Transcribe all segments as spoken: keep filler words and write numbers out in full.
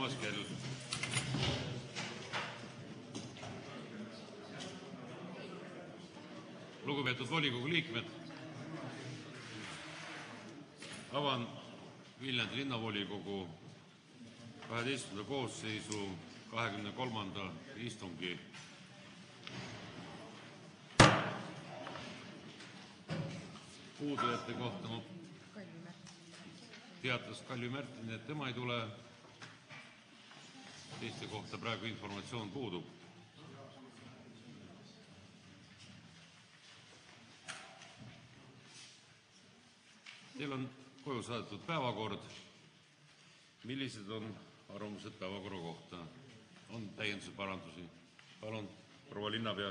kolmas kell. Lugupeetud volikogu liikmed, avan Viljandi linnavolikogu kaheteistkümnenda koosseisu kahekümne kolmanda istungi. Puudujate kohta ma teatas Kalvi Märtin, et tema ei tule. Teiste kohta praegu informatsioon puudub. Teil on koju saadetud päevakord. Millised on arvamused päevakorra kohta? On täiendusi, parandusi? Palun, proua linnapea.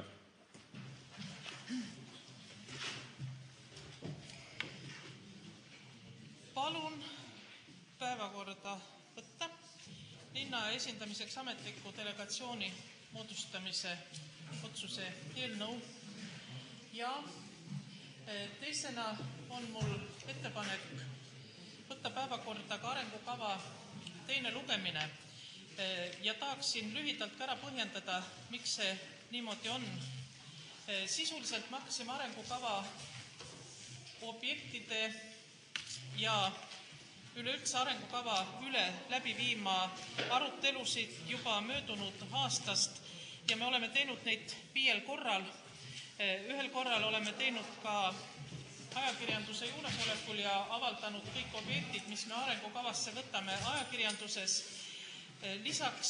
Palun päevakorda võtta linna esindamiseks ametliku delegatsiooni moodustamise otsuse eelnõu ja teisena on mul ettepanek võtta päevakorda ka arengukava teine lugemine ja tahaksin lühidalt ära põhjendada, miks see niimoodi on. Sisuliselt me hakkasime arengukava objektide ja üleüldse arengukava üle läbi viima arutelusid juba möödunud aastast ja me oleme teinud neid viiel korral. Ühel korral oleme teinud ka ajakirjanduse juuresolekul ja avaldanud kõik objektid, mis me arengukavasse võtame ajakirjanduses. Lisaks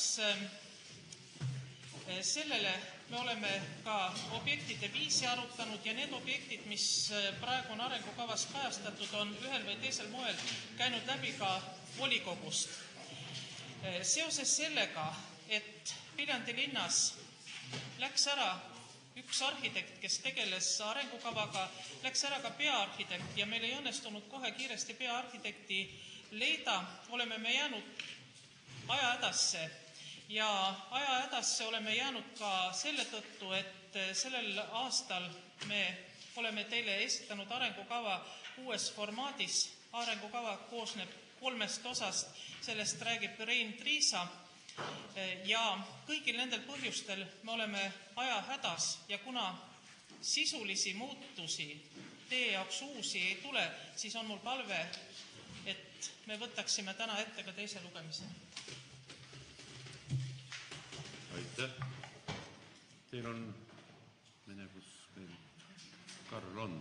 sellele me oleme ka objektide viisi arutanud ja need objektid, mis praegu on arengukavas kajastatud, on ühel või teisel moel käinud läbi ka volikogust. Seoses sellega, et Viljandi linnas läks ära üks arhitekt, kes tegeles arengukavaga, läks ära ka peaarhitekt ja meil ei õnnestunud kohe kiiresti peaarhitekti leida, oleme me jäänud ajahädasse. Ja ajahädasse oleme jäänud ka selle tõttu, et sellel aastal me oleme teile esitanud arengukava uues formaadis. Arengukava koosneb kolmest osast, sellest räägib Rein Triisa. Ja kõigil nendel põhjustel me oleme ajahädas ja kuna sisulisi muutusi teie jaoks uusi ei tule, siis on mul palve, et me võtaksime täna ette ka teise lugemise. Aitäh. Teil on, mene kus meil Karl on.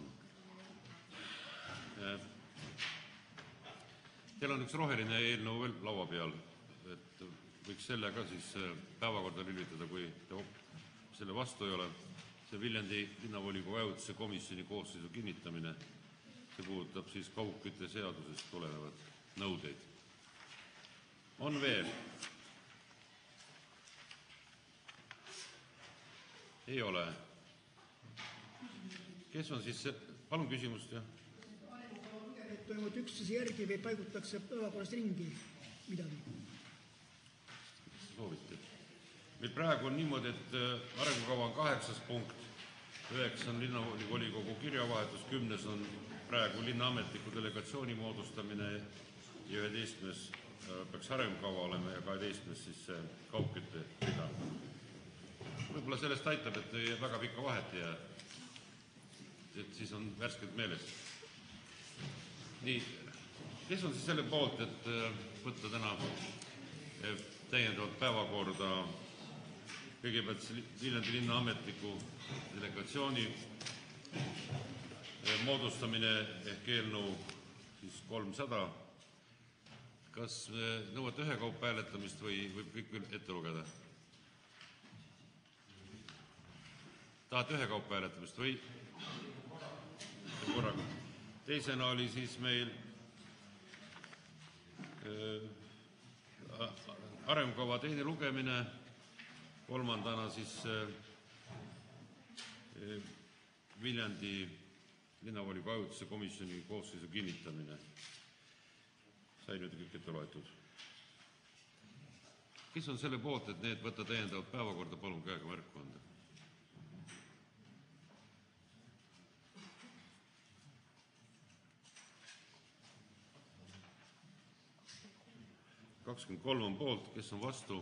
Teil on üks roheline eelnõu veel laua peal, et võiks selle ka siis päevakorda lülitada, kui te selle vastu ei ole. See Viljandi linnavolikogu ajutise komisjoni koosseisu kinnitamine, see puudutab siis kaugkütte seadusest tulenevad nõudeid. On veel? Ei ole. Kes on siis see? Palun küsimust, jah. Toimub ükstuse järgi või paigutakse päevakorrast ringi midagi? Soovite. Meil praegu on niimoodi, et arengukava on kaheksas punkt, üheksa on linnavolikogu kirjavahetus, kümnes on praegu linnaametliku delegatsiooni moodustamine ja üheteistkümnes peaks arengukava olema ja kaheteistkümnes siis kaugkütte rida. Võib-olla sellest aitab, et ei väga pikka vahet ja et siis on värskelt meeles. Nii, kes on siis selle poolt, et võtta täna täiendavalt päevakorda kõigepealt Viljandi linna ametliku delegatsiooni moodustamine ehk eelnõu siis kolmsada. Kas nõuate ühe kaupa hääletamist või võib kõik ette lugeda? Tahate ühe kaupa hääletamist või? Korraga. Teisena oli siis meil arengukava teine lugemine, kolmandana siis Viljandi linnavolikogu ajutise komisjoni koosseisu kinnitamine. Sai nüüd kõik ette loetud. Kes on selle poolt, et need võtta täiendavalt päevakorda, palun käega märku anda. kakskümmend kolm on poolt, kes on vastu?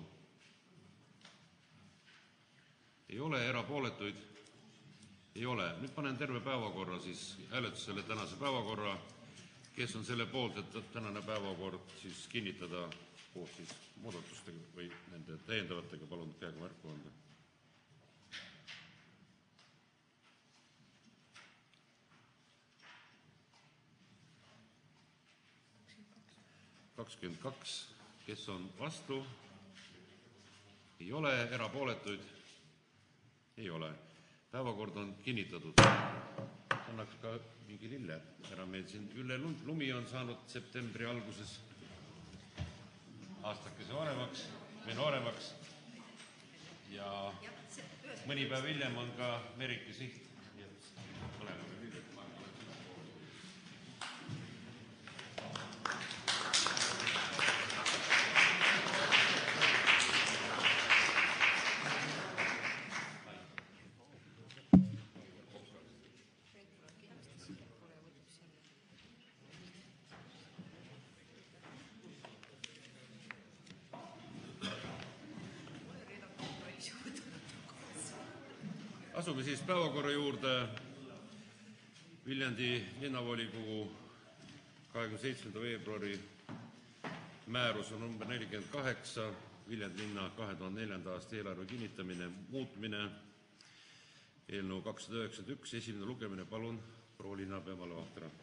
Ei ole, erapooletuid? Ei ole. Nüüd panen terve päevakorra siis hääletusele tänase päevakorra. Kes on selle poolt, et tänane päevakord siis kinnitada koos siis muudatustega või nende täiendavatega, palun käega märku anda. kakskümmend kaks, kes on vastu? Ei ole, erapooletuid? Ei ole. Päevakord on kinnitatud. Annaks ka mingi lille ära meil siin. Ülle Lumi on saanud septembri alguses aastakese vanemaks, või nooremaks. Ja mõni päev hiljem on ka Merike Siht. Asume siis päevakorra juurde. Viljandi linnavolikogu kahekümne seitsmenda veebruari määrus on number nelikümmend kaheksa, Viljandi linna kahe tuhande neljanda aasta eelarve kinnitamine, muutmine, eelnõu kakssada üheksakümmend üks, esimene lugemine, palun, proua linnapea Male Vahtra.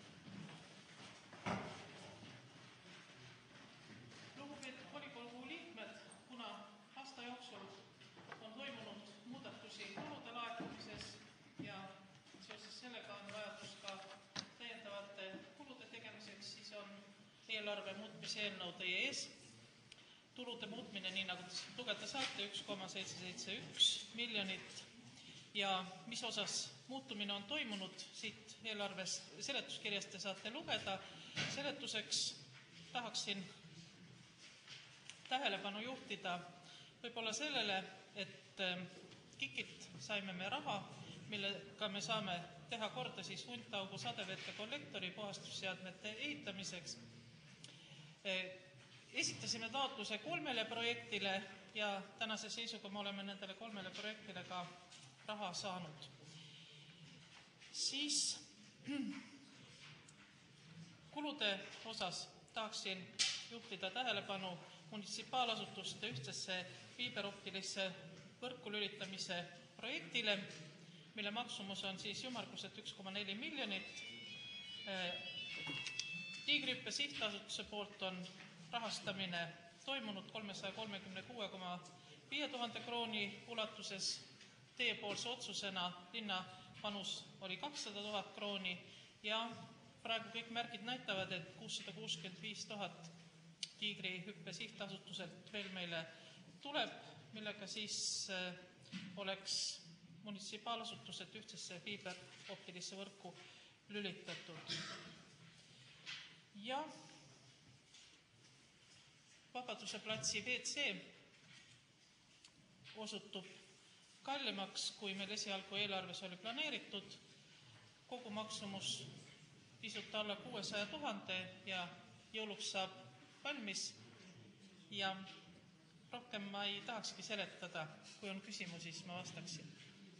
Lugupeetud volikogu liikmed, kuna aasta jooksul on toimunud muudatusi kulude laekumises ja seoses sellega on vajadus ka täiendavate kulude tegemiseks, siis on eelarve muutmise eelnõu teie ees. Tulude muutmine, nii nagu lugeda saate, üks koma seitse seitse üks miljonit ja mis osas muutumine on toimunud, siit eelarvest seletuskirjast te saate lugeda. Seletuseks tahaksin tähelepanu juhtida võib-olla sellele, et KIK-it saime me raha, millega me saame teha korda siis Huntaugu sadevete kollektori puhastusseadmete ehitamiseks. Esitasime taotluse kolmele projektile ja tänase seisuga me oleme nendele kolmele projektile ka raha saanud. Siis kulude osas tahaksin juhtida tähelepanu munitsipaalasutuste ühtsesse fiiberoptilisse võrku lülitamise projektile, mille maksumus on siis ümmarguselt üks koma neli miljonit. Tiigrihüppe sihtasutuse poolt on rahastamine toimunud kolmesaja kolmekümne kuue koma viie tuhande krooni ulatuses. Teiepoolse otsusena linna panus oli kakssada tuhat krooni ja praegu kõik märgid näitavad, et kuussada kuuskümmend viis tuhat Tiigrihüppe sihtasutuselt veel meile tuleb, millega siis oleks munitsipaalasutused ühtsesse fiiberoptilisse võrku lülitatud. Ja Vabaduse platsi V C osutub kallimaks, kui meil esialgu eelarves oli planeeritud. Kogu maksumus pisut alla kuuesaja tuhande ja jõuluks saab valmis ja rohkem ma ei tahakski seletada. Kui on küsimusi, siis ma vastaksin.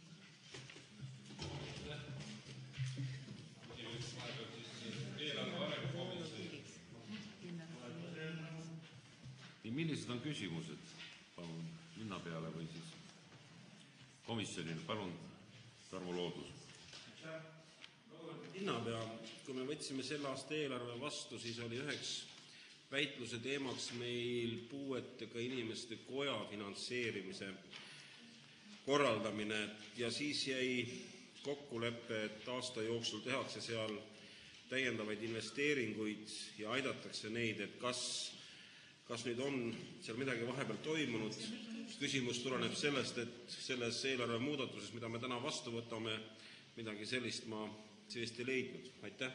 Millised on küsimused? Palun linna peale või siis komisjonile. Palun, Tarmo Loodus. Linnapea, kui me võtsime selle aasta eelarve vastu, siis oli üheks väitluse teemaks meil puuetega inimeste koja finantseerimise korraldamine ja siis jäi kokkulepe, et aasta jooksul tehakse seal täiendavaid investeeringuid ja aidatakse neid, et kas Kas nüüd on seal midagi vahepeal toimunud? Küsimus tuleneb sellest, et selles eelarve muudatuses, mida me täna vastu võtame, midagi sellist ma sellist ei leidnud. Aitäh.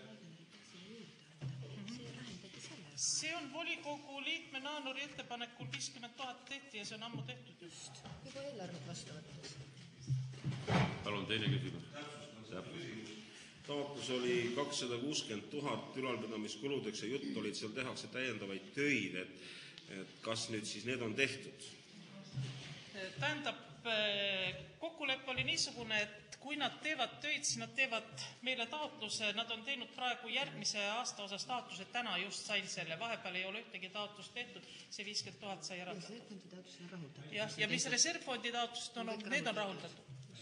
See on volikogu liikme Naanuri ettepanekul viiskümmend tuhat tehti ja see on ammu tehtud just. Juba eelarvet vastu võttes. Palun teine küsimus. Taotlus oli kakssada kuuskümmend tuhat ülalpidamiskuludeks ja jutt olid, seal tehakse täiendavaid töid, et et kas nüüd siis need on tehtud? Tähendab, kokkulepe oli niisugune, et kui nad teevad töid, siis nad teevad meile taotluse, nad on teinud praegu järgmise aasta osas taotluse, täna just sain selle, vahepeal ei ole ühtegi taotlust tehtud, see viiskümmend tuhat sai ära. Reservfondi taotlus on rahuldatud. Ja, ja mis reservfondi taotlust on, need on rahuldatud.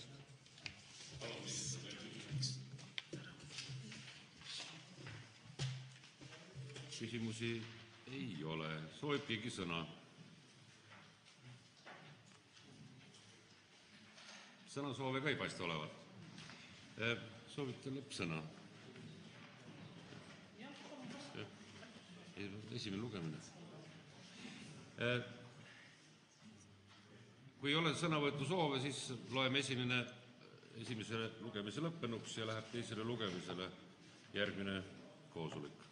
Küsimusi ei ole. Soovib keegi sõna? Sõnasoove ka ei paista olevat. Soovite lõppsõna? Esimene lugemine. Kui ei ole sõnavõetu soove, siis loeme esimene, esimese lugemise lõppenuks ja läheb teisele lugemisele järgmine koosolek.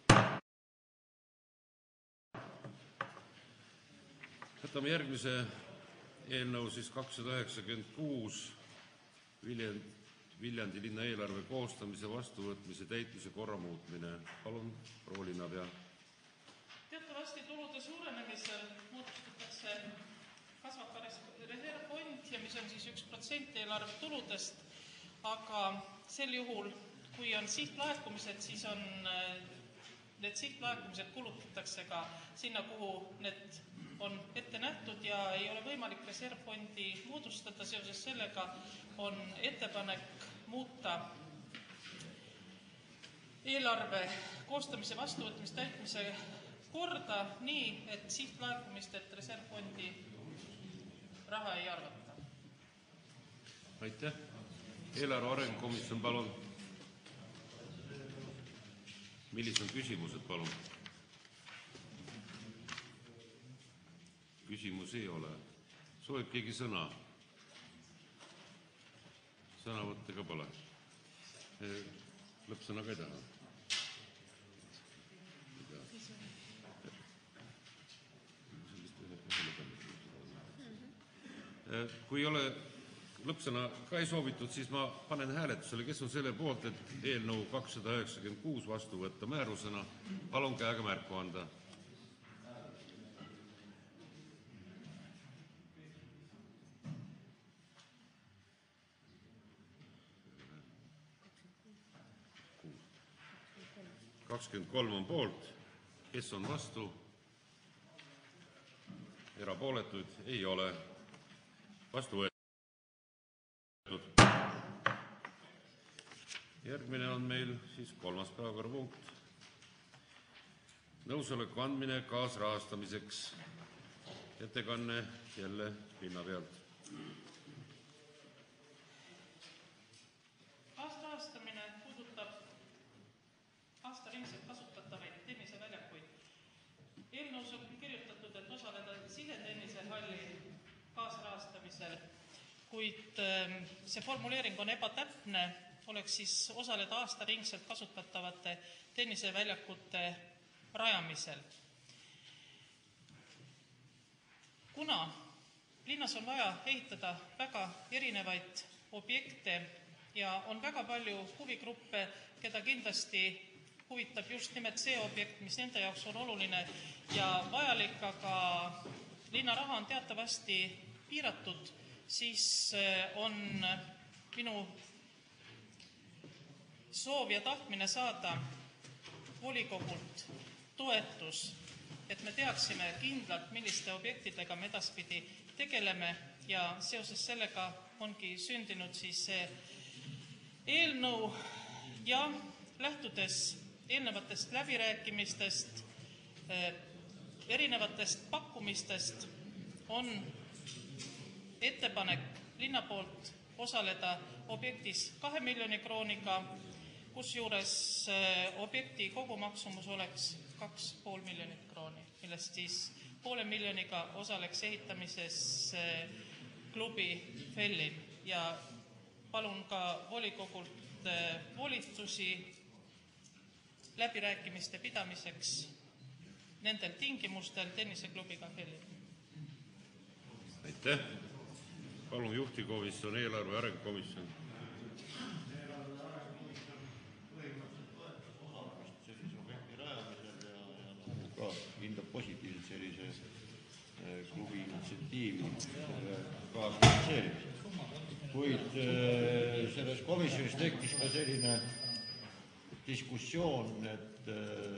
Võtame järgmise eelnõu siis kakssada üheksakümmend kuus Viljandi linna eelarve koostamise, vastuvõtmise, täitmise korra muutmine. Palun, proua linnapea. Teatavasti tulude suurenemisel moodustatakse kasvab reservfond ja mis on siis üks protsent eelarve tuludest, aga sel juhul, kui on sihtlaekumised, siis on need sihtlaekumised kulutatakse ka sinna, kuhu need on ette nähtud ja ei ole võimalik reservfondi moodustada. Seoses sellega on ettepanek muuta eelarve koostamise, vastuvõtmise, täitmise korda nii, et sihtlaekumistelt reservfondi raha ei arvata. Aitäh. Eelarve arengukomisjon, palun. Millised on küsimused, palun? Küsimusi ei ole. Soovib keegi sõna? Sõnavõtte ka pole. Lõppsõna ka ei taha. Kui ei ole lõppsõna ka ei soovitud, siis ma panen hääletusele, kes on selle poolt, et eelnõu kakssada üheksakümmend kuus vastu võtta määrusena. Palun käega märku anda. kakskümmend kolm on poolt, kes on vastu, erapooletuid ei ole, vastu võetud. Järgmine on meil siis kolmas päevakorrapunkt. Nõusoleku andmine kaasrahastamiseks. Ettekanne jälle linna pealt. Kaasrahastamine puudutab aastaringselt kasutatavaid tenniseväljakuid. Eelnõus on kirjutatud, et osaleda sisetennisehalli kaasrahastamisel, kuid see formuleering on ebatäpne, oleks siis osaleda aastaringselt kasutatavate tenniseväljakute rajamisel. Kuna linnas on vaja ehitada väga erinevaid objekte ja on väga palju huvigruppe, keda kindlasti huvitab just nimelt see objekt, mis nende jaoks on oluline ja vajalik, aga linnaraha on teatavasti piiratud, siis on minu soov ja tahtmine saada volikogult toetus, et me teaksime kindlalt, milliste objektidega me edaspidi tegeleme ja seoses sellega ongi sündinud siis see eelnõu ja lähtudes eelnevatest läbirääkimistest, erinevatest pakkumistest on ettepanek linna poolt osaleda objektis kahe miljoni krooniga, kus juures objekti kogumaksumus oleks kaks pool miljonit krooni, millest siis poole miljoniga osaleks ehitamises klubi Fellin ja palun ka volikogult volitusi läbirääkimiste pidamiseks nendel tingimustel tenniseklubiga Fellin. Aitäh. Palun juhtivkomisjon, eelarve arengukomisjon. Sellise objekti rajamisel ja, ja ka hindab positiivselt sellise sellise klubi initsiatiivi selle kaasfinantseerimisel. Kuid selles komisjonis tekkis ka selline diskussioon, et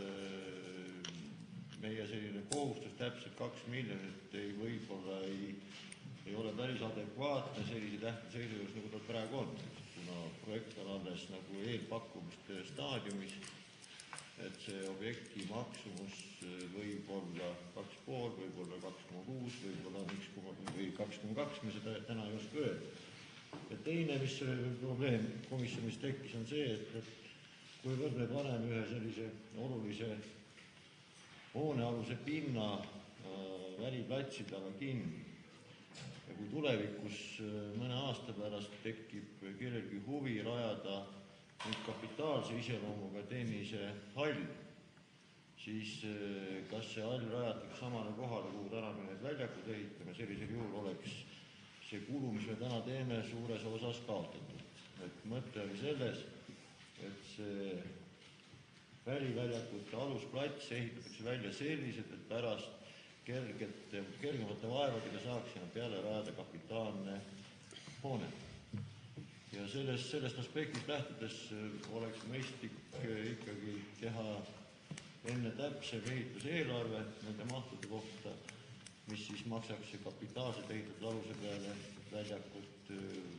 meie selline kohustus täpselt kaks miljonit ei võib-olla ei, ei ole päris adekvaatne sellise tähtsa seisu juures, nagu ta praegu on, kuna projekt on alles nagu eelpakkumiste staadiumis, et see objekti maksumus võib olla kaks pool, võib olla kaks koma kuus, võib olla kaks koma kaks, me seda täna ei oska öelda. Ja teine, mis probleem komisjonis tekkis, on see, et, et kuivõrd me paneme ühe sellise olulise hoonealuse pinna äh, väliplatside alla kinni ja kui tulevikus äh, mõne aasta pärast tekib kellelgi huvi rajada nüüd kapitaalse iseloomuga tennisehall, siis äh, kas see hall rajatakse samale kohale, kuhu täna me need väljakud ehitame, sellisel juhul oleks see kulu, mis me täna teeme, suures osas kaotatud. Et mõte oli selles, et see väliväljakute alusplats ehitatakse välja sellised, et pärast kergete, kergemate vaevadega saaks peale rajada kapitaalne hoone. Ja sellest, sellest aspektist lähtudes oleks mõistlik ikkagi teha enne täpsem ehituseelarve nende mahtude kohta, mis siis maksaks see kapitaalselt ehitatud aluse peale väljakut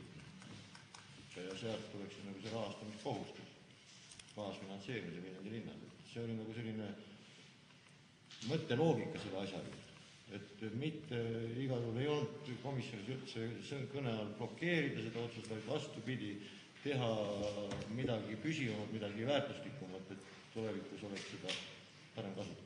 ja sealt tuleks nagu see rahastamiskohustus kaasfinantseerimise Viljandi linnal. See oli nagu selline mõtteloogika selle asja juurde. Et mitte igal juhul ei olnud komisjonis üldse kõne all blokeerida seda otsust, vaid vastupidi teha midagi püsivamat, midagi väärtuslikumat, et tulevikus oleks seda parem kasutada.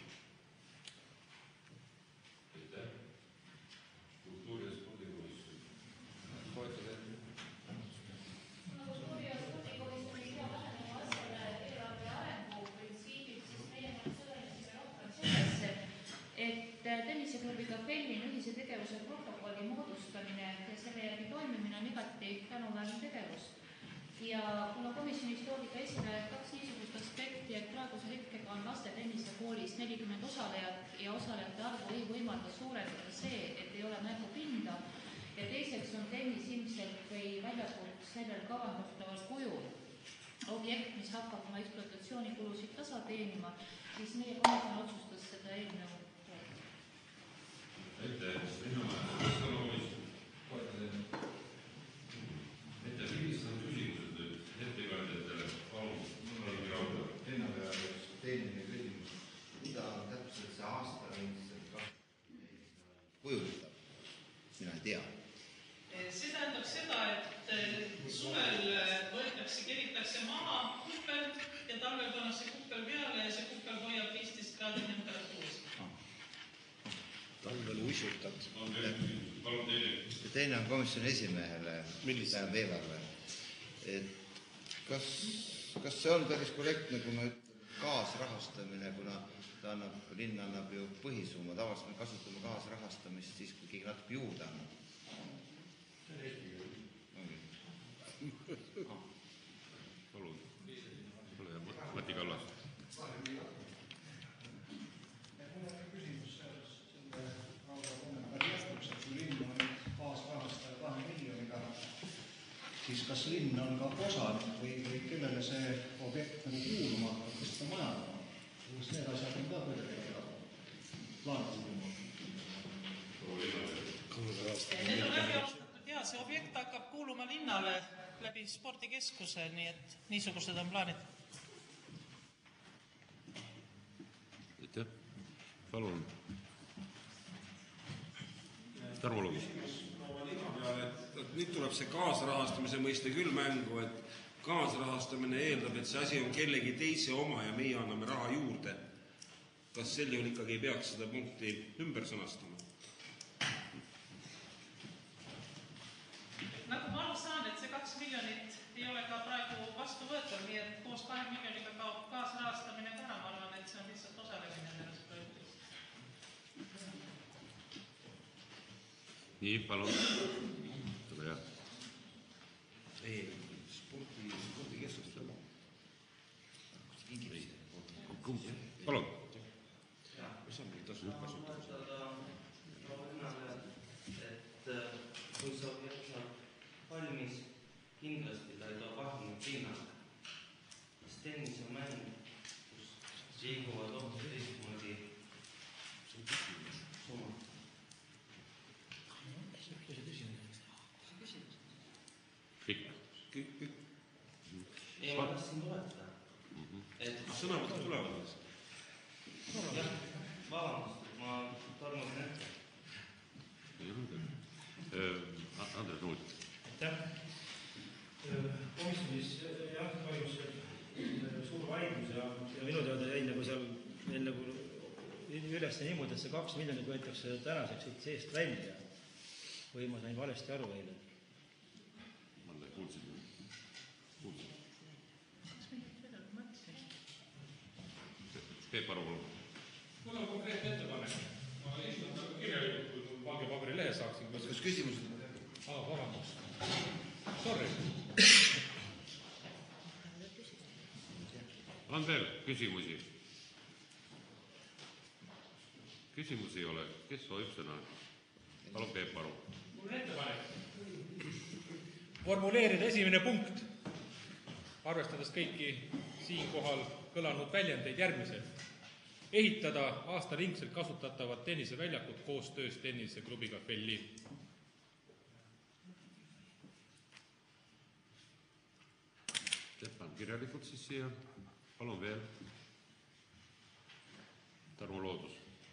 Tenniseklubi Kapellin ühise tegevuse protokolli moodustamine ja selle järgi toimimine on igati tänuväärne tegevus. Ja kuna komisjonis toodi ka esile kaks niisugust aspekti, et praeguse hetkega on laste tennisekoolis nelikümmend osalejat ja osalejate arvu ei võimalda suurendada see, et ei ole mängupinda ja teiseks on tennis ilmselt või väljakult sellel kavandataval kujul objekt, mis hakkab oma ekspluatatsioonikulusid tasa teenima, siis meie komisjon otsustas seda eelnõu Aitäh, minu mõttes on olulised. Aitäh, millised on küsimused nüüd ettekandjatele? Palun, mul on rauda. Enne peale üks tehniline küsimus. Mida on täpselt see aasta kujutab? Mina ei tea. See tähendab seda, et suvel võetakse, keritakse maha kuppel ja talvel pannakse kuppel peale ja see kuppel hoiab viisteist kraadi temperatuuris. Talvel uisutad. Palun teine. Ja teine on komisjoni esimehele, tähendab eelarve. Et kas, kas see on päris korrektne, kui me ütleme kaasrahastamine, kuna ta annab, linn annab ju põhisumma, tavaliselt me kasutame kaasrahastamist siis, kui keegi natuke juurde annab. See on Eesti küll. Palun. Ole Mati Kallas. Siis kas linn on ka osanik või, või kellele see objekt nagu kuuluma, kes seda majandama? Kas need asjad on ka kõrgega plaanitud? Need on läbi arutatud ja see objekt hakkab kuuluma linnale läbi spordikeskuse, nii et niisugused on plaanid. Aitäh. Palun. Tarmo Lugu. Nüüd tuleb see kaasrahastamise mõiste küll mängu, et kaasrahastamine eeldab, et see asi on kellegi teise oma ja meie anname raha juurde. Kas sel juhul ikkagi ei peaks seda punkti ümber sõnastama? Nagu ma aru saan, et see kaks miljonit ei ole ka praegu vastu võetud, nii et koos kahe miljoniga kaob kaasrahastamine ka ära, ma arvan, et see on lihtsalt osalemine selles projektis. Nii, palun. Tule jah. Ei, sporti, spordikeskust on. Palun. nüüd kasutada. Et kui see objekt saab valmis, kindlasti ta ei too kahjumit hinnata. Sest tennis on mäng, kus liiguvad hoopis teistmoodi summad. Pikk. Ei, ma tahtsin toetada. Sõnavõttu tulevad. Jah, vabandust, ma tormasin ette. Andres Nuut. Aitäh. Komisjonis jah, toimus suur vaidlus ja, ja minu teada jäi nagu seal meil nagu üles niimoodi, et see kaks miljonit võetakse tänaseks siit seest välja. Või ma sain valesti aru eile? Ma kuulsin. Kuulsin. Peep Aru. Mul on konkreetne ettepanek. Ma esitan ka kirjalikult, kui mul valge paberi lehe saaksin. Kas küsimused? Aa, vabandust. Sorry. On veel küsimusi? Küsimusi ei ole. Kes soovib sõna? Palun Peep Aru. Mul on ettepanek. Formuleerida esimene punkt, arvestades kõiki siinkohal kõlanud väljendeid järgmiselt. Ehitada aastaringselt kasutatavat tenniseväljakut koostöös tenniseklubiga Felli. Tepan kirjalikult siis siia. Palun veel. Tarmo Loodus.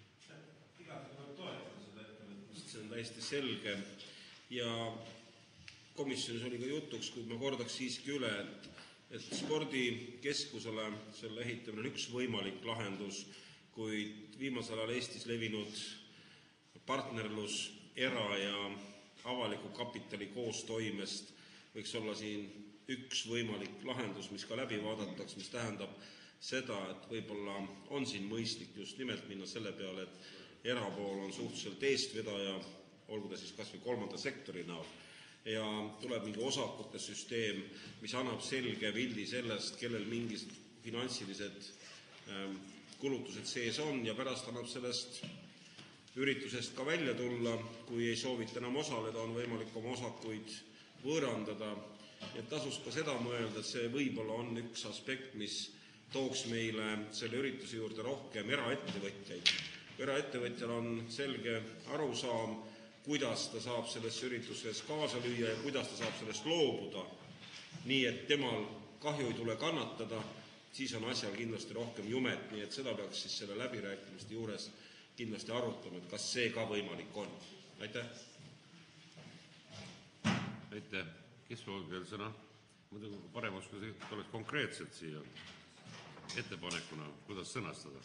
See on täiesti selge ja komisjonis oli ka jutuks, kui ma kordaks siiski üle, et, et spordikeskusele selle ehitamine on üks võimalik lahendus, kuid viimasel ajal Eestis levinud partnerlus era- ja avaliku kapitali koostoimest võiks olla siin üks võimalik lahendus, mis ka läbi vaadatakse, mis tähendab seda, et võib-olla on siin mõistlik just nimelt minna selle peale, et erapool on suhteliselt eestvedaja, olgu ta siis kas või kolmanda sektori näol, ja tuleb mingi osakute süsteem, mis annab selge pildi sellest, kellel mingid finantsilised ähm, kulutused sees on ja pärast annab sellest üritusest ka välja tulla, kui ei soovita enam osaleda, on võimalik oma osakuid võõrandada. Et tasus ka seda mõelda, et see võib-olla on üks aspekt, mis tooks meile selle ürituse juurde rohkem eraettevõtjaid. Eraettevõtjal on selge arusaam, kuidas ta saab selles ürituses kaasa lüüa ja kuidas ta saab sellest loobuda, nii et temal kahju ei tule kannatada, siis on asjal kindlasti rohkem jumet, nii et seda peaks siis selle läbirääkimiste juures kindlasti arutama, et kas see ka võimalik on. Aitäh! Aitäh! Kes soovib veel sõna? Muidu parem oleks, kui oleks konkreetselt siia ettepanekuna, kuidas sõnastada.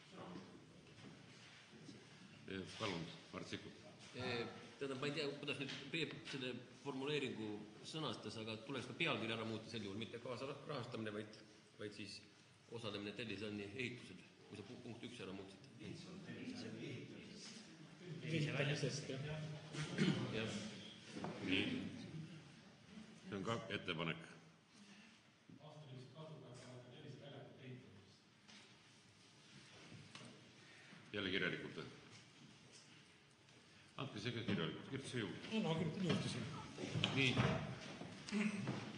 Palun, Mart Sikkut. Tähendab, ma ei tea, kuidas nüüd Peep selle formuleeringu sõnastas, aga tuleks ka pealkiri ära muuta sel juhul, mitte kaasa rahastamine, vaid, vaid siis osalemine Tellisanni ehitusel, kui sa punkt üks ära muutsid. Ehitajasest, jah. Nii. See on ka ettepanek. Jälle kirjalikult. Andke see ka kirjalikult. Kirjut see juurde. No, kirjutan juurde siin. Nii.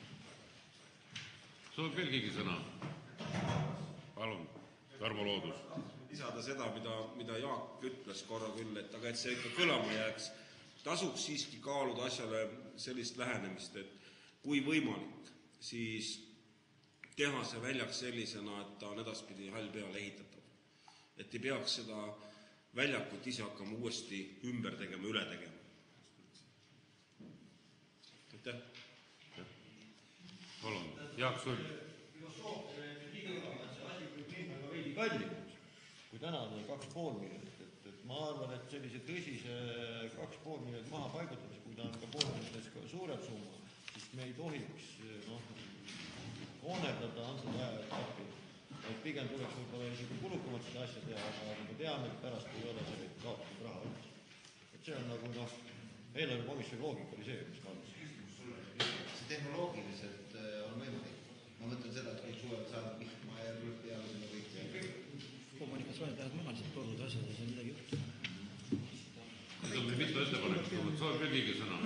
Soovib veel keegi sõna? Palun, Tarmo Loodus. Lisada seda, mida, mida Jaak ütles korra küll, et aga et see ikka kõlama jääks, tasuks siiski kaaluda asjale sellist lähenemist, et kui võimalik, siis teha see väljaks sellisena, et ta on edaspidi hall peale ehitatav. Et ei peaks seda väljakut ise hakkama uuesti ümber tegema, üle tegema. Aitäh! Palun, Jaak Sul. Veidi kallimaks, kui täna on kaks pool miljonit, et, et ma arvan, et sellise tõsise kaks pool miljonit maha paigutamise, kui ta on ka pool miljonit ka suurem summa, siis me ei tohiks noh, koonerdada antud ajaetappi, et pigem tuleks võib-olla isegi kulukamalt seda asja teha, aga me teame, et pärast ei ole selle kaotatud raha üldse. Et see on nagu noh, eelarvekomisjoni loogika oli see, mis kandus. See tehnoloogiliselt on võimalik. Ma mõtlen seda, et kõik suvel saavad vihma ja peale sinna kõik. kommunikatsioonid lähevad maha, lihtsalt toodud asjad ja seal midagi juhtub. Nüüd on meil mitu ettepanekut tulnud, soovib veel keegi sõna?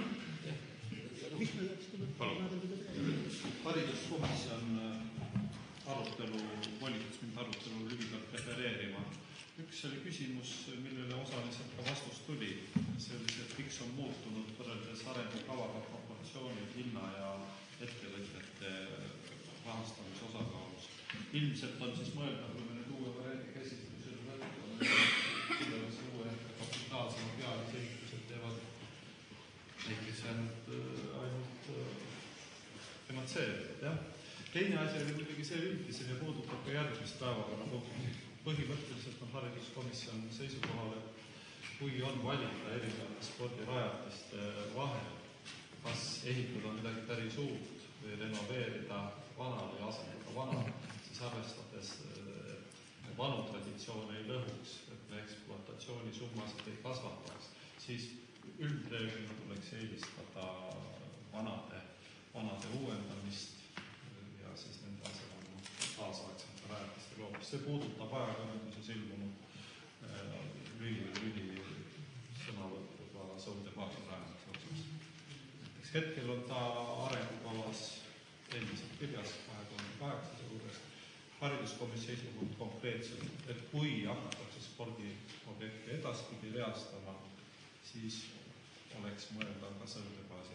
Palun. Hariduskomisjon arutelu, volitas mind arutelu lühidalt refereerima. Üks oli küsimus, millele osaliselt ka vastus tuli. See oli see, et miks on muutunud võrreldes arengukavaga proportsioonid linna ja ettevõtjate rahastamise osakaalus. Ilmselt on siis mõeldav, kui me nüüd uue variandi käsitlusel võtame, kuidas uue kapitaalsema pealise ehitused teevad näiteks ainult, ainult finantseerivad. Ja? Teine asi oli muidugi see üldisem ja puudutab ka järgmist päevakorra punkti. Põhimõtteliselt on hariduskomisjon seisukohal, et kui on valida erinevate spordirajatiste vahel, kas ehitada midagi päris uut või renoveerida vana või asendada vana, siis arvestades vanu traditsioone ei lõhuks, et me ekspluatatsiooni summasid ei kasvataks, siis üldreeglina tuleks eelistada vanade, vanade uuendamist ja siis nende asemel kaasaegsete rajatiste loomist. See puudutab ajakirjanduses ilmunud lühi, lühi sõnavõttuga Sõude baasi rajamise osas. Näiteks hetkel on ta arengukavas endiselt kirjas kahe tuhande kaheksanda juures. Hariduskomisjoni seisukoht konkreetselt, et kui hakatakse spordiobjekti edaspidi reastama, siis oleks mõelda ka Sõude baasi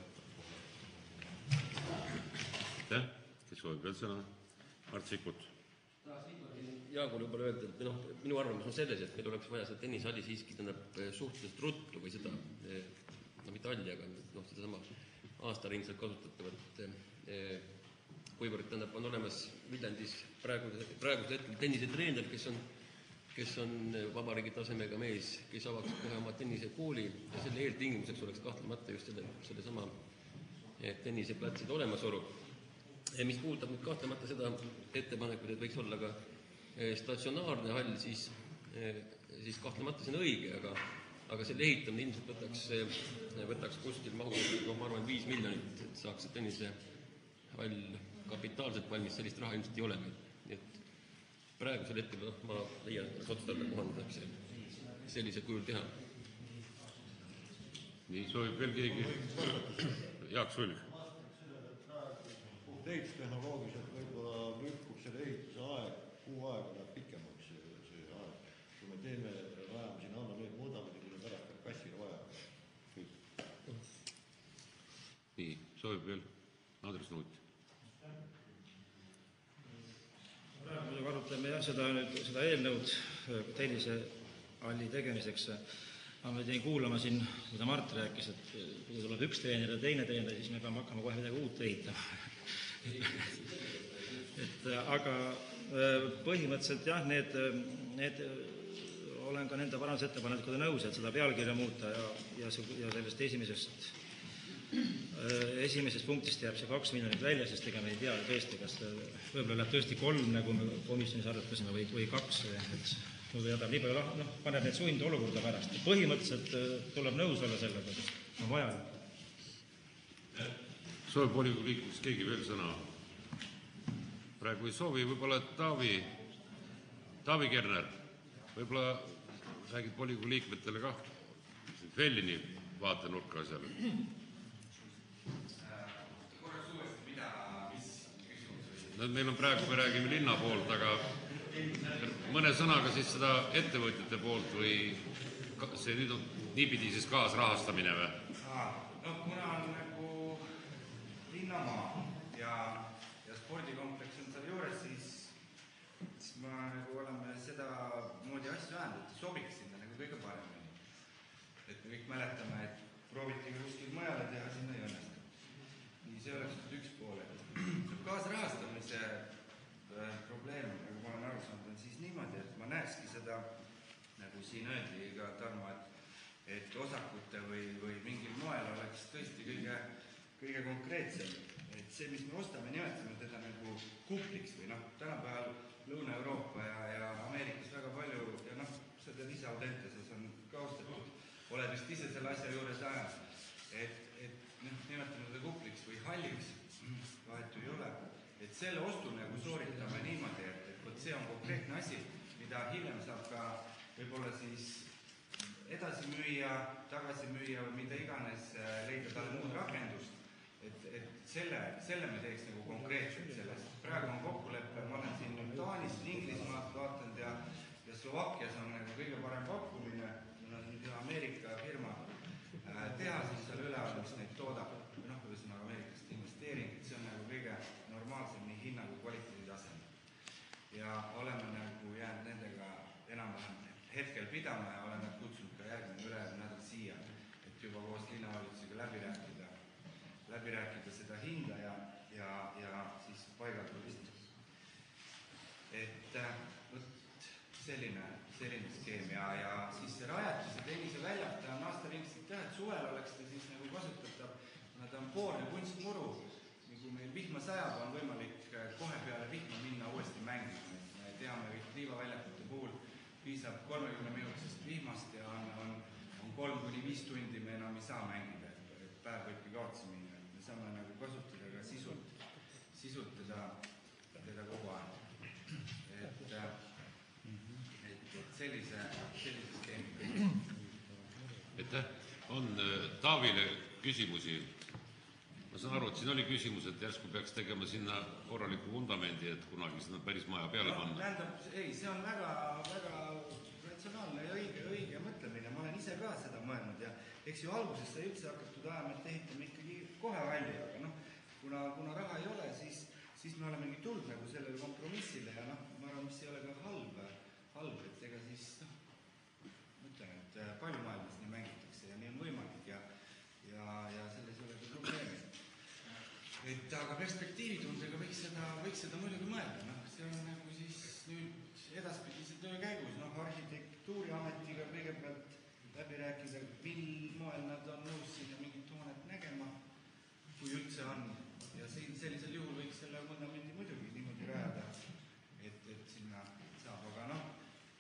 jätta. Aitäh, kes soovib veel sõna? Mart Sikkut. Jaagul juba öelda, et noh, minu arvamus on selles, et meil oleks vaja seda tennishalli siiski tähendab suhteliselt ruttu või seda, no mitte halli, aga noh, seda sama aastaringselt kasutatavat, kuivõrd tähendab on olemas Viljandis praegusel hetkel tennisetreener, kes on, kes on vabariigi tasemega mees, kes avaks kohe oma tennisekooli ja selle eeltingimuseks oleks kahtlemata just selle, selle sama tenniseplatside olemasolu. Mis puudutab nüüd kahtlemata seda ettepanekut, et võiks olla ka statsionaarne hall, siis, siis kahtlemata see on õige, aga, aga selle ehitamine ilmselt võtaks, võtaks kuskil mahu, no ma arvan, viis miljonit, et saaks see tennise hall kapitaalselt valmis, sellist raha ilmselt ei ole. Nii et praegusel hetkel no, ma leian, et otstarbe kohandatakse sellise kujul teha. Nii soovib veel keegi? Jaak Sulg. Ehitustehnoloogiliselt võib-olla lükkub selle ehituse aeg, kuu aega läheb pikemaks see, see aeg. Kui me teeme, rajame sinna alla, nüüd muudame, kui me pärast peab kassile vaja. Kõik. Nii, soovib veel Andres Nuut. Praegu muidugi arutame jah, seda, seda eelnõud tennisehalli tegemiseks. Ma me tein kuulama siin, mida Mart rääkis, et kui tuleb üks treener ja teine treener, siis me peame hakkama kohe midagi uut ehitama. et aga põhimõtteliselt jah, need, need olen ka nende parandusettepanekutega nõus, et seda pealkirja muuta ja, ja, ja sellest esimesest esimesest punktist jääb see kaks miljonit välja, sest ega me ei tea tõesti, kas võib-olla läheb tõesti kolm, nagu me komisjonis arutasime, või, või kaks, et või jätab nii palju, noh, paneb need sund olukorda pärast. Põhimõtteliselt tuleb nõus olla sellega, et on vaja. Soovib volikogu liikmeks keegi veel sõna? Praegu ei soovi, võib-olla Taavi, Taavi Kerner, võib-olla räägid volikogu liikmetele ka Fellini vaatenurka seal. Korraks uuesti, mida, mis küsimus? No, meil on praegu, me räägime linna poolt, aga mõne sõnaga siis seda ettevõtjate poolt või see nüüd on niipidi siis kaasrahastamine või? No kuna on nagu linnamaa ja, ja spordikompleks on seal juures, siis, siis ma nagu oleme seda moodi asju ajanud, et sobiks sinna nagu kõige paremini. Et me kõik mäletame, et prooviti ka kuskil mujale teha, sinna ei õnnestu. Nii see oleks nüüd üks poole. Kaasrahastamise probleem, nagu ma olen aru saanud, on siis niimoodi, et ma näekski seda, nagu siin öeldi ka Tarmo, et et osakute või, või mingil moel oleks tõesti kõige, kõige konkreetsem. Et see, mis me ostame, nimetame teda nagu kupliks või noh, tänapäeval Lõuna-Euroopa ja, ja Ameerikas väga palju ja noh, seda ise Audentases on ka ostetud, oled vist ise selle asja juures ajal, et, et noh, nimetame teda kupliks või halliks, vahetu ei ole, et selle ostu nagu sooritame niimoodi, et, et see on konkreetne asi, mida hiljem saab ka võib-olla siis edasi müüa, tagasi müüa või mida iganes, leida talle muud rakendust, et, et selle, selle me teeks nagu konkreetselt sellest. Praegu on kokkulepe, ma olen siin nüüd Taanist, Inglismaalt vaatanud ja, ja Slovakkias on nagu kõige parem pakkumine, kuna see on Ameerika firma äh, teha, siis seal üleval, mis neid toodab, või noh, kuidas on Ameerikast investeering, et see on nagu kõige normaalsem nii hinna kui kvaliteedi tasemel. Ja oleme nagu jäänud nendega enam-vähem hetkel pidama ja olen nad kutsunud ka järgmine ülejärgmine nädal siia, et juba koos linnavalitsusega läbi rääkida, läbi rääkida seda hinda ja, ja, ja siis paigaldada business. Et võt, selline, selline skeem ja, ja siis see rajatis ja tennise väljak, ta on aastaringselt jah, et suvel oleks ta siis nagu kasutatav, kuna ta on poolne kunstmuru, ja kui meil vihma sajab, on võimalik kohe peale vihma minna uuesti mängima. Me teame kõik liivaväljakute puhul, piisab kolmekümne minutisest vihmast ja on, on, on kolm kuni viis tundi me enam ei saa mängida, et päev võibki kaotsi minna. Me saame nagu kasutada ka sisult, sisult teda, teda kogu aeg. Et, et, et sellise, sellise skeemi. Aitäh. On Taavile küsimusi? Ma saan aru, et siin oli küsimus, et järsku peaks tegema sinna korraliku vundamendi, et kunagi sinna päris maja peale panna. Tähendab, ei, see on väga, väga ratsionaalne ja õige, õige mõtlemine. Ma olen ise ka seda mõelnud ja eks ju alguses sai üldse hakatud ajama, et ehitame ikkagi kohe valli, aga noh, kuna, kuna raha ei ole, siis, siis me olemegi tulnud nagu sellele kompromissile ja noh, ma arvan, mis ei ole ka halb, halb, et ega siis noh, mõtlen, et palju maailmas nii mängitakse ja nii on võimalik ja, ja, ja selles ei ole ka probleemi. Et aga perspektiivitundega võiks seda, võiks seda muidugi mõelda, noh, see on nagu siis nüüd edaspidise töö käigus, noh, arhitektuuriametiga kõigepealt läbi rääkida, mil moel nad on nõus sinna mingit hoonet nägema, kui üldse on, ja sellisel juhul võiks selle vundamendi muidugi niimoodi rajada, et, et sinna saab, aga noh,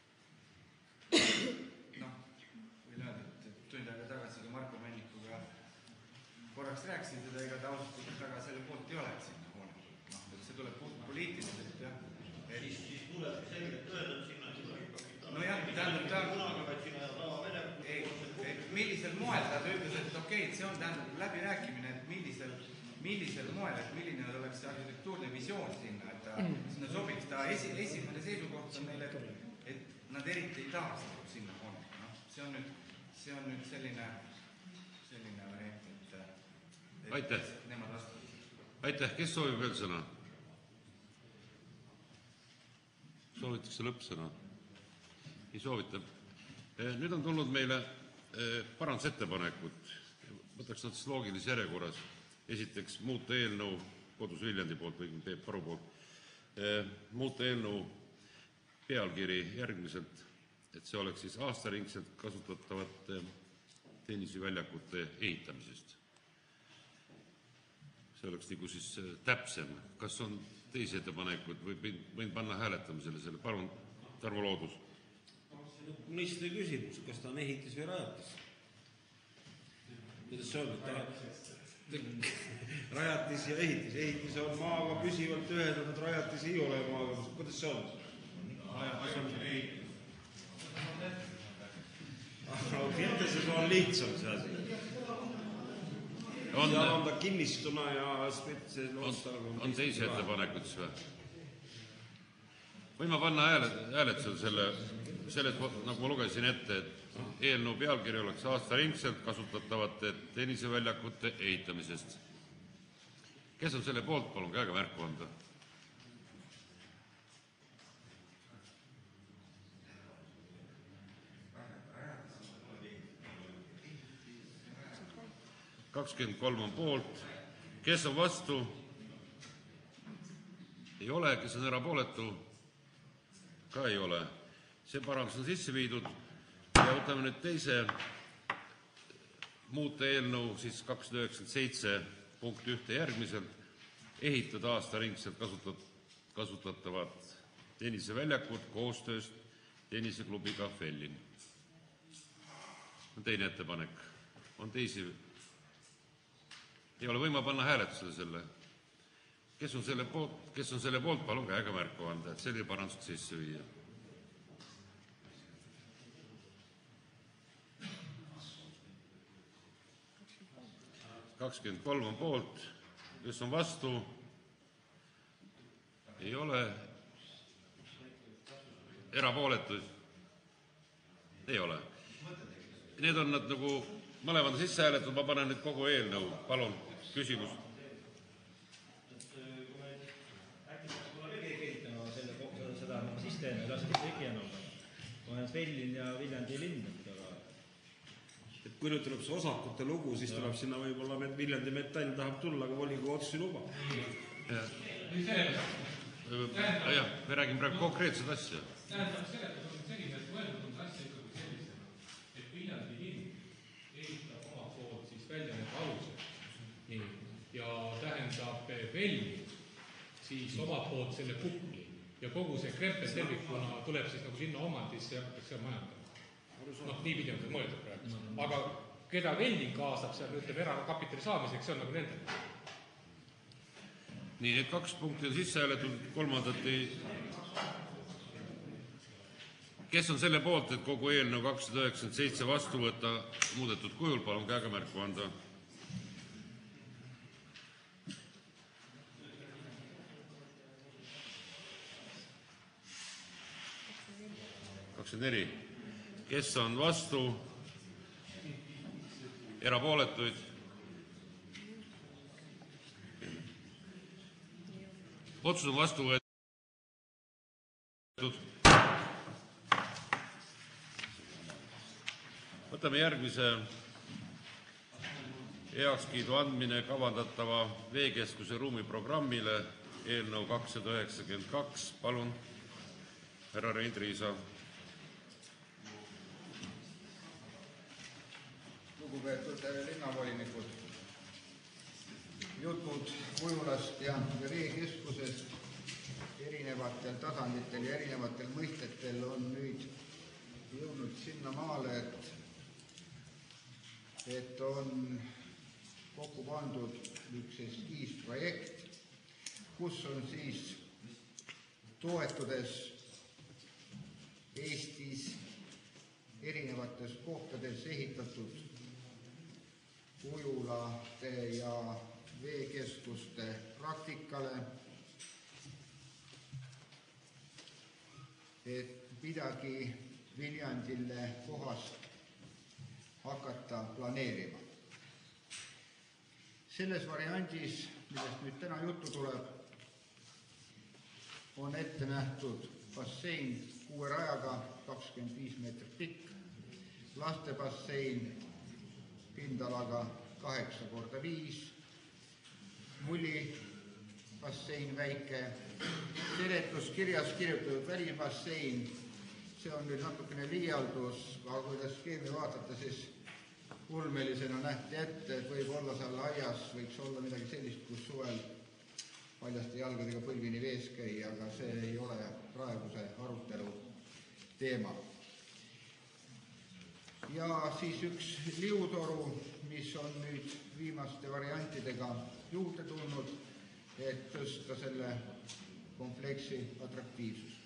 noh, võin öelda, et tund aega tagasi ka Marko Männikuga korraks rääkisin teda, ega ta ausalt väga selle poolt ei ole, et sinna hoone. Noh, et see tuleb puht poliitiliselt, jah. Siis, siis tuleb selgelt öelda, et sinna ei tule kapitaal. No jah, tähendab, ta on... Ei, millisel moel ta ütles, et okei, et see on tähendab läbirääkimine, et millisel, millisel moel, et milline oleks see arhitektuurne visioon sinna, et ta sinna sobiks. Ta esi, esimene seisukoht on neile, et nad eriti ei taha sinna hoone. No, see on nüüd, see on nüüd selline, selline variant. Aitäh. Aitäh. Kes soovib veel sõna? Soovitakse lõppsõna? Ei soovita. Nüüd on tulnud meile parandusettepanekud. Võtaks nad loogilise järjekorras. Esiteks muuta eelnõu Kodus Viljandi poolt või Peep Paru poolt. Muuta eelnõu pealkiri järgmiselt, et see oleks siis aastaringselt kasutatavate tennisiväljakute ehitamisest. See oleks nagu siis täpsem. Kas on teisi ettepanekuid või võin panna hääletamisele selle? Palun, Tarmo Loodus. Mõiste küsimus, kas ta on ehitis või rajatis? Kuidas see on? Ta... rajatis ja ehitis. Ehitis on maaga püsivalt ühendatud, rajatis ei ole maaga. Kuidas see on? Rajatis on ehitis. Kindlasti on lihtsam see asi. On, seal on ta kinnistuna ja spetse on, on teisi ettepanekud siis või? Võin ma panna hääletusel selle, selle, nagu ma lugesin ette, et eelnõu pealkiri oleks aastaringselt kasutatavate tenniseväljakute ehitamisest. Kes on selle poolt, palun käega märku anda? kakskümmend kolm on poolt. Kes on vastu? Ei ole. Kes on erapooletu? Ka ei ole. See parandus on sisse viidud. Ja võtame nüüd teise muuta eelnõu siis kakssada üheksakümmend seitse punkt ühte järgmiselt. Ehitada aastaringselt kasutat, kasutatavat tenniseväljakut koostööst tenniseklubiga Fellin. On teine ettepanek. On teisi... Ei ole võima panna hääletusele selle. Kes on selle poolt, kes on selle poolt palun käega märku anda, et selline parandus sisse viia. kakskümmend kolm on poolt, kes on vastu? Ei ole. Erapooletuid? Ei ole. Need on nad nagu mõlemad sisse hääletud, ma panen nüüd kogu eelnõu. Palun, küsimus. Seda süsteemi ei lasta tegi enam. Ma olen Vellin ja Viljandi linn. Et kui nüüd tuleb see osakute lugu, siis tuleb sinna võib-olla Viljandi metall tahab tulla, aga volikogu otsus ei luba. Jah, me räägime praegu konkreetset asja. Tähendab, seletus on selline, et mõeldud on asja ikkagi sellised, et Viljandi linn ehitab oma poolt siis välja need alused. Nii. Ja tähendab Vellin siis oma poolt selle kukli ja kogu see krempel tervikuna tuleb siis nagu sinna omandisse ja hakatakse seal majandama. Noh, nii pidi on see mõeldud praegu. Aga keda Vellin kaasab seal, ütleb erakapitali saamiseks, see on nagu nende. Nii, need kaks punkti on sisse hääletud, kolmandati. Kes on selle poolt, et kogu eelnõu kakssada üheksakümmend seitse vastu võtta muudetud kujul, palun käega märku anda. kakskümmend neli. Kes on vastu? Erapooletuid? Otsus on vastu võetud. Võtame järgmise heakskiidu andmine kavandatava veekeskuse ruumiprogrammile eelnõu kakssada üheksakümmend kaks. Palun, härra Rein Triisa. Lugupeetud linnavolinikud, jutud Kujulast ja veekeskusest erinevatel tasanditel ja erinevatel mõistetel on nüüd jõudnud sinna maale, et, et on kokku pandud üks eskiisprojekt, kus on siis toetudes Eestis erinevates kohtades ehitatud Kujulate ja veekeskuste praktikale, et midagi Viljandile kohast hakata planeerima. Selles variandis, millest nüüd täna juttu tuleb, on ette nähtud bassein kuue rajaga kakskümmend viis meetrit pikk, lastebassein pindalaga kaheksa korda viis, mulli bassein väike, seletuskirjas kirjutatud välibassein, see on nüüd natukene liialdus, aga kui te skeemi vaatate, siis ulmelisena nähti ette, et võib olla seal aias, võiks olla midagi sellist, kus suvel paljaste jalgadega põlvini vees käi, aga see ei ole praeguse arutelu teema. Ja siis üks liutoru, mis on nüüd viimaste variantidega juurde tulnud, et tõsta selle kompleksi atraktiivsus.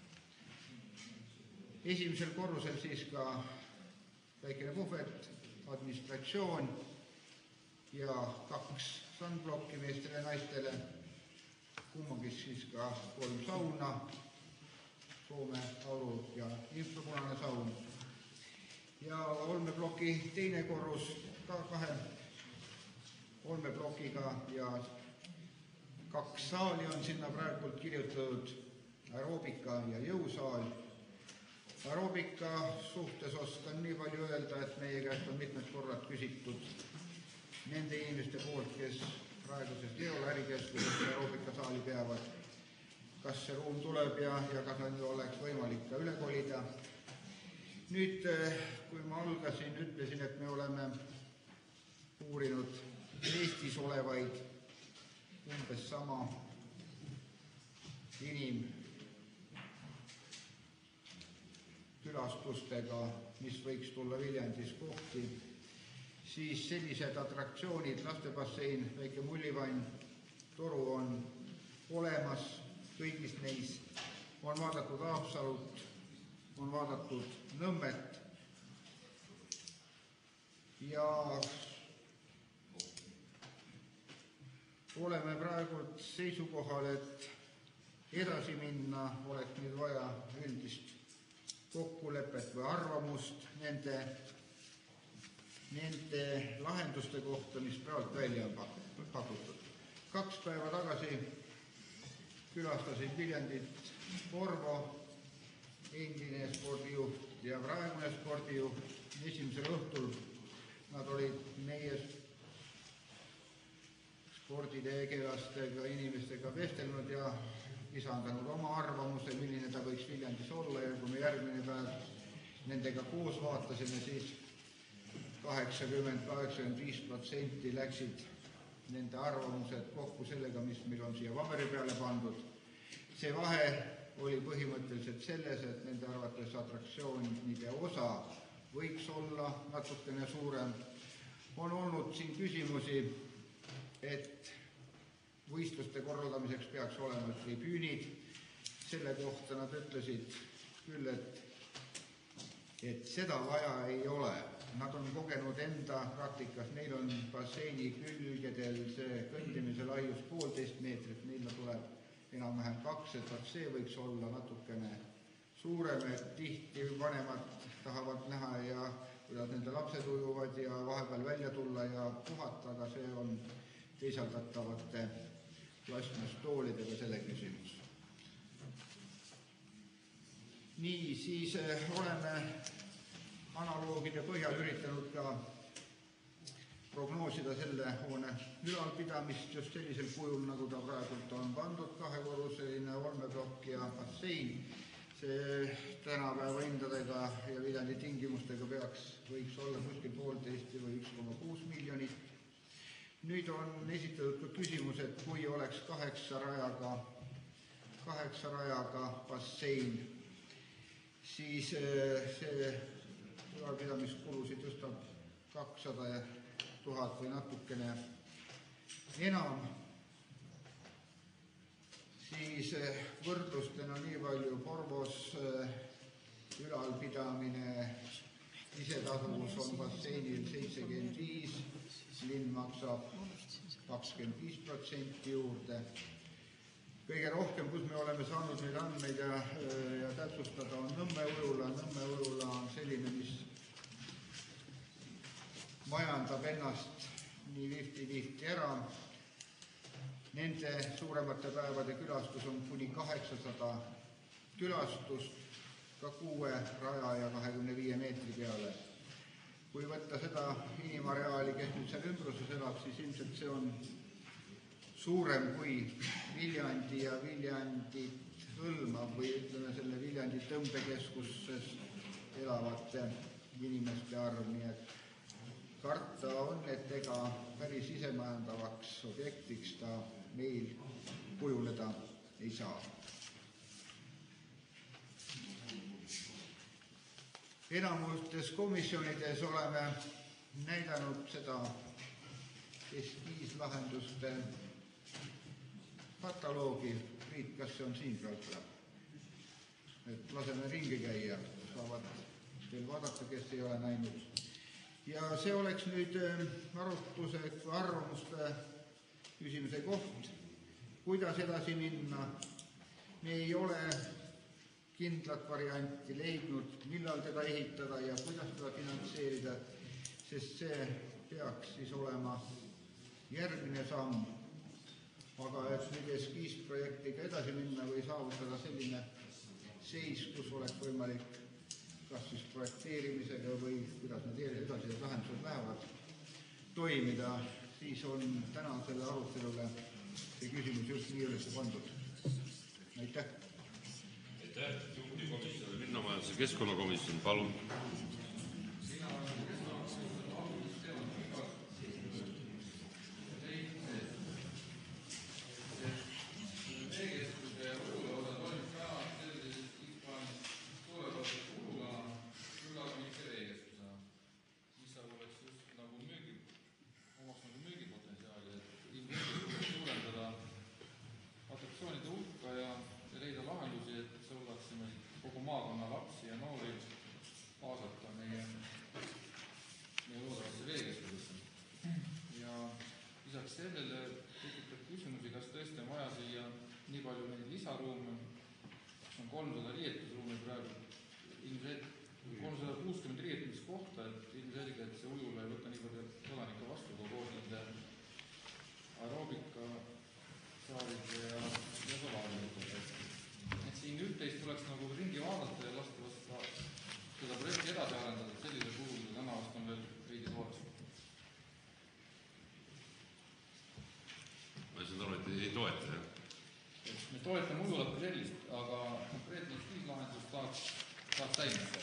Esimesel korrusel siis ka väikene puhvet, administratsioon ja kaks sandblokki meestele ja naistele, kummagis siis ka kolm sauna, Soome auru ja infrapunane saun. Ja olmeploki teine korrus ka kahe olmeplokiga ja kaks saali on sinna praegult kirjutatud, aeroobika ja jõusaal. Aeroobika suhtes oskan nii palju öelda, et meie käest on mitmed korrad küsitud nende inimeste poolt, kes praegusest Eola ärikeskusest aeroobikasaali peavad, kas see ruum tuleb ja, ja kas nad oleks võimalik ka üle kolida. Nüüd, kui ma algasin, ütlesin, et me oleme uurinud Eestis olevaid umbes sama inimkülastustega, mis võiks tulla Viljandis kohti, siis sellised atraktsioonid, lastebassein, väike mullivann, toru on olemas kõigis neis, on vaadatud Haapsalut, on vaadatud Nõmmet ja oleme praegu seisukohal, et edasi minna oleks nüüd vaja üldist kokkulepet või arvamust nende, nende lahenduste kohta, mis praegu välja on pakutud. Kaks päeva tagasi külastasin Viljandit Porvo, endine spordijuht ja praegune spordijuht. Esimesel õhtul nad olid meie sporditegelastega, inimestega vestelnud ja lisandanud oma arvamuse, milline ta võiks Viljandis olla, ja kui me järgmine päev nendega koos vaatasime, siis kaheksakümmend kuni kaheksakümmend viis protsenti läksid nende arvamused kokku sellega, mis meil on siia paberi peale pandud. See vahe oli põhimõtteliselt selles, et nende arvates atraktsioonide osa võiks olla natukene suurem. On olnud siin küsimusi, et võistluste korraldamiseks peaks olema tribüünid. Selle kohta nad ütlesid küll, et, et seda vaja ei ole. Nad on kogenud enda praktikas, neil on basseini külgedel see kõndimise laius poolteist meetrit, neil tuleb enam-vähem kaks, et see võiks olla natukene suurem, et tihti vanemad tahavad näha ja kuidas nende lapsed ujuvad ja vahepeal välja tulla ja puhata, aga see on teisaldatavate plastmasstoolidega selle küsimus. Nii, siis oleme analoogide põhjal üritanud ka prognoosida selle hoone ülalpidamist just sellisel kujul, nagu ta praegult on pandud, kahekorruseline olmeplokk ja bassein. See tänapäeva hindadega ja Viljandi tingimustega peaks, võiks olla kuskil poolteist või üks koma kuus miljonit. Nüüd on esitatud ka küsimus, et kui oleks kaheksa rajaga, kaheksa rajaga bassein, siis see ülalpidamiskulusid tõstab kakssada tuhat või natukene enam. Siis võrdlustena nii palju Porvos ülalpidamine, isetasuvus on basseinil seitsekümmend viis, linn maksab kakskümmend viis protsenti juurde. Kõige rohkem, kus me oleme saanud neid andmeid ja, ja täpsustada, on Nõmme ujula. Nõmme ujula on selline, mis majandab ennast nii vihti-vihti ära. Nende suuremate päevade külastus on kuni kaheksasada külastust, ka kuue raja ja kahekümne viie meetri peale. Kui võtta seda inimareaali, kes nüüd seal ümbruses elab, siis ilmselt see on suurem kui Viljandi ja Viljandit hõlmav või ütleme selle Viljandi tõmbekeskuses elavate inimeste arv, nii et karta on, et ega päris isemajandavaks objektiks ta meil kujuneda ei saa. Enamustes komisjonides oleme näidanud seda eskiislahenduste kataloogi. Priit, kas see on siin praegu? Et laseme ringi käia, saavad veel vaadata, kes ei ole näinud. Ja see oleks nüüd arutluse või arvamuste küsimuse koht, kuidas edasi minna. Me ei ole kindlat varianti leidnud, millal teda ehitada ja kuidas teda finantseerida, sest see peaks siis olema järgmine samm. Aga et nüüd eskiisprojektiga edasi minna või saavutada selline seis, kus oleks võimalik kas siis projekteerimisega või kuidas need edasi lahendused lähevad toimida, siis on täna selle arutelule see küsimus just nii üles pandud. Aitäh! Aitäh! Juhtivkomisjon, linnamajanduse keskkonnakomisjon, palun! tõesti on vaja siia nii palju neid lisaruume, on kolmsada riietusruumi praegu, ilmselt kolmsada kuuskümmend riietumiskohta, et ilmselge, et see ujula ei võta nii palju kodanikke vastu, kui koos nende aeroobika saalide ja, ja salaalide. Et siin üht-teist tuleks nagu ringi vaadata ja lasta vasta seda projekti edasi arendada, et sellisel puhul seda täna vast on veel veidi soorest. Ma saan aru, et ei toeta, jah? Me toetame ujulat kui sellist, aga konkreetne stiislahendus tahaks, tahaks täiendada.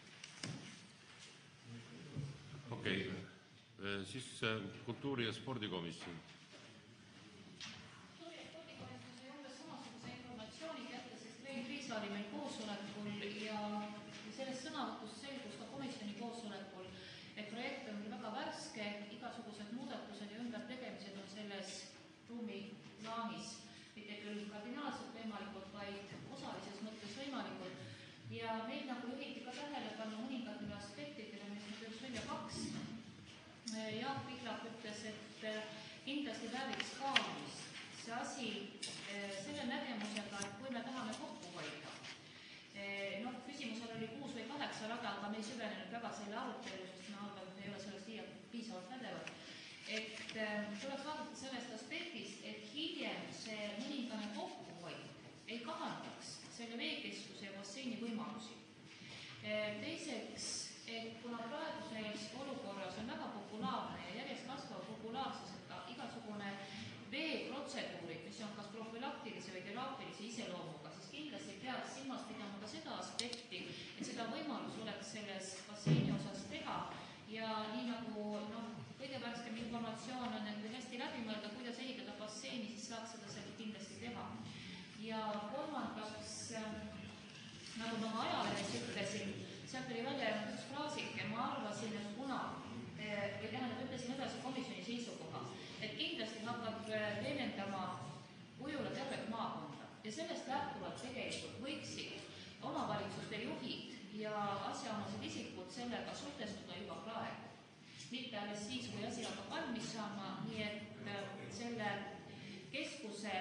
Okei, okay. Siis kultuuri- ja spordikomisjon. Kultuuri- ja spordikomisjon sai umbes samasuguse informatsiooni kätte, sest Rein Riisa oli meil koosolekul ja sellest sõnavõtust selgus ka komisjoni koosolekul, et projekt on väga värske, igasugused muudatused ja ümbertegemised on selles ruumi plaanis, mitte küll kardinaalselt võimalikud, vaid osalises mõttes võimalikud. Ja meil nagu juhiti ka tähelepanu mõningatele aspektidele, mis nüüd üks välja kaks. Jaak Pihlak ütles, et kindlasti vääriks kaalumist see asi selle nägemusega, et kui me tahame kokku hoida. Noh, küsimusel oli kuus või kaheksa rada, aga me ei süvenenud väga selle arutelu, sest me arvan, et ei ole sellest liialt piisavalt pädevad. Et tuleks vaadata sellest aspektist, et hiljem see mõningane kokkuhoid ei kahandaks selle veekeskuse ja basseini võimalusi. Teiseks, et kuna praeguses olukorras on väga populaarne ja järjest kasvava populaarsusega igasugune veeprotseduurid, mis on kas profülaktilise või teraapilise iseloomuga, siis kindlasti peaks silmas pidama ka seda aspekti, et seda võimalus oleks selles basseini osas teha ja nii nagu noh, kõige värskem informatsioon on, et hästi läbi mõelda, kuidas ehitada basseini, siis saaks seda seal kindlasti teha. Ja kolmandaks, nagu ma ajalehes ütlesin, sealt oli välja üks fraasike, ma arvasin, et kuna, või tähendab, ütlesin edasi komisjoni seisukoha, et kindlasti hakkab leevendama ujula tervet maakonda ja sellest lähtuvalt tegelikult võiksid omavalitsuste juhid ja asjaomased isikud sellega suhtestuda juba praegu. Mitte alles siis, kui asi hakkab valmis saama, nii et selle keskuse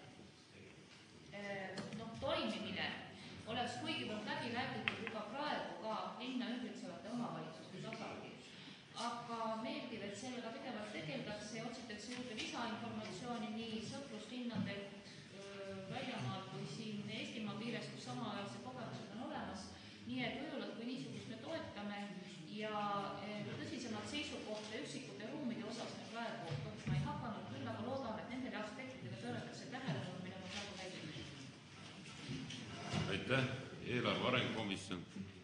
noh, toimimine oleks kuigivõrd läbi räägitud juba praegu ka linna ümbritsevate omavalitsuste tasandil. Aga meeldiv, et sellega pidevalt tegeldakse ja otsitakse juurde lisainformatsiooni nii sõpruslinnadelt väljamaalt kui siin Eestimaa piires, kus samaväärse kogemused on olemas. Nii et ujulat kui niisugust me toetame ja tõsisemalt seisukohta üksikute ruumide osas me praegu võtma ei hakanud, küll aga loodame, et nendele aspektidele pööratakse tähelepanu, mille ma praegu välja. Aitäh, eelarve arengukomisjon.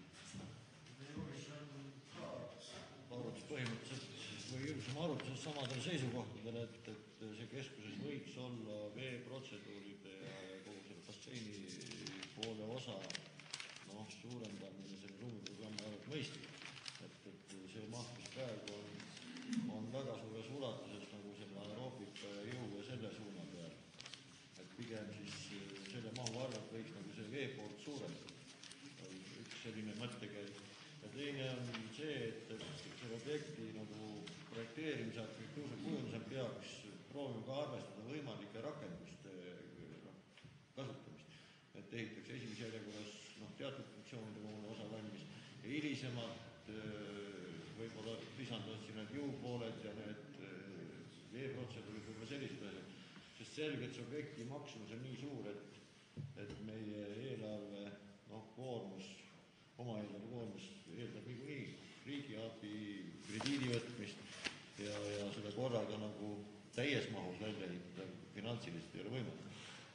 Arutus põhimõtteliselt või jõudsime arutuses samadel seisukohtadel, et, et see keskuses võiks olla veeprotseduuride ja kogu selle basseini poole osa noh, suurendamine selle ruumiprogrammi arvab mõistlik. Et, et see maht, mis praegu on, on väga suures ulatuses nagu selle aeroobika ja jõu ja selle suuna peal. Et pigem siis selle mahu arvab võiks nagu see vee poolt suurendada. Üks selline mõttekäik. Ja teine on see, et selle objekti nagu projekteerimise arhitektuurse kujundusel peaks proovima ka arvestada võimalike rakenduste no, kasutamist. Et ehitaks esimese järjekorras no, teatud funktsioonide muule osa valmis ja hilisemalt võib-olla lisandavad siin need jõupooled ja need veeprotseduurid võib-olla sellised asjad. Sest selge, et see objekti maksumus on nii suur, et, et meie eelarve no, koormus, oma eelarve koormus eeldab niikuinii riigiabi krediidi võtmist ja, ja selle korraga nagu täies mahus välja ehitada finantsiliselt ei ole võimalik.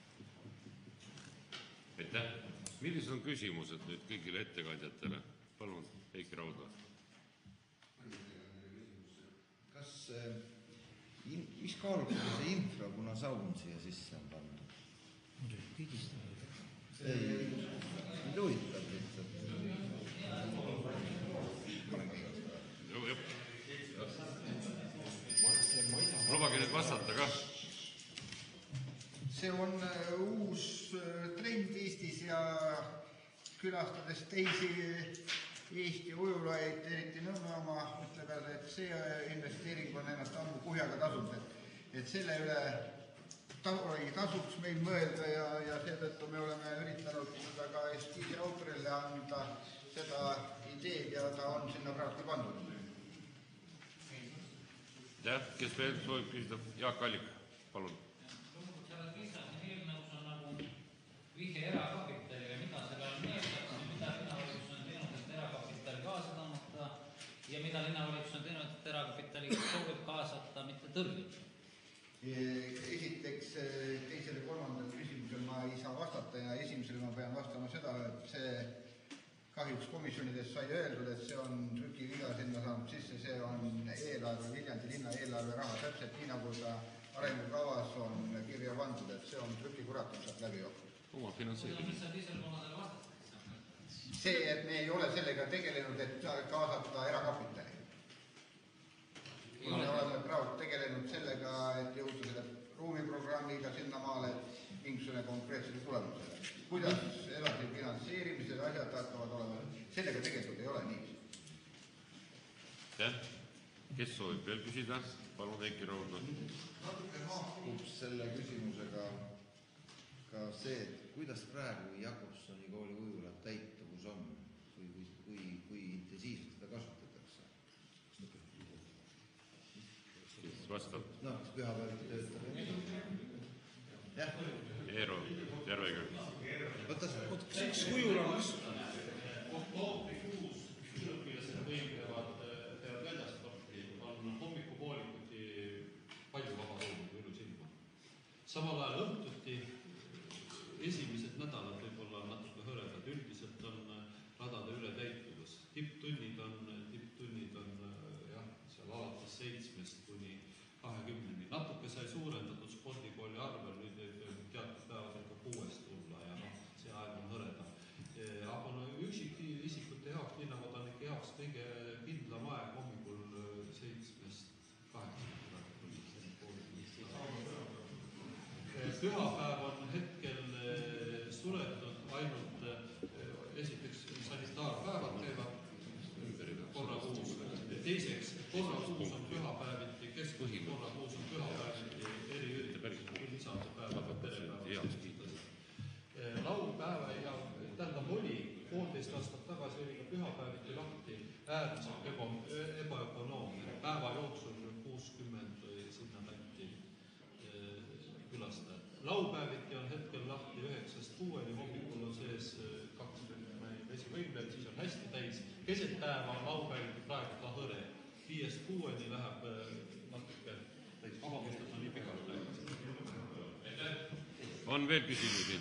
Aitäh. Millised on küsimused nüüd kõigile ettekandjatele? Palun, Heiki Raudla. Kas, in, mis kaalutlusel see infra, kuna saun siia sisse on pandud? Ei, mind huvitab lihtsalt. Lubage nüüd vastata ka. See on uus trend Eestis ja külastades teisi Eesti ujulaid, eriti Nõmme oma, ütleb, et see investeering on ennast ammu kuhjaga tasunud, et, et selle üle ei tasuks meil mõelda ja, ja seetõttu me oleme üritanud seda ka eskiisi autorile anda seda ideed ja ta on sinna praegu pandud. jah, kes veel soovib küsida? Jaak Allik, palun. Selles eelnõus on nagu vihje erakapitaliga, mida selle on meeldatakse, mida linnavalitsus on teinud, et erakapitali kaasa tõmmata ja mida linnavalitsus on teinud, et erakapitali soovib kaasata, mitte tõrjuda. Esiteks teisele kolmandale küsimusele ma ei saa vastata ja esimesele ma pean vastama seda, et see kahjuks komisjonides sai öeldud, et see on trükiviga sinna saanud sisse, see on eelarve, Viljandi linna eelarve raha, täpselt nii nagu ta arengukavas on kirja pandud, et see on trükikurat, mis saab läbi jooksnud. Oma finantseerimine. Mis sa teisele kolmandale vastata? See, et me ei ole sellega tegelenud, et kaasata erakapitali. Me oleme praegu tegelenud sellega, et jõuda selle ruumiprogrammiga sinna maale mingisugune konkreetsele tulemusele. Kuidas edasi finantseerimised asjad hakkavad olema, sellega tegelikult ei ole nii. jah, kes soovib veel küsida? Palun, Heiki Raudla. Natuke haakub selle küsimusega ka see, et kuidas praegu Jakobsoni kooli ujula täituvus on, kui, kui, kui, kui intensiivselt seda kasutatakse. Vastab. No, kas pühapäeval töötab? Jah. Eero, Järvega. Võta see. Üks ujula on mis? Oktoobrikuus õpilased võimlevad teevad väljasporti, on hommikupoolikuti palju vaba ruumi kui ilus ilma. Samal ajal õhtuti esimesed nädalad võib-olla natuke hõredad, üldiselt on radade üle täituvus. Tipptunnid on, tipptunnid on jah, seal alates seitsmest kuni kahekümneni. Natuke sai suurendatud spordikooli arvel, nüüd teatud päevadel ka kuuest tulla ja noh, see aeg on hõreda. Aga no üksikisikute jaoks, linnakodanike jaoks kõige kindlam aeg hommikul seitsmest kaheksast. Pühapäev on hetkel suletud ainult esiteks sanitaarpäevad käivad korra kuus. Teiseks, korra kuus on pühapäeviti, keskpõhi korra kuus on pühapäeviti eriüritused, lisade päevad, perepäevad. Laupäeva ja tähendab oli, poolteist aastat tagasi oli ka pühapäeviti lahti äärmiselt ebaökonoomne. Päeva jooksul kuuskümmend või sinna kanti külastajad. Laupäeviti on hetkel lahti üheksast kuueni, hommikul on sees kakskümmend vesivõimleid, siis on hästi täis. Keset päeva on laupäeviti praegu ka hõre. Viiest kuueni läheb natuke täis. Vabandustas on nii pikalt läinud. On veel küsimusi?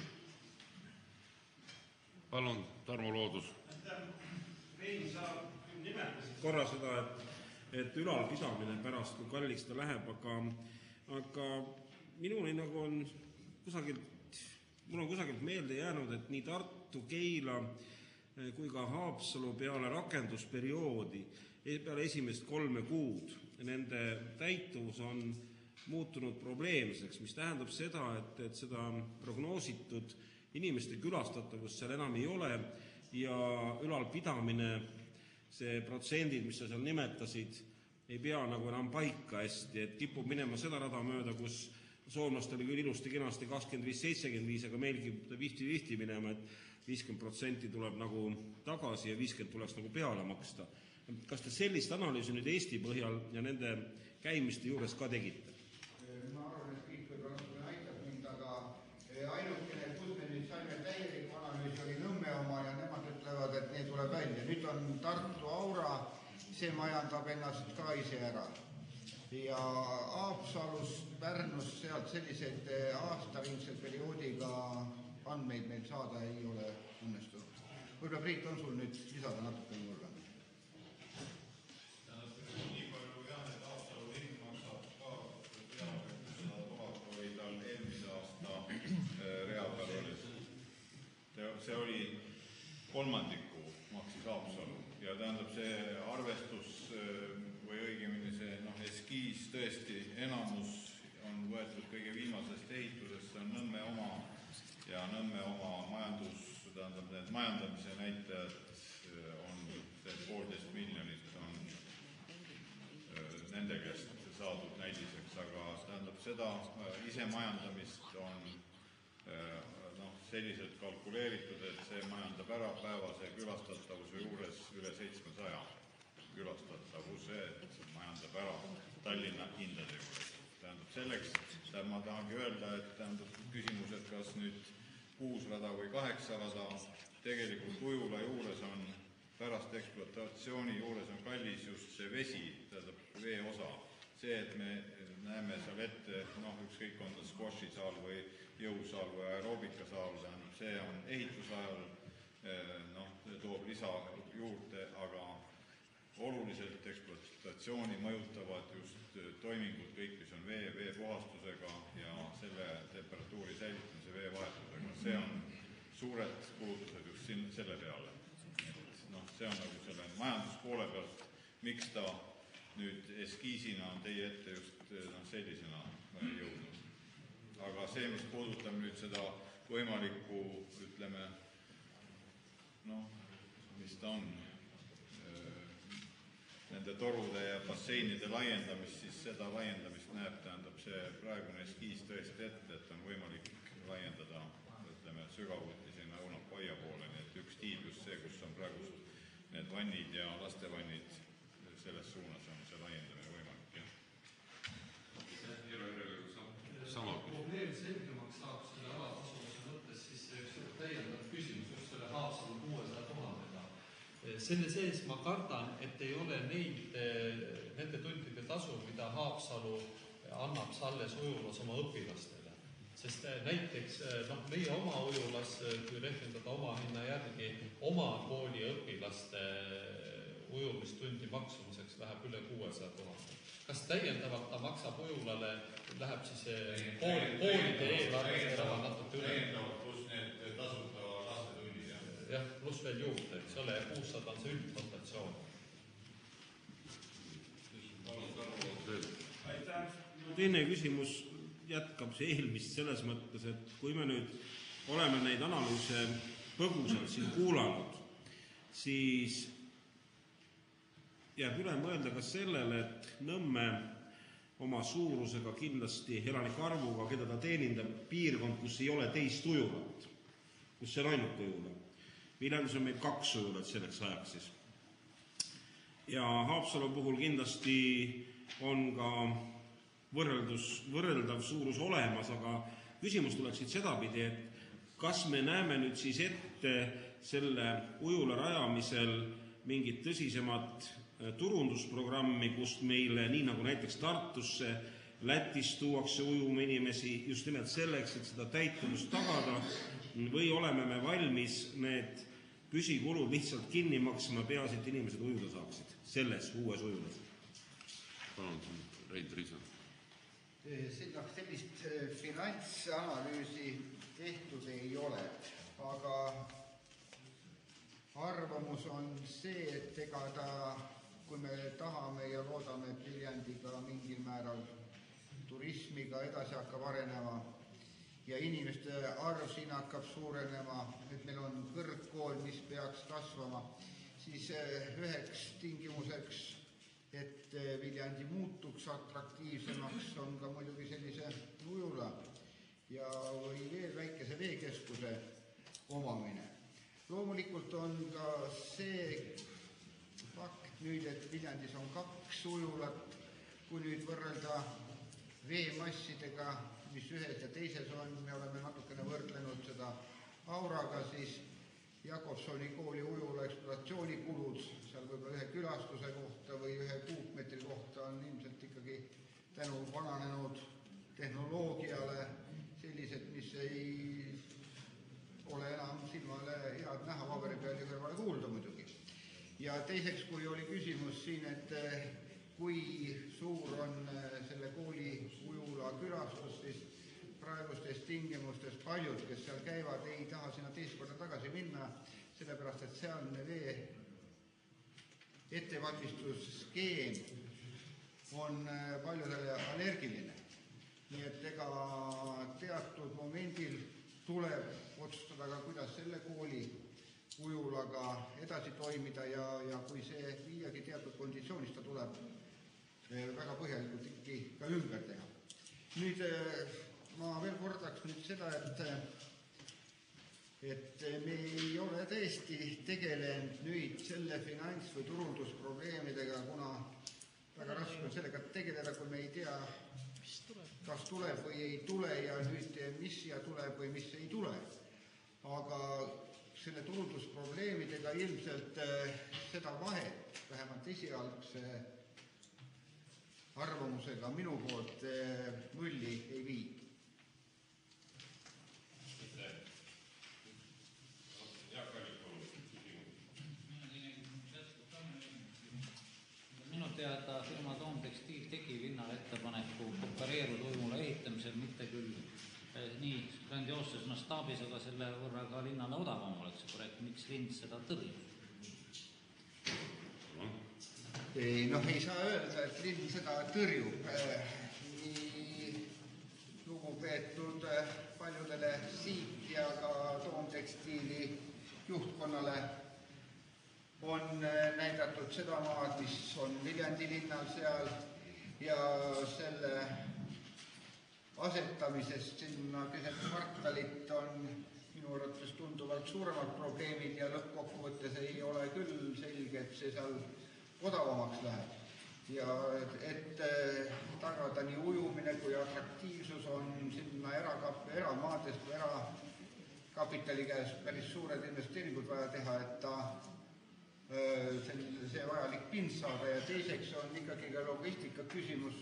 Palun, Tarmo Loodus. Rein, sa nimetasid korra seda, et, et ülalpidamine pärast, kui kalliks ta läheb, aga, aga minuni nagu on kusagilt, mul on kusagilt meelde jäänud, et nii Tartu, Keila kui ka Haapsalu peale rakendusperioodi, peale esimest kolme kuud, nende täituvus on muutunud probleemseks, mis tähendab seda, et, et seda prognoositud inimeste külastatavust seal enam ei ole ja ülalpidamine, see protsendid, mis sa seal nimetasid, ei pea nagu enam paika hästi, et kipub minema seda rada mööda, kus soomlastel oli küll ilusti kenasti kakskümmend viis seitsekümmend viis, aga meil kipub viiskümmend viiskümmend minema, et viiskümmend protsenti tuleb nagu tagasi ja viiskümmend tuleks nagu peale maksta. Kas te sellist analüüsi nüüd Eesti põhjal ja nende käimiste juures ka tegite? Ma arvan, et kõik võib-olla aitab mind, aga ainukene, kus me nüüd saime täielik analüüs, oli Nõmme oma ja nemad ütlevad, et need tuleb välja. Nüüd on Tartu Aura, see majandab ennast ka ise ära. Ja Haapsalus, Pärnus, sealt selliseid aastaringse perioodiga andmeid meil saada ei ole õnnestunud. Võib-olla Priit on sul nüüd lisada natuke juurde? Nii palju jah, et Haapsalu linn maksab ka peaaegu kuussada tuhat oli tal eelmise aasta rea peal oli. See oli kolmandiku maksis Haapsalu ja tähendab see arvestus või õigemini see no, eskiis tõesti enamus on võetud kõige viimasest ehitusest, see on Nõmme oma ja Nõmme oma majandus, tähendab need majandamise näitajad on see poolteist miljonit on nende käest saadud näidiseks, aga tähendab seda isemajandamist on noh, selliselt kalkuleeritud, et see majandab ära päevase külastatavuse juures üle seitsmesaja külastatavuse, et majandab ära Tallinna hindade juures. Tähendab selleks, ma tahangi öelda, et tähendab küsimus, et kas nüüd kuus rada või kaheksa rada, tegelikult ujula juures on, pärast ekspluatatsiooni juures on kallis just see vesi, tähendab vee osa. See, et me näeme seal ette, noh, ükskõik on ta squashi-saal või jõusaal või aeroobikasaal, tähendab, see on ehitusajal, noh, toob lisa juurde, aga oluliselt ekspluatatsiooni mõjutavad just toimingud, kõik, mis on vee, vee puhastusega ja selle temperatuuri säilitamise veevahetusega. See on suured kulutused just siin selle peale. Noh, see on nagu selle majanduspoole pealt, miks ta nüüd eskiisina on teie ette just no, sellisena jõudnud. Aga see, mis puudutab nüüd seda võimalikku, ütleme, noh, mis ta on, nende torude ja basseinide laiendamist, siis seda laiendamist näeb, tähendab see praegune eskiis tõesti ette, et on võimalik laiendada, ütleme, sügavuti sinna Õunapoia poole, nii et üks tiib just see, kus on praegu need vannid ja lastevannid, selles suunas on see laiendamine võimalik, jah. Sama. Probleem selgemaks saab selle alatasuvuse mõttes, siis see täiendav küsimus just selle Haapsalu kuuesaja tuhandega. Selle sees ma kardan, et ei ole neid, nende tundide tasu, mida Haapsalu annab alles ujulas oma õpilastele. Sest näiteks no, meie oma ujulas, kui rehvendada oma hinna järgi, oma kooli õpilaste ujumistundi maksumuseks läheb üle kuuesaja tuhande. Kas täiendavalt ta maksab ujulale, läheb siis kooli, koolide eelarvest raha natuke üle? Täiendavalt pluss need tasuta lastetunnid. Jah, pluss veel juurde, eks ole, ja kuussada on see ülddotatsioon. Aitäh. Teine küsimus jätkab see eelmist selles mõttes, et kui me nüüd oleme neid analüüse põgusalt siin kuulanud, siis jääb üle mõelda ka sellele, et Nõmme oma suurusega kindlasti elanike arvuga, keda ta teenindab, piirkond, kus ei ole teist ujulat, kus see on ainult ujula. Viljandis on meil kaks ujulat selleks ajaks siis. Ja Haapsalu puhul kindlasti on ka võrreldus, võrreldav suurus olemas, aga küsimus tuleks siit sedapidi, et kas me näeme nüüd siis ette selle ujula rajamisel mingit tõsisemat turundusprogrammi, kust meile, nii nagu näiteks Tartusse, Lätis tuuakse ujuma inimesi just nimelt selleks, et seda täituvust tagada, või oleme me valmis need püsikulud lihtsalt kinni maksma, peaasi, et inimesed ujuda saaksid selles uues ujulas. Palun, Rein Triisa. Sellist finantsanalüüsi tehtud ei ole, aga arvamus on see, et ega ta, kui me tahame ja loodame, et Viljandiga mingil määral turismiga edasi hakkab arenema ja inimeste arv siin hakkab suurenema, et meil on kõrgkool, mis peaks kasvama, siis üheks tingimuseks, et Viljandi muutuks atraktiivsemaks, on ka muidugi sellise ujula ja või veel väikese veekeskuse omamine. Loomulikult on ka see fakt nüüd, et Viljandis on kaks ujulat, kui nüüd võrrelda veemassidega, mis ühes ja teises on, me oleme natukene võrdlenud seda Auraga, siis Jakobsoni kooli ujula ekspluatatsioonikulud, seal võib-olla ühe külastuse kohta või ühe kuupmeetri kohta on ilmselt ikkagi tänu vananenud tehnoloogiale sellised, mis ei ole enam silmale head näha paberi peal ja kõrvale kuulda muidugi. Ja teiseks, kui oli küsimus siin, et kui suur on selle kooli ujula külastus, siis praegustes tingimustes paljud, kes seal käivad, ei taha sinna teist korda tagasi minna, sellepärast et sealne vee ettevalmistusskeem on paljudele allergiline. Nii et ega teatud momendil tuleb otsustada ka, kuidas selle kooli ujulaga edasi toimida ja, ja kui see viiagi teatud konditsioonis, ta tuleb väga põhjalikult ikkagi ka ümber teha. nüüd ma veel kordaks nüüd seda, et et me ei ole tõesti tegelenud nüüd selle finants- või turundusprobleemidega, kuna väga raske on sellega tegeleda, kui me ei tea, kas tuleb või ei tule ja nüüd mis siia tuleb või mis ei tule. Aga selle turundusprobleemidega ilmselt seda vahet, vähemalt esialgse arvamusega minu poolt mulli ei vii. Minu teada firma Toom Tekstiil tegi linnale ettepaneku opereeruda uimula ehitamisel, mitte küll nii grandioosses mastaabis, aga selle võrra ka linnale odavam oleks see projekt. Miks linn seda tõrjub? Ei, noh, ei saa öelda, et linn seda tõrjub. Nii lugupeetud paljudele siit ja ka Toom Tekstiili juhtkonnale on näidatud seda maad, mis on Viljandi linnal seal ja selle asetamisest sinna keset kvartalit on minu arvates tunduvalt suuremad probleemid ja lõppkokkuvõttes ei ole küll selge, et see seal odavamaks läheb. Ja et tagada nii ujumine kui atraktiivsus on sinna eramaadest või erakapitali käes päris suured investeeringud vaja teha, et ta see vajalik pind saada ja teiseks on ikkagi ka logistika küsimus.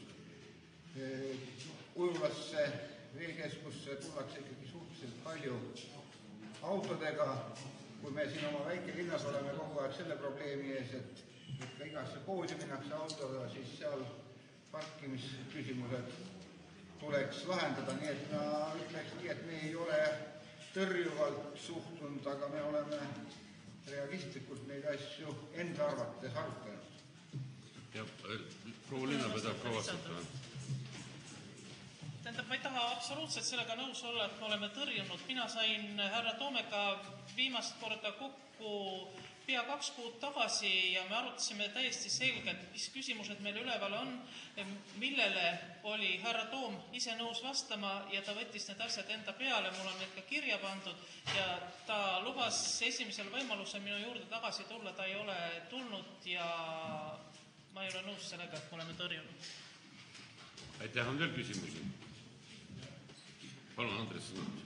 Ujulasse veekeskusse tullakse ikkagi suhteliselt palju autodega, kui me siin oma väikelinnas oleme kogu aeg selle probleemi ees, et ka igasse poodi minnakse autoga, siis seal parkimisküsimused tuleks lahendada, nii et ma ütleks nii, et me ei ole tõrjuvalt suhtunud, aga me oleme realistlikult neid asju enda arvates arutanud. Ja proua Linnapea tahab ka vastata. Tähendab, ma ei taha absoluutselt sellega nõus olla, et me oleme tõrjunud. Mina sain härra Toomega viimast korda kokku pea kaks kuud tagasi ja me arutasime täiesti selgelt, mis küsimused meil üleval on, millele oli härra Toom ise nõus vastama ja ta võttis need asjad enda peale, mul on need ka kirja pandud ja ta lubas esimesel võimalusel minu juurde tagasi tulla, ta ei ole tulnud ja ma ei ole nõus sellega, et me oleme tõrjunud. Aitäh, on veel küsimusi? Palun, Andres Sõnut.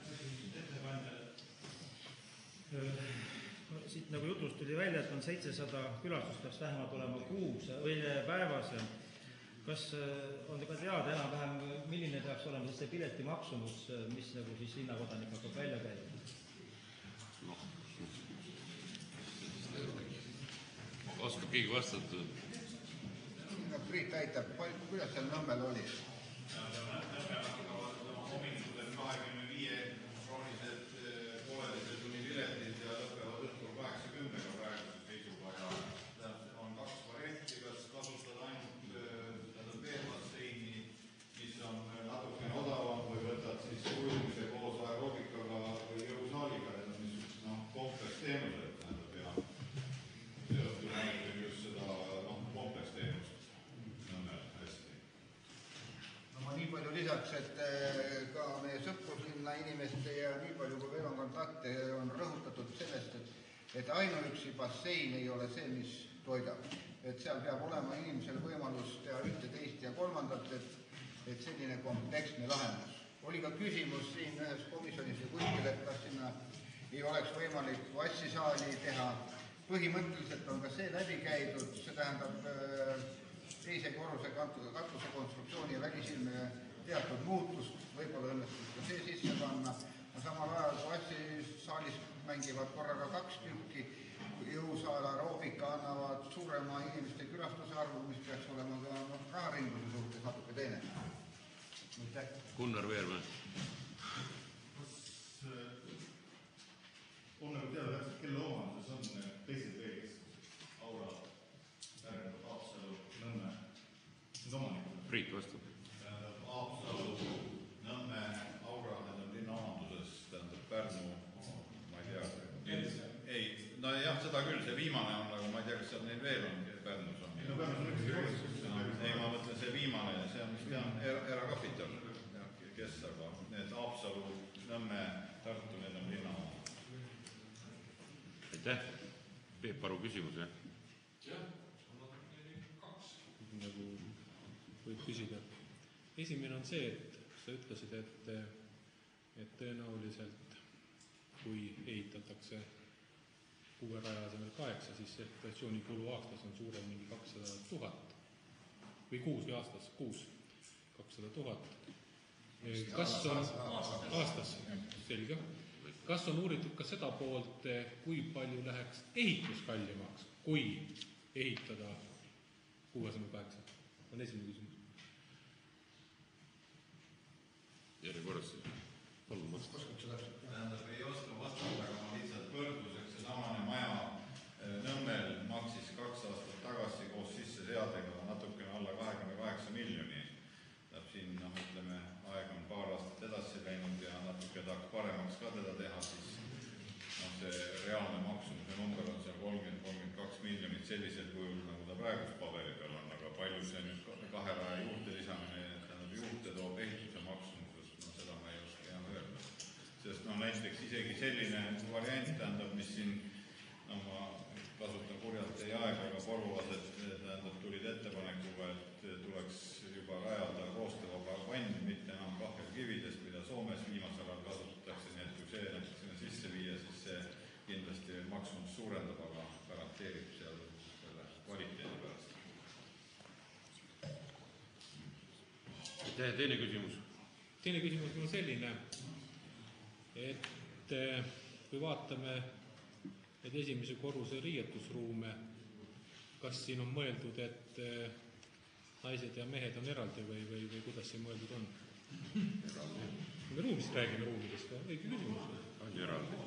Siit nagu jutust tuli välja, et on seitsesada külastust, peaks vähemalt olema kuus või päevas. Kas on ka teada enam-vähem, milline peaks olema siis see pileti maksumus, mis nagu siis linnakodanik hakkab välja käima? Noh, oskab keegi vastata? Priit aitab, kuidas seal Nõmmel oli? Hommikused kahekümne viie kroonised poolelised kuni piletid ja lõpevad õhtul kaheksakümnega praeguse seisuga ja on kaks varianti, kas kasutada ainult veebasseini, mis on natukene odavam või võtad siis ujumise koos aeroobikaga või jõusaaliga, need on niisugused noh, kompleksteenused tähendab ja seotud näitab just seda noh, kompleksteenust Nõmmel hästi. No ma nii palju lisaks, et ka meie sõpruslinna inimeste ja nii palju, kui veel on kontakte, on rõhutatud sellest, et, et ainuüksi bassein ei ole see, mis toidab. Et seal peab olema inimesel võimalus teha ühte, teist ja kolmandat, et, et selline kompleksne lahendus. Oli ka küsimus siin ühes komisjonis ja kuskil, et kas sinna ei oleks võimalik vassisaali teha. Põhimõtteliselt on ka see läbi käidud, see tähendab teise korruse katuse konstruktsiooni ja vägisilme teatud muutust, võib-olla õnnestub ka see sisse panna. Samal ajal vassisaalis mängivad korraga kaks tükki, jõusaal aeroobika annavad suurema inimeste külastuse arvu, mis peaks olema ka no, raharingluse suhtes natuke teine. Gunnar Veermäe. On nagu teada täpselt, kelle omanduses on teised veekeskused, Aura, Pärnu, Haapsalu, Nõmme, need omanikud? Priit vastab. Haapsalu, Nõmme, Aura, need on linna omanduses, tähendab Pärnu, ma ei tea. Ei, no jah, seda küll, see viimane on, aga ma ei tea, kas seal neil veel on, Pärnus on. No Pärnus on üks veekeskus. Ei, ma mõtlen see viimane, see on vist jah, erakapital. kes, aga need Haapsalu, Nõmme, Tartu, need on linna oma. Aitäh. Peep Aru küsimus, jah? Jah, kaks nagu võib küsida. Esimene on see, et sa ütlesid, et, et tõenäoliselt kui ehitatakse kuue raja asemel kaheksa, siis ekspluaatatsioonikulu aastas on suurem mingi kakssada tuhat või kuus või aastas, kuus, kakssada tuhat. Kas on aastas, selge. Kas on uuritud ka seda poolt, kui palju läheks ehitus kallimaks, kui ehitada kuue asemel kaheksa? On esimene küsimus. Järjekorras, palun vasta. Tähendab, ei oska vastata, aga ma lihtsalt võrdluseks, see samane maja Nõmmel maksis kaks aastat tagasi koos sisseseadega natukene alla kahekümne kaheksa miljoni. Tähendab, siin, noh, ütleme, aeg on paar aastat edasi läinud ja natuke tahaks paremaks ka teda teha, siis noh, see reaalne maksumuse number on seal kolmkümmend kuni kolmkümmend kaks miljonit sellisel kujul, nagu ta praegust paberi peal on, aga palju see nüüd kahe raja juurde lisamine, tähendab, juurde toob ehituse maksumusest, no seda ma ei oska enam öelda. Sest noh, näiteks isegi selline variant, tähendab, mis siin, no ma kasutan kurjalt teie aega, aga Poruvased, tähendab, tulid ettepanekuga, et tuleks juba rajada roostevaba vann, mitte enam kahvelkividest, mida Soomes viimasel ajal kasutatakse, nii et kui see näiteks sinna sisse viia, siis see kindlasti maksumus suurendab, aga garanteerib seal selle kvaliteedi pärast. Aitäh, teine küsimus. Teine küsimus on selline, et kui vaatame et esimese korruse riietusruume, kas siin on mõeldud, et naised ja mehed on eraldi või, või, või kuidas siin mõeldud on? Me ruumist räägime ruumidest, õige küsimus. On eraldi.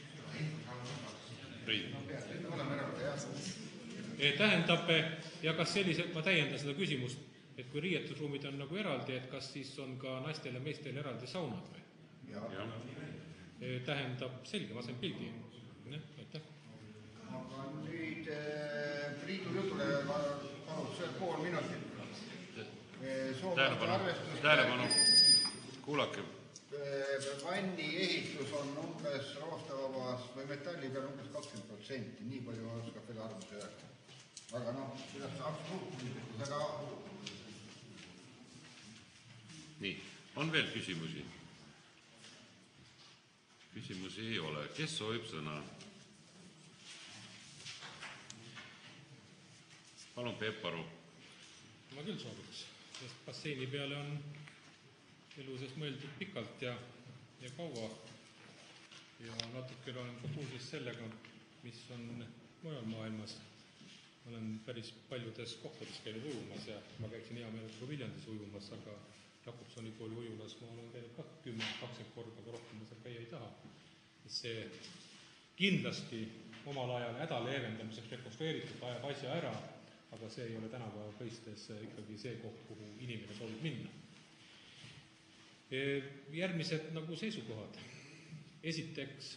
Tähendab, ja kas sellise, ma täiendan seda küsimust, et kui riietusruumid on nagu eraldi, et kas siis on ka naistel ja meestel eraldi saunad või? Ja. Tähendab, selge, ma sain pildi. Aitäh. Aga nüüd Priidu jutule palus pool minutit. Tähelepanu, tähelepanu, kuulake. Vanni ehitus on umbes roostevabas või metalli peal umbes kakskümmend protsenti, nii palju oskab veel arvuse öelda. Aga noh, kuidas see absoluutselt, aga... Nii, on veel küsimusi? Küsimusi ei ole. Kes soovib sõna? Palun, Peep Aru. Ma küll sooviks, sest basseini peale on elu sees mõeldud pikalt ja, ja kaua. Ja natuke olen ka kursis sellega, mis on mujal maailmas. Ma olen päris paljudes kohtades käinud ujumas ja ma käiksin hea meelega ka Viljandis ujumas, aga Jakobsoni kooli ujulas ma olen käinud ka kümme kakskümmend korda, aga rohkem ma seal käia ei taha. See kindlasti omal ajal häda leevendamiseks rekonstrueeritud ajab asja ära, aga see ei ole tänapäeva mõistes ikkagi see koht, kuhu inimene soovib minna. Järgmised nagu seisukohad. Esiteks,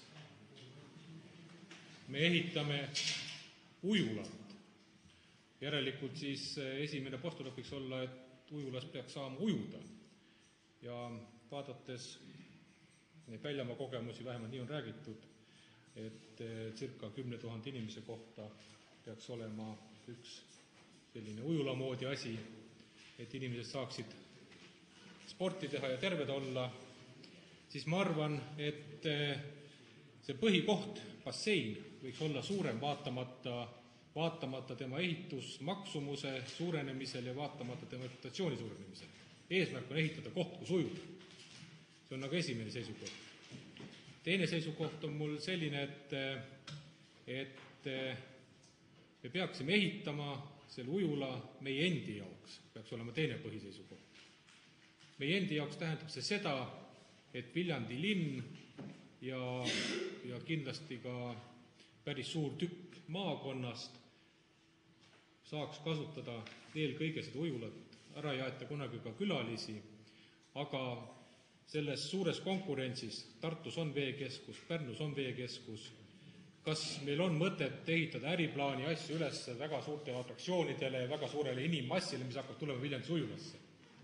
me ehitame ujulat. Järelikult siis esimene postulaat võiks olla, et ujulas peaks saama ujuda. Ja vaadates neid väljamaa kogemusi, vähemalt nii on räägitud, et circa kümne tuhande inimese kohta peaks olema üks selline ujula moodi asi, et inimesed saaksid sporti teha ja terved olla, siis ma arvan, et see põhikoht, bassein, võiks olla suurem vaatamata, vaatamata tema ehitusmaksumuse suurenemisel ja vaatamata tema ekspluatatsiooni suurenemisel. Eesmärk on ehitada koht, kus ujuda. See on nagu esimene seisukoht. Teine seisukoht on mul selline, et, et me peaksime ehitama selle ujula meie endi jaoks, peaks olema teine põhiseisukoht. Meie endi jaoks tähendab see seda, et Viljandi linn ja, ja kindlasti ka päris suur tükk maakonnast saaks kasutada eelkõige seda ujulat, ära jäeta kunagi ka külalisi, aga selles suures konkurentsis, Tartus on veekeskus, Pärnus on veekeskus, kas meil on mõtet ehitada äriplaani asju üles väga suurte atraktsioonidele ja väga suurele inimmassile, mis hakkab tulema Viljandis ujulasse?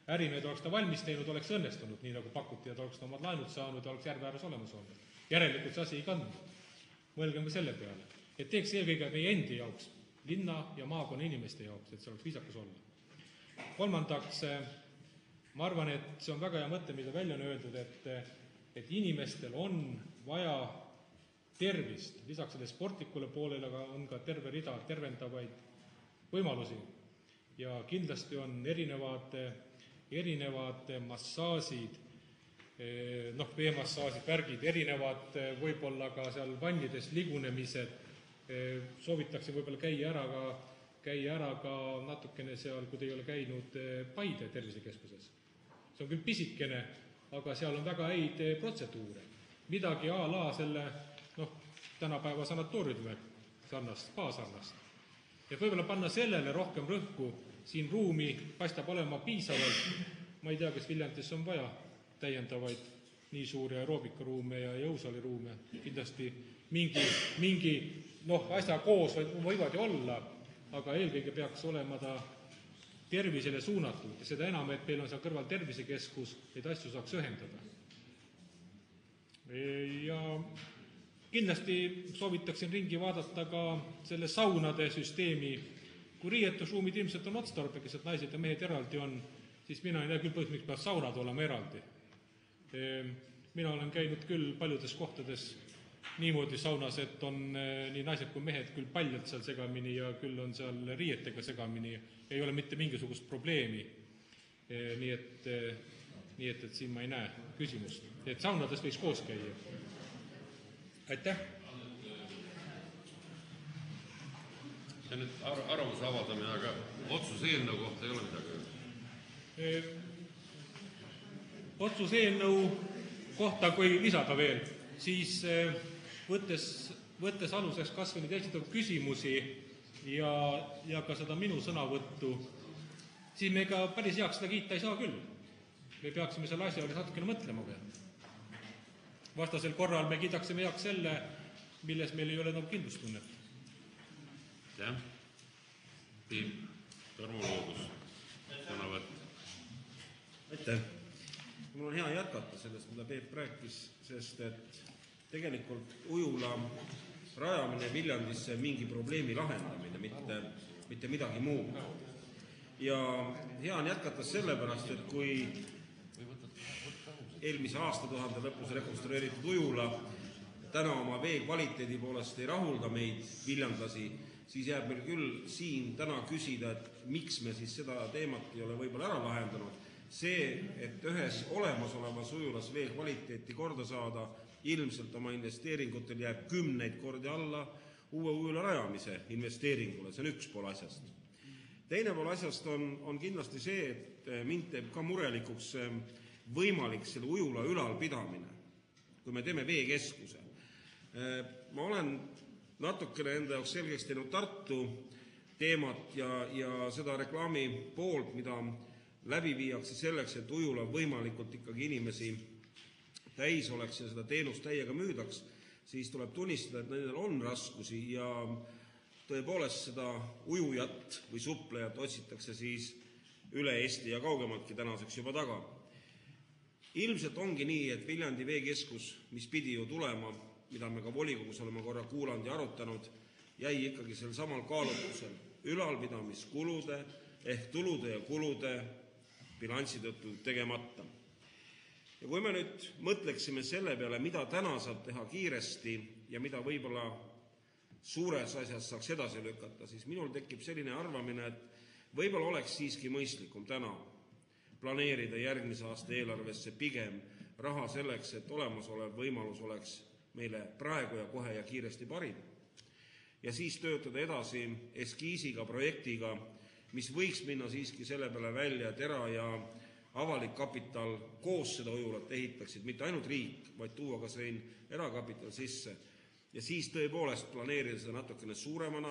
ärimehed oleks ta valmis teinud, oleks õnnestunud, nii nagu pakuti, et oleks ta omad laenud saanud ja oleks järve ääres olemas olnud. Järelikult see asi ei kandnud. Mõelgem ka selle peale. Et teeks eelkõige meie endi jaoks, linna ja maakonna inimeste jaoks, et see oleks viisakas olla. Kolmandaks, ma arvan, et see on väga hea mõte, mida välja on öeldud, et, et inimestel on vaja tervist. Lisaks selle sportlikule poolele aga on ka terve rida tervendavaid võimalusi. Ja kindlasti on erinevad, erinevad massaasid, noh, veemassaasid, värgid, erinevad võib-olla ka seal vannides ligunemised, soovitakse võib-olla käia ära ka, käia ära ka natukene seal, kui te ei ole käinud Paide tervisekeskuses. See on küll pisikene, aga seal on väga häid protseduure. Midagi a la selle, noh, tänapäeva sanatooriume sarnast, spa sarnast. Ja võib-olla panna sellele rohkem rõhku, siin ruumi paistab olema piisavalt, ma ei tea, kas Viljandis on vaja täiendavaid nii suuri aeroobikaruume ja jõusaliruume, kindlasti mingi, mingi noh, asja koos võivad ju olla, aga eelkõige peaks olema ta tervisele suunatud ja seda enam, et meil on seal kõrval tervisekeskus, neid asju saaks ühendada. Ja kindlasti soovitaksin ringi vaadata ka selle saunade süsteemi. Kui riietusruumid ilmselt on otstarbekes, et naised ja mehed eraldi on, siis mina ei näe küll põhjus, miks peab saunad olema eraldi. Mina olen käinud küll paljudes kohtades niimoodi saunas, et on nii naised kui mehed küll paljalt seal segamini ja küll on seal riietega segamini. Ei ole mitte mingisugust probleemi. Nii et, nii et, et siin ma ei näe küsimust. Et saunades võiks koos käia. Aitäh! See on nüüd ar arvamuse avaldamine, aga otsuse eelnõu kohta ei ole midagi öelda. Otsuse eelnõu kohta, kui lisada veel, siis võttes, võttes aluseks kas või neid esitatud küsimusi ja, ja ka seda minu sõnavõttu, siis me ka päris heaks seda kiita ei saa küll. Me peaksime selle asja oli natukene mõtlema või. Vastasel korral me kiidaksime heaks selle, milles meil ei ole nagu kindlustunnet. Jah. Tiim, Tarmo Loodus, sõnavõtt. Aitäh. Mul on hea jätkata sellest, mida Peep rääkis, sest et tegelikult ujula rajamine Viljandisse mingi probleemi lahendamine, mitte, mitte midagi muu. Ja hea on jätkata sellepärast, et kui eelmise aastatuhande lõpus rekonstrueeritud ujula täna oma vee kvaliteedi poolest ei rahulda meid viljandlasi, siis jääb meil küll siin täna küsida, et miks me siis seda teemat ei ole võib-olla ära lahendanud. See, et ühes olemasolevas ujulas vee kvaliteeti korda saada, ilmselt oma investeeringutel jääb kümneid kordi alla uue ujula rajamise investeeringule, see on üks pool asjast. Teine pool asjast on, on kindlasti see, et mind teeb ka murelikuks võimalik selle ujula ülalpidamine, kui me teeme veekeskuse. Ma olen natukene enda jaoks selgeks teinud Tartu teemat ja, ja seda reklaami poolt, mida läbi viiakse selleks, et ujula võimalikult ikkagi inimesi täis oleks ja seda teenust täiega müüdaks, siis tuleb tunnistada, et nendel on raskusi ja tõepoolest seda ujujat või suplejat otsitakse siis üle Eesti ja kaugemaltki tänaseks juba taga. Ilmselt ongi nii, et Viljandi veekeskus, mis pidi ju tulema, mida me ka volikogus oleme korra kuulanud ja arutanud, jäi ikkagi sel samal kaalutlusel ülalpidamiskulude ehk tulude ja kulude bilansi tõttu tegemata. Ja kui me nüüd mõtleksime selle peale, mida täna saab teha kiiresti ja mida võib-olla suures asjas saaks edasi lükata, siis minul tekib selline arvamine, et võib-olla oleks siiski mõistlikum täna planeerida järgmise aasta eelarvesse pigem raha selleks, et olemasolev võimalus oleks meile praegu ja kohe ja kiiresti parim. Ja siis töötada edasi eskiisiga, projektiga, mis võiks minna siiski selle peale välja, et era- ja avalik kapital koos seda ujulat ehitaksid, mitte ainult riik, vaid tuua ka siin erakapital sisse. Ja siis tõepoolest planeerida seda natukene suuremana,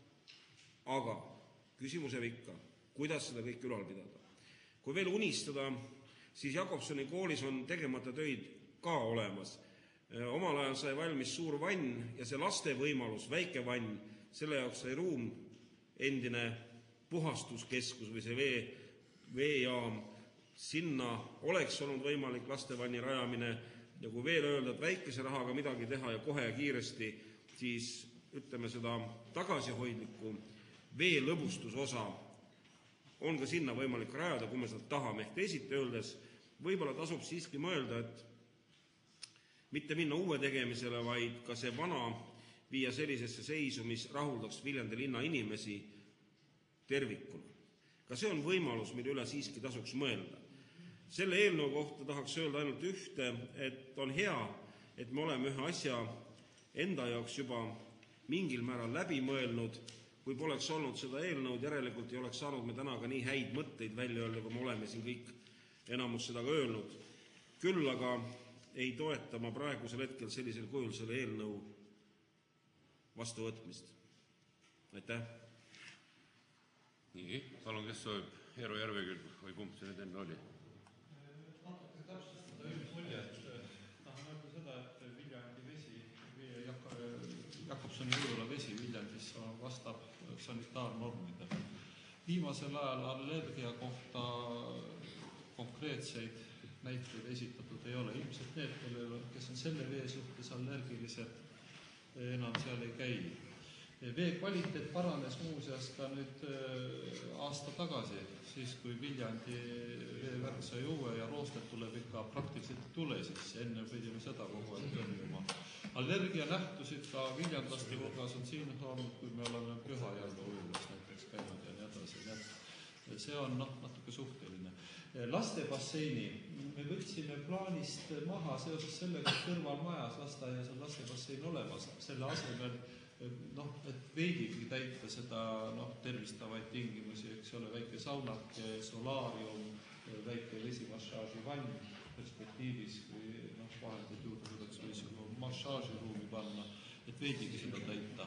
aga küsimus jääb ikka, kuidas seda kõik ülal pidada. Kui veel unistada, siis Jakobsoni koolis on tegemata töid ka olemas. Omal ajal sai valmis suur vann ja see laste võimalus, väike vann, selle jaoks sai ruum, endine puhastuskeskus või see vee, veejaam sinna oleks olnud võimalik lastevanni rajamine ja kui veel öelda, et väikese rahaga midagi teha ja kohe ja kiiresti, siis ütleme seda tagasihoidlikku veelõbustusosa on ka sinna võimalik rajada, kui me seda tahame. Ehk teisiti öeldes, võib-olla tasub siiski mõelda, et mitte minna uue tegemisele, vaid ka see vana viia sellisesse seisu, mis rahuldaks Viljandi linna inimesi tervikuna. Ka see on võimalus, mille üle siiski tasuks mõelda. Selle eelnõu kohta tahaks öelda ainult ühte, et on hea, et me oleme ühe asja enda jaoks juba mingil määral läbi mõelnud. Kui poleks olnud seda eelnõud, järelikult ei oleks saanud me täna ka nii häid mõtteid välja öelda, kui me oleme siin kõik enamus seda ka öelnud. Küll aga ei toeta ma praegusel hetkel sellisel kujul selle eelnõu vastuvõtmist. Aitäh! Nii, palun, kes soovib? Eero Järveküll või kumb see nüüd enne oli? Natuke täpsustada üldmulje, et tahan öelda seda, et Viljandi vesi, Jakobsoni ujula vesi Viljandis vastab sanitaarnormidele. Viimasel ajal allergia kohta konkreetseid näiteid esitatud ei ole. Ilmselt need, kes on selle vee suhtes allergilised, enam seal ei käi. Vee kvaliteet paranes muuseas ka nüüd aasta tagasi, siis kui Viljandi veevärk sai uue ja roosted tuleb ikka praktiliselt tule, siis enne pidime seda kogu aeg tõmbima. Allergia nähtusid ka viljandlaste hulgas on siin olnud, kui me oleme Pühajärve ujulas näiteks käinud ja nii edasi. See on noh, natuke suhteline. Lastebasseini me võtsime plaanist maha seoses sellega, et kõrvalmajas lasteaias on lastebassein olemas. Selle asemel, noh, et veidigi täita seda noh, tervistavaid tingimusi, eks ole, väike saunake, solaarium, väike vesimassaaži vann perspektiivis, kui noh, vahendid juurde tuleks võis massaažiruumi panna, et veidigi seda täita.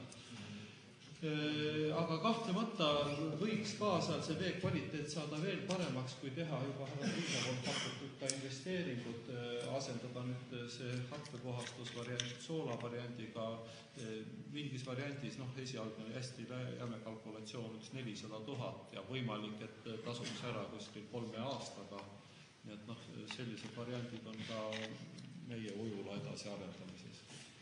Aga kahtlemata võiks kaasa see vee kvaliteet saada veel paremaks, kui teha juba härra Riisa poolt pakutud ka investeeringud, asendada nüüd see happepuhastusvariant soola variandiga mingis variandis, noh, esialgu oli hästi jäme kalkulatsioon, üks nelisada tuhat ja võimalik, et tasuks ära kuskil kolme aastaga. Nii et noh, sellised variandid on ka meie ujula edasi arendamises.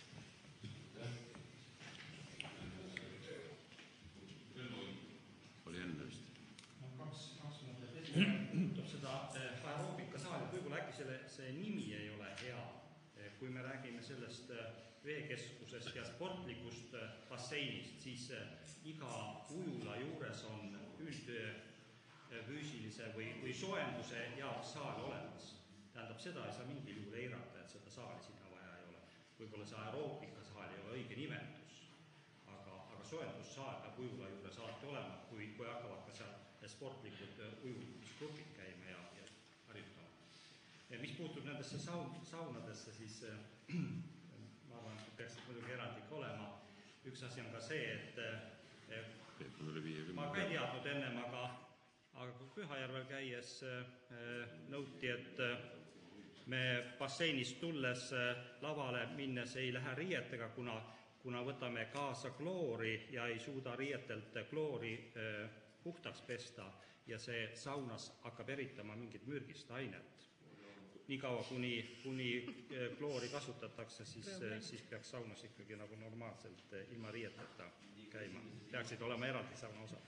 Oli enne vist. Kaks, kaks mõtet. Esimene seda aeroobikasaali, võib-olla äkki selle, see nimi ei ole hea, kui me räägime sellest veekeskusest ja sportlikust basseinist, siis iga ujula juures on üldfüüsilise või, või soojenduse jaoks saal olemas. Tähendab, seda ei saa mingil juhul eirata, et seda saali sinna vaja ei ole. Võib-olla see aeroobikasaal ei ole õige nimetus, aga, aga soojendussaal peab ujula juures alati olema, kui, kui hakkavad ka seal sportlikud ujumisgrupid käima ja, ja harjutama. Mis puutub nendesse saun, saunadesse, siis ma arvan, et peaksid muidugi erandlik olema. Üks asi on ka see, et ma ka ei teadnud ennem, aga, aga kui Pühajärvel käies nõuti, et me basseinist tulles lavale minnes ei lähe riietega, kuna, kuna võtame kaasa kloori ja ei suuda riietelt kloori puhtaks pesta ja see saunas hakkab eritama mingit mürgist ainet. Nii kaua, kuni, kuni kloori kasutatakse, siis, siis peaks saunas ikkagi nagu normaalselt ilma riieteta käima. Peaksid olema eraldi sauna osad.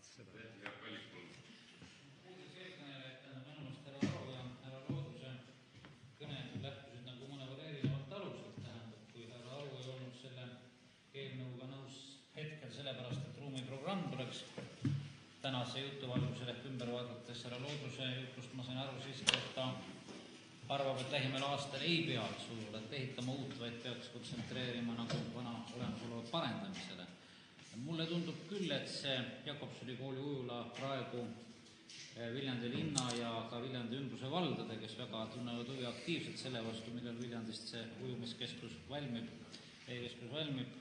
Sellepärast, et ruumiprogramm tuleks tänase jutu valgusel ehk ümber vaadates härra Looduse jutust ma sain aru siiski, et ta arvab, et lähimal aastal ei peaks ujulat ehitama uut, vaid peaks kontsentreerima nagu vana olemasoleva parendamisele. Mulle tundub küll, et see Jakobsoni kooli ujula praegu Viljandi linna ja ka Viljandi ümbruse valdade, kes väga tunnevad huvi aktiivselt selle vastu, millal Viljandist see ujumiskeskus valmib, e-keskus valmib,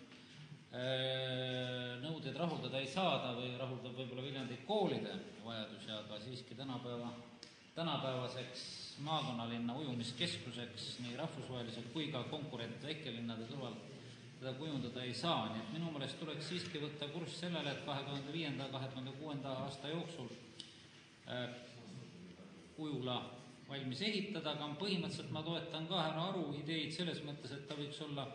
nõudeid rahuldada ei saada või rahuldab võib-olla Viljandi koolide vajadusi, aga siiski tänapäeva, tänapäevaseks maakonnalinna ujumiskeskuseks nii rahvusvaheliselt kui ka konkurent väikelinnade kõrval teda kujundada ei saa. Nii et minu meelest tuleks siiski võtta kurss sellele, et kahe tuhande viienda kahe tuhande kuuenda aasta jooksul ujula valmis ehitada, aga põhimõtteliselt ma toetan ka härra Aru ideid selles mõttes, et ta võiks olla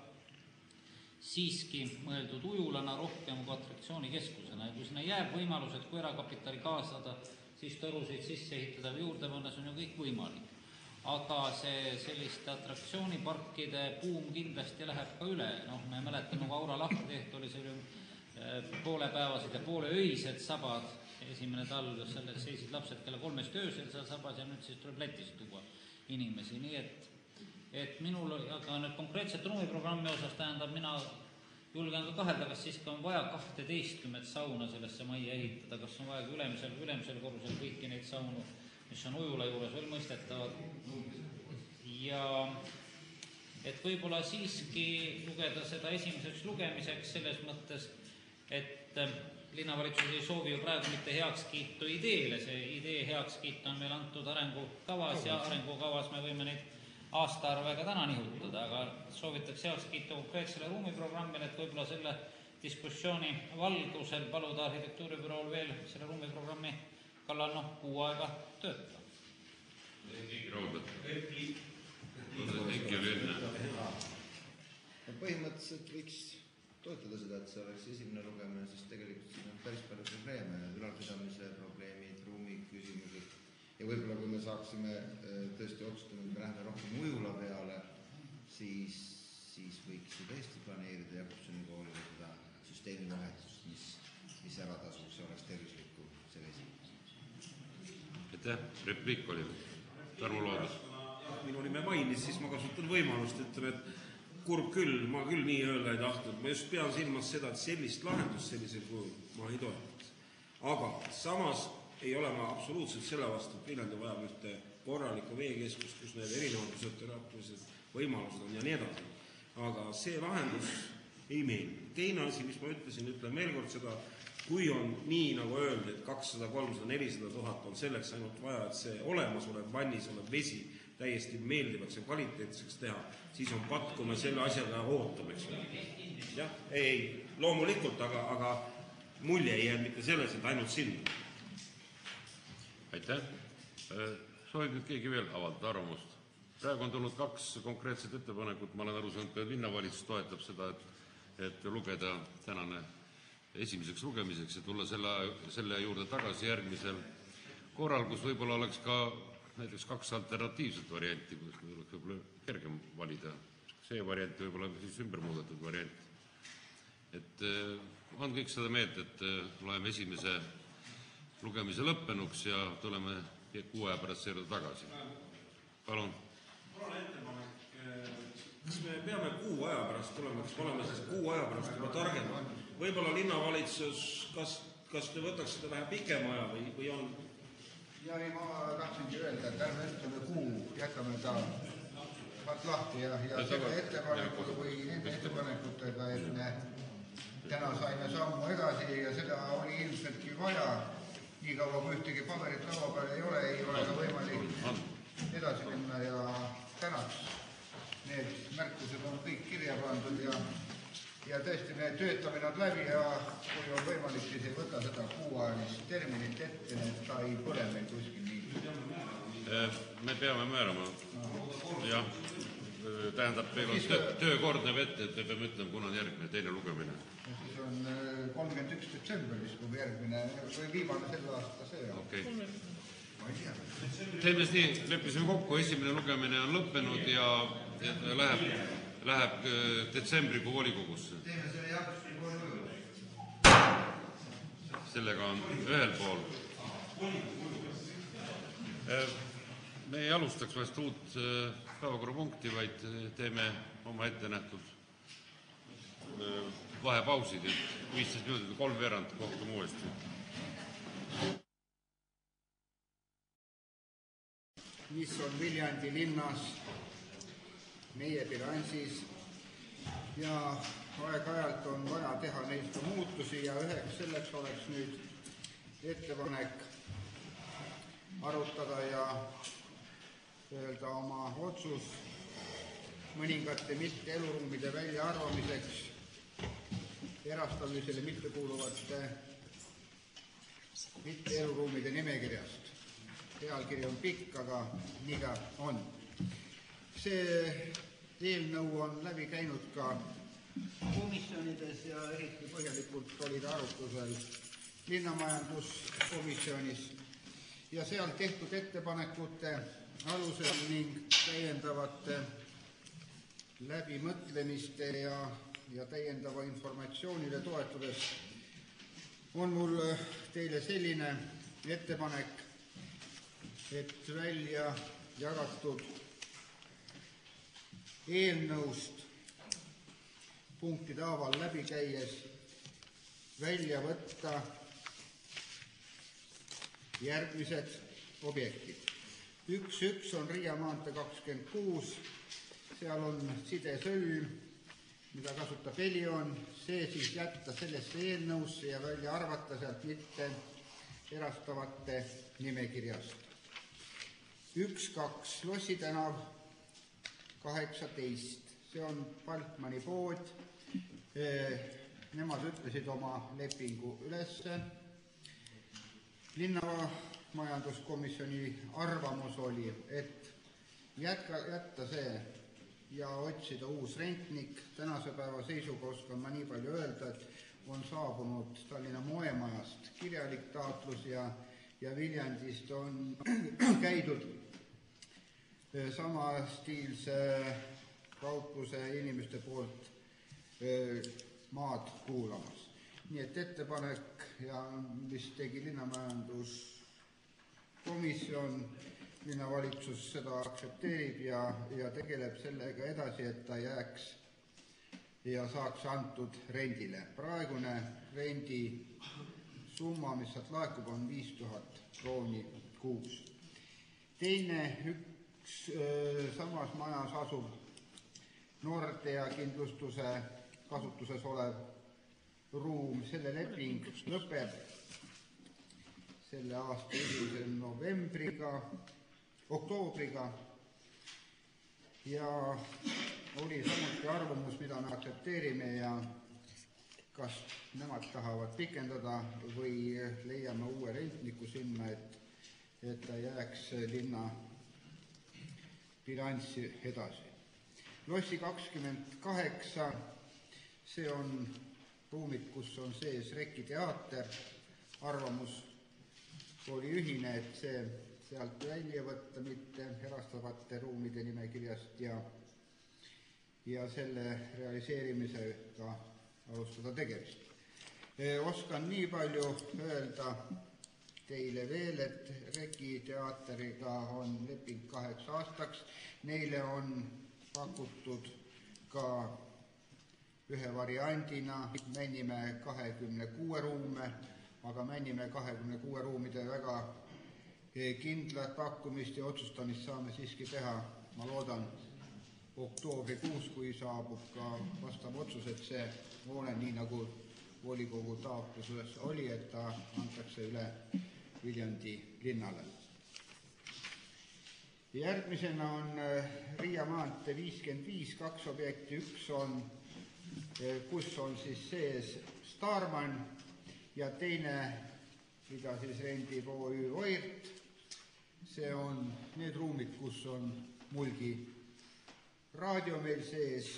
siiski mõeldud ujulana rohkem kui atraktsioonikeskusena ja kui sinna jääb võimalus, et kui erakapitali kaasada, siis torusid sisse ehitada või juurde panna, see on ju kõik võimalik. Aga see selliste atraktsiooniparkide buum kindlasti läheb ka üle, noh, me mäletame, kui Aura lahti tehti, oli see poolepäevased ja pooleöised sabad, esimene talv, selles seisid lapsed kella kolmest öösel seal sabas ja nüüd siis tuleb Lätist tuua inimesi, nii et et minul, aga nüüd konkreetselt ruumiprogrammi osas tähendab, mina julgen ka kahelda, kas siiski on vaja kahteteistkümmet sauna sellesse majja ehitada, kas on vaja ka ülemisel, ülemisel korrusel kõiki neid saunu, mis on ujula juures veel mõistetavad. Ja et võib-olla siiski lugeda seda esimeseks lugemiseks selles mõttes, et linnavalitsus ei soovi ju praegu mitte heakskiitu ideele, see idee heakskiit on meil antud arengukavas ja arengukavas me võime neid aastaarvega täna nihutada, aga soovitakse heakskiita konkreetsele ruumiprogrammile, et võib-olla selle diskussiooni valgusel paluda arhitektuuribürool veel selle ruumiprogrammi kallal noh, kuu aega töötada. Heiki Raudlat. Heiki oli enne. Põhimõtteliselt võiks toetada seda, et see oleks esimene lugemine, sest tegelikult siin on päris palju probleeme, ülalpidamise probleemid, ruumi küsimused ja võib-olla kui me saaksime tõesti otsustada, et me läheme rohkem ujula peale, siis, siis võiks ju tõesti planeerida Jakobsoni koolile seda süsteemi vahetust, mis, mis ära tasuks ja oleks tervislikum see vesi. Aitäh, repliik oli Tarmo Loodus. Minu nime mainis, siis ma kasutan võimalust, ütleme, et kurb küll, ma küll nii öelda ei tahtnud, ma just pean silmas seda, et sellist lahendust sellisel kujul ma ei toetaks. Aga samas ei ole ma absoluutselt selle vastu, et Viljandi vajab ühte korralikku veekeskust, kus need erinevad füsioteraapilised võimalused on ja nii edasi. Aga see lahendus ei meeldi. Teine asi, mis ma ütlesin, ütlen veel kord seda, kui on nii nagu öeldi, et kakssada, kolmsada, nelisada tuhat on selleks ainult vaja, et see olemas olev vannis olev vesi täiesti meeldivaks ja kvaliteetseks teha, siis on patt, kui me selle asjaga ootame. Jah, ei, loomulikult, aga, aga mulje ei jää mitte selles, et ainult sinna. Aitäh. Soovib nüüd keegi veel avaldada arvamust. Praegu on tulnud kaks konkreetset ettepanekut, ma olen aru saanud, et linnavalitsus toetab seda, et, et lugeda tänane esimeseks lugemiseks ja tulla selle, selle juurde tagasi järgmisel korral, kus võib-olla oleks ka näiteks kaks alternatiivset varianti, kus meil oleks võib-olla kergem valida. See variant võib-olla siis ümber muudetud variant. Et on kõik seda meelt, et loeme esimese lugemise lõppenuks ja tuleme kuu aja pärast seerda tagasi. Palun. Mul on ettepanek, kas me peame kuu aja pärast tulema, kas me oleme siis kuu aja pärast juba targemad? Võib-olla linnavalitsus, kas, kas te võtaks seda vähe pikem aja või, või on? Ja ei, ma tahtsingi öelda, et ärme ütleme kuu, jätame ta vaat lahti ja, ja selle ettepaneku või nende ettepanekutega, et me täna saime sammu edasi ja seda oli ilmseltki vaja. Nii kaua kui ühtegi paberit laua peal ei ole, ei ole ka võimalik edasi minna ja tänaks. Need märkused on kõik kirja pandud ja, ja tõesti me töötame nad läbi ja kui on võimalik, siis ei võta seda kuuajalist terminit ette, et ta ei põle meil kuskil nii. Me peame määrama. Jah, tähendab, meil on töö, töökord näeb ette, et me peame ütlema, kuna on järgmine teine lugemine. Ja siis on kolmkümmend üks detsembris, kui järgmine või viimane selle aasta see on. Okay. Ma ei tea. Teeme nii, leppisime kokku, esimene lugemine on lõppenud ja läheb, läheb detsembrikuu volikogusse. Teeme selle Jakobsoni kooli. Sellega on ühel pool. Me ei alustaks vast uut päevakorrapunkti, vaid teeme oma ette nähtud vahepausid, et viisteist minutit, kolm veerand kohtume uuesti. Mis on Viljandi linnas, meie bilansis ja aeg-ajalt on vaja teha neid ka muutusi ja üheks selleks oleks nüüd ettepanek arutada ja öelda oma otsus mõningate mitte eluruumide väljaarvamiseks erastamisele mitte kuuluvate mitte eluruumide nimekirjast. pealkiri on pikk, aga nii ta on. See eelnõu on läbi käinud ka komisjonides ja eriti põhjalikult oli ta arutusel linnamajanduskomisjonis ja seal tehtud ettepanekute alusel ning täiendavate läbimõtlemiste ja, ja täiendava informatsioonile toetudes on mul teile selline ettepanek, et välja jagatud eelnõust punktide haaval läbi käies välja võtta järgmised objektid. Üks üks on Riia maantee kakskümmend kuus, seal on sidesõlm, mida kasutab Helion, see siis jätta sellesse eelnõusse ja välja arvata sealt mitte erastavate nimekirjast. Üks kaks Lossi tänav kaheksateist, see on Baltmani pood, nemad ütlesid oma lepingu ülesse. Linnamajanduskomisjoni arvamus oli, et jätka, jätta see ja otsida uus rentnik. Tänase päeva seisuga oskan ma nii palju öelda, et on saabunud Tallinna moemajast kirjalik taotlus ja, ja Viljandist on käidud sama stiilse kaupluse inimeste poolt maad kuulamas. Nii et ettepanek, ja mis tegi linnamajanduskomisjon, linnavalitsus seda aktsepteerib ja, ja tegeleb sellega edasi, et ta jääks ja saaks antud rendile. Praegune rendi summa, mis sealt laekub, on viis tuhat krooni kuus. Teine üks öö, samas majas asub Nordea kindlustuse kasutuses olev ruum, selle leping lõpeb selle aasta esimesel novembriga, oktoobriga ja oli samuti arvamus, mida me aktsepteerime ja kas nemad tahavad pikendada või leiame uue rentniku sinna, et, et ta jääks linna bilanssi edasi. Lossi kakskümmend kaheksa, see on ruumid, kus on sees Reki teater, arvamus oli ühine, et see sealt välja võtta, mitte erastavate ruumide nimekirjast ja, ja selle realiseerimisega alustada tegemist. Oskan nii palju öelda teile veel, et Reki teateriga on leping kaheks aastaks, neile on pakutud ka ühe variandina Männimäe kahekümne kuue ruume, aga Männimäe kahekümne kuue ruumide väga kindlat pakkumist ja otsustamist saame siiski teha, ma loodan, oktoobrikuus, kui saabub ka vastav otsus, et see hoone, nii nagu volikogu taotluses oli, et ta antakse üle Viljandi linnale. Järgmisena on Riia maantee viiskümmend viis, kaks objekti, üks on, kus on siis sees Starman ja teine, mida siis rendib O Ü Oirt, see on need ruumid, kus on Mulgi raadio meil sees.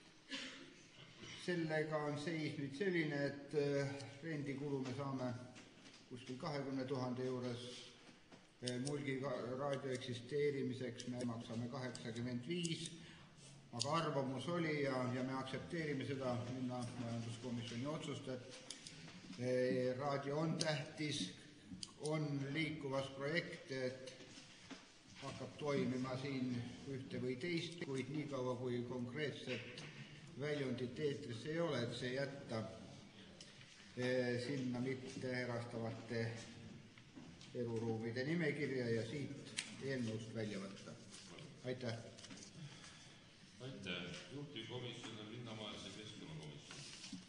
Sellega on seis nüüd selline, et rendikulu me saame kuskil kahekümne tuhande juures, Mulgi raadio eksisteerimiseks me maksame kaheksakümmend viis, aga arvamus oli ja, ja me aktsepteerime seda linna majanduskomisjoni otsust, et raadio on tähtis, on liikuvas projekt, et hakkab toimima siin ühte või teist, kuid nii kaua kui konkreetset väljundit eetris ei ole, et see jätta sinna mitte erastavate eluruumide nimekirja ja siit eelnõust välja võtta. Aitäh! Aitäh! Juhtivkomisjon on linnamajandus- ja keskkonnakomisjon.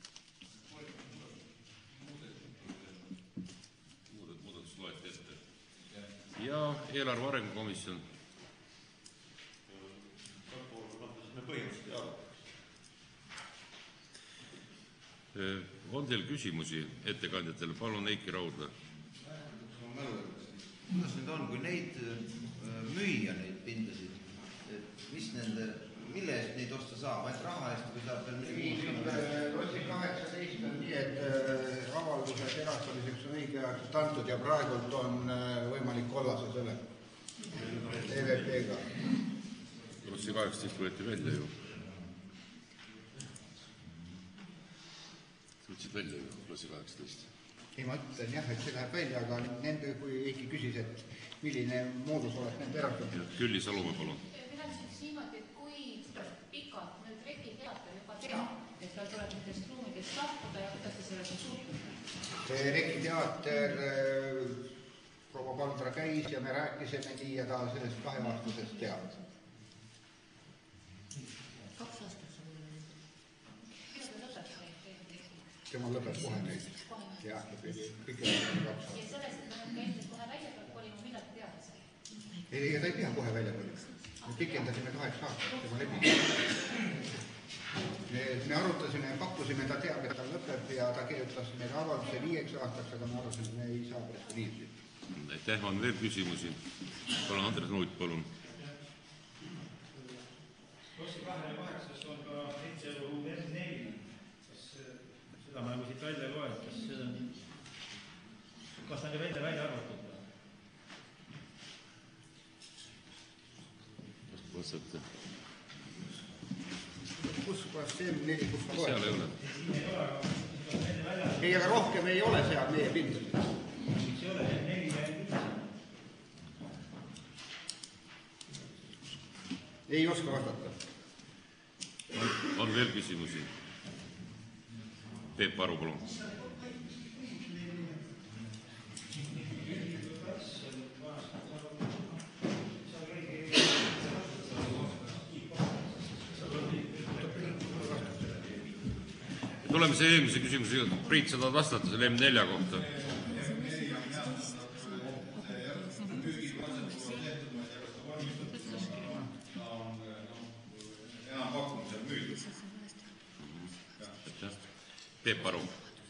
Muudatus loeti ette. Ja eelarve arengukomisjon. Me põhimõtteliselt ei arva. On teil küsimusi ettekandjatele? Palun, Eiki Raudla. Ma mälu, kuidas nüüd on, kui neid müüa, neid pindasid, et mis nende, mille eest neid osta saab, ainult raha eest või saab veel midagi? Lossi kaheksateist on nii, et avaldused erastamiseks on õigeaegselt antud ja praegult on võimalik kollase selle E V P-ga. Lossi kaheksateist võeti välja ju. Võtsid välja ju, Lossi kaheksateist. Ei, ma ütlen jah, et see läheb välja, aga nende, kui Eiki küsis, et milline moodus oleks nende erastatud. Külli Salumäe, palun. Meil on siis niimoodi, et kui pikalt nüüd Reki teater juba teab, et tal tuleb nendest ruumidest lahkuda ja kuidas te selles on suhtunud? Reki teater, proua Paldra käis ja me rääkisime nii ja ta sellest kaheaastasest teab. Kaks aastat sa mulle nüüd. Mida ta lõpeb neid? Tema lõpeb kohe neid. Jah, kõik on kaks aastat. Ja sellest, et ta nüüd käinud kohe välja peab kolima, mida ta teada sai? Ei, ta ei pea kohe välja kolima. Me pikendasime kaheks aastat, tema leping. Me arutasime ja pakkusime, ta teab, et ta lõpeb ja ta kirjutas meile avalduse viieks aastaks, aga me arutasime, et me ei saa perspektiivsi. Aitäh, on veel küsimusi. Palun, Andres Nuut, palun. Lossi kahekümne kaheksas on ka Etsielu M neli. Kas seda ma nagu siit välja loen, kas seda on, kas ta on välja välja arvatud? Kas vastate? Kus kohas see M neli, kus ta loeb? Seal ei ole. Ei, aga rohkem ei ole seal meie pindasid. Miks ei ole M neli ja M viis? Ei oska vastata. On, on veel küsimusi? Peep Aru, palun. Tuleme see eelmise küsimuse, Priit, sa tahad vastata selle M nelja kohta. Peep Aru.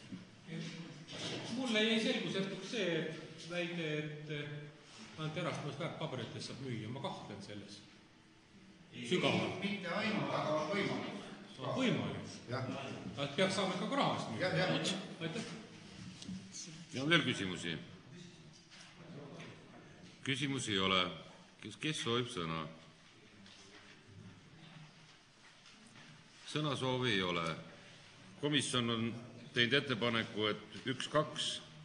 Mulle jäi selgusetuks see väide, et ainult erastamas väärtpaberites saab müüa, ma kahtlen selles. Sügavalt. Mitte ainult, aga on võimalik. On võimalik. Et peaks saama ikka ka rahast müüa. Jah, jah. Aitäh. Ja on veel küsimusi? Küsimusi ei ole. Kes, kes soovib sõna? Sõnasoovi ei ole. Komisjon on teinud ettepaneku, et üks kaks,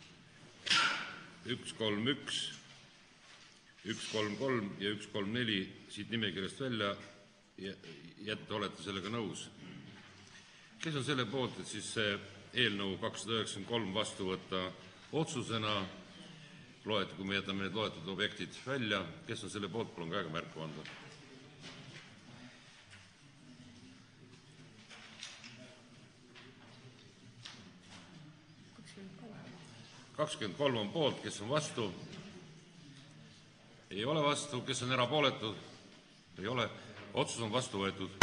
üks kolm üks, üks kolm kolm ja üks kolm neli siit nimekirjast välja jätta, olete sellega nõus. Kes on selle poolt, et siis see eelnõu kakssada üheksakümmend kolm vastu võtta otsusena, loet, kui me jätame need loetud objektid välja, kes on selle poolt, palun käega märku anda. kakskümmend kolm on poolt, kes on vastu? Ei ole vastu, kes on erapooletud? Ei ole. Otsus on vastu võetud.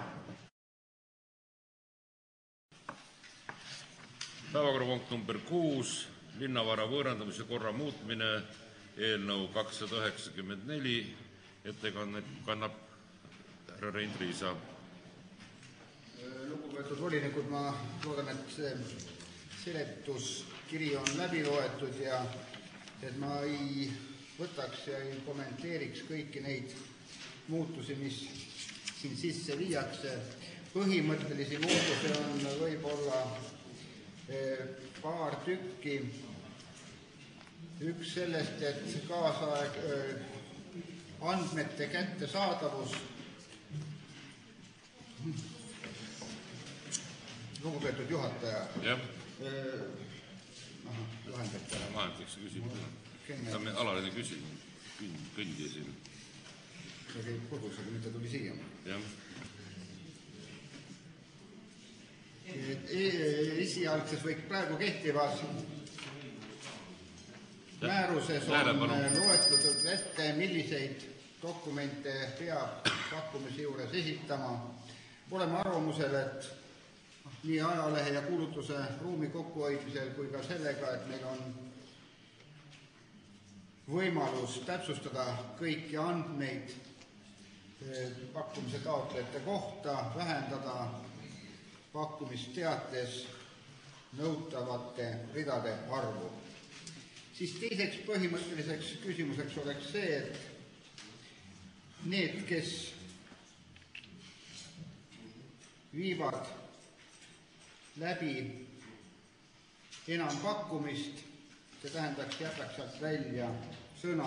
Päevakorrapunkt number kuus, linnavara võõrandamise korra muutmine, eelnõu kakssada üheksakümmend neli, ettekannet kannab härra Rein Triisa. Lugupeetud volinikud, ma loodan, et see seletuskiri on läbi loetud ja et ma ei võtaks ja ei kommenteeriks kõiki neid muutusi, mis siin sisse viiakse. Põhimõttelisi muutusi on võib-olla paar tükki. Üks sellest, et kaasaeg andmete kättesaadavus. Lugupeetud juhataja. Jah. Aha, lahendab täna. Lahendaks küsimus. Saame alaline küsimus. Kõndi siin. See käib kodus, aga nüüd ta tuli siia. Jah. Esialgses või praegu kehtivas määruses on loetletud ette, milliseid dokumente peab pakkumise juures esitama. Oleme arvamusel, et nii ajalehe ja kuulutuse ruumi kokkuhoidmisel kui ka sellega, et meil on võimalus täpsustada kõiki andmeid pakkumise taotlejate kohta, vähendada pakkumisteates nõutavate ridade arvu. Siis teiseks põhimõtteliseks küsimuseks oleks see, et need, kes viivad läbi enampakkumist, see tähendaks, jätaks sealt välja sõna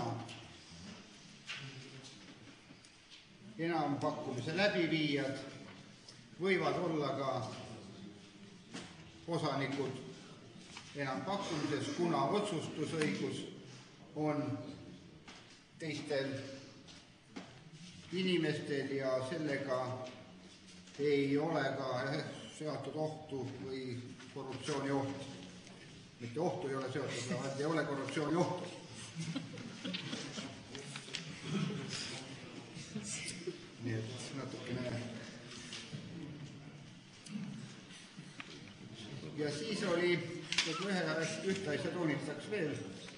enampakkumise läbiviijad, võivad olla ka osanikud enampakkumises, kuna otsustusõigus on teistel inimestel ja sellega ei ole ka seatud ohtu või korruptsiooni ohtu. Mitte ohtu ei ole seotud, vaid ei ole korruptsiooni ohtu. Nii et natukene. Ja siis oli, et ühe, ühte asja toonitaks veel,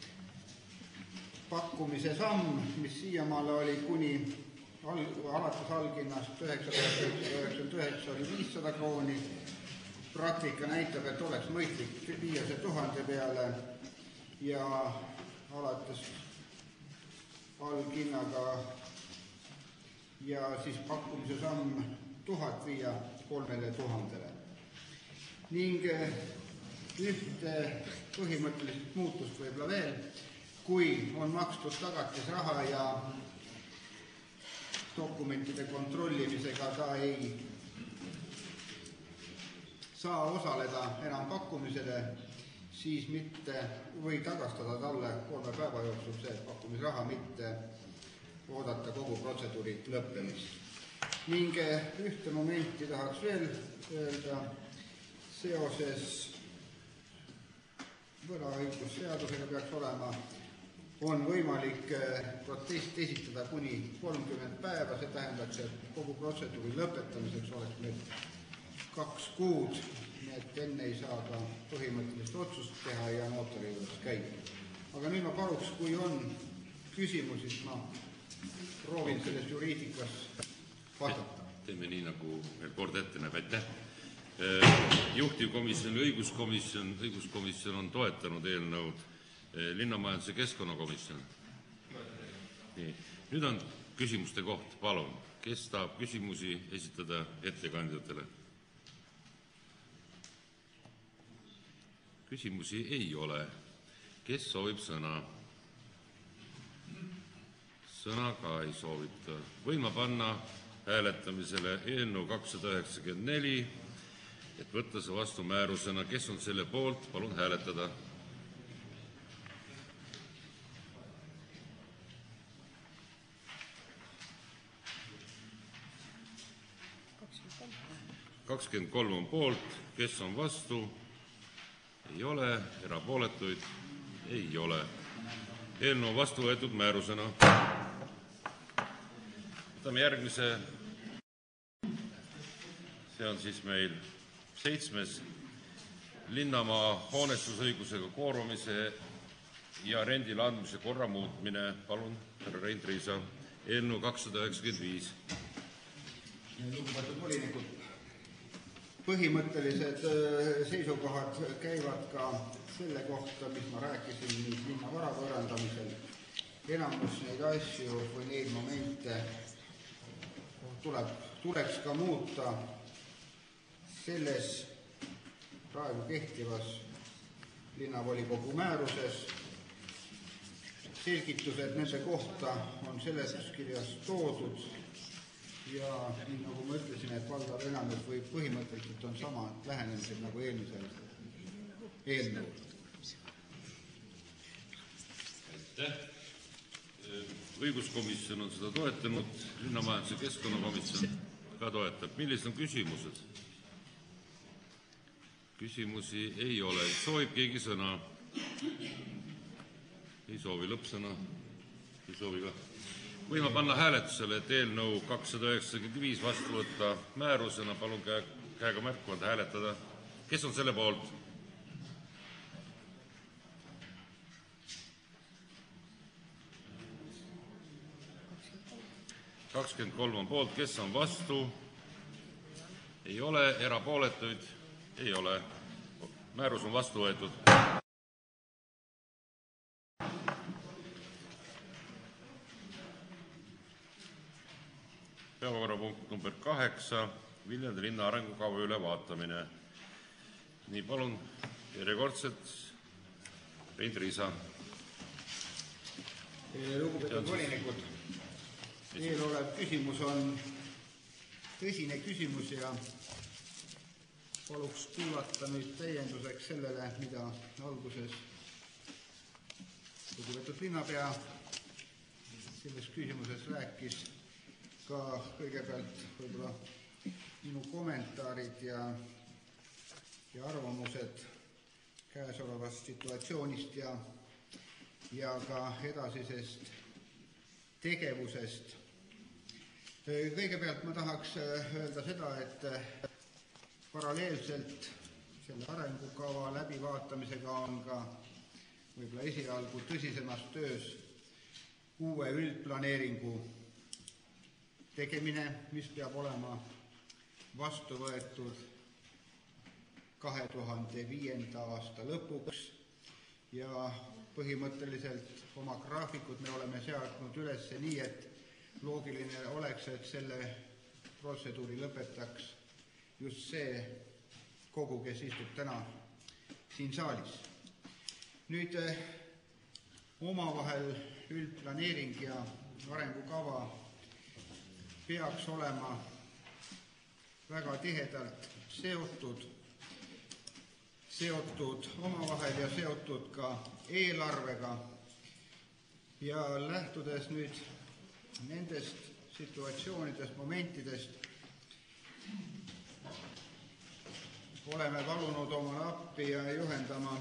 pakkumise samm, mis siiamaale oli kuni al, alates alginnast üheksasada üheksakümmend üheksa oli viissada krooni. Praktika näitab, et oleks mõistlik viiesaja tuhande peale ja alates alginnaga ja siis pakkumise samm tuhat viia kolmele tuhandele. Ning ühte põhimõttelist muutust võib-olla veel, kui on makstud tagatisraha ja dokumentide kontrollimisega ta ei saa osaleda enam pakkumisele, siis mitte või tagastada talle kolme päeva jooksul see pakkumisraha, mitte oodata kogu protseduuri lõppemist. Ning ühte momenti tahaks veel öelda seoses võlaõigusseadusega peaks olema, on võimalik protest esitada kuni kolmkümmend päeva, see tähendaks, et kogu protseduuri lõpetamiseks oleks meil kaks kuud, nii et enne ei saa ka põhimõttelist otsust teha ja notari juures käia. Aga nüüd ma paluks, kui on küsimusi, siis ma proovin selles juriidikas vastata. Teeme nii, nagu meil kord ette näeb, aitäh. Juhtivkomisjon ja õiguskomisjon, õiguskomisjon on toetanud eelnõud, linnamajanduse keskkonnakomisjon. Nii. Nüüd on küsimuste koht, palun. Kes tahab küsimusi esitada ettekandjatele? Küsimusi ei ole. Kes soovib sõna? Sõna ka ei soovita. Võin ma panna hääletamisele eelnõu kakssada üheksakümmend neli, et võtta see vastu määrusena. Kes on selle poolt? Palun hääletada. kakskümmend kolm on poolt. Kes on vastu? Ei ole, erapooletuid ei ole. Eelnõu vastu võetud määrusena. Võtame järgmise. See on siis meil seitsmes linnamaa hoonestusõigusega koorumise ja rendile andmise korra muutmine. Palun, härra Rein Triisa, eelnõu kakssada üheksakümmend viis. Lugupeetud volinikud. Põhimõttelised seisukohad käivad ka selle kohta, mis ma rääkisin nüüd linna vara võõrandamisel. Enamus neid asju või neid momente tuleb, tuleks ka muuta selles praegu kehtivas linnavolikogu määruses. Selgitused nende kohta on seletuskirjas toodud. Ja nii nagu ma ütlesin, et valdav enamus või põhimõtteliselt on sama lähenemised nagu eelmisel eelnõul. Aitäh. Õiguskomisjon on seda toetanud, linnamajanduse keskkonnakomisjon ka toetab. Millised on küsimused? Küsimusi ei ole. Soovib keegi sõna? Ei soovi lõppsõna? Ei soovi ka. Võime panna hääletusele, et eelnõu kakssada üheksakümmend viis vastu võtta määrusena. Palun käega märku hääletada. Kes on selle poolt? kakskümmend kolm on poolt, kes on vastu? Ei ole, erapooletuid ei ole. Määrus on vastu võetud. Päevakorrapunkt number kaheksa, Viljandi linna arengukava ülevaatamine. Nii, palun, järjekordselt Rein Triisa. Lugupeetud volinikud, eelolev küsimus on tõsine küsimus ja paluks kuulata nüüd täienduseks sellele, mida alguses lugupeetud linnapea selles küsimuses rääkis, ka kõigepealt võib-olla minu kommentaarid ja, ja arvamused käesolevast situatsioonist ja, ja ka edasisest tegevusest. Kõigepealt ma tahaks öelda seda, et paralleelselt selle arengukava läbivaatamisega on ka võib-olla esialgu tõsisemas töös uue üldplaneeringu tegemine, mis peab olema vastu võetud kahe tuhande viienda aasta lõpuks ja põhimõtteliselt oma graafikud me oleme seadnud üles nii, et loogiline oleks, et selle protseduuri lõpetaks just see kogu, kes istub täna siin saalis. Nüüd omavahel üldplaneering ja arengukava peaks olema väga tihedalt seotud, seotud omavahel ja seotud ka eelarvega ja lähtudes nüüd nendest situatsioonidest, momentidest oleme palunud oma appi ja juhendama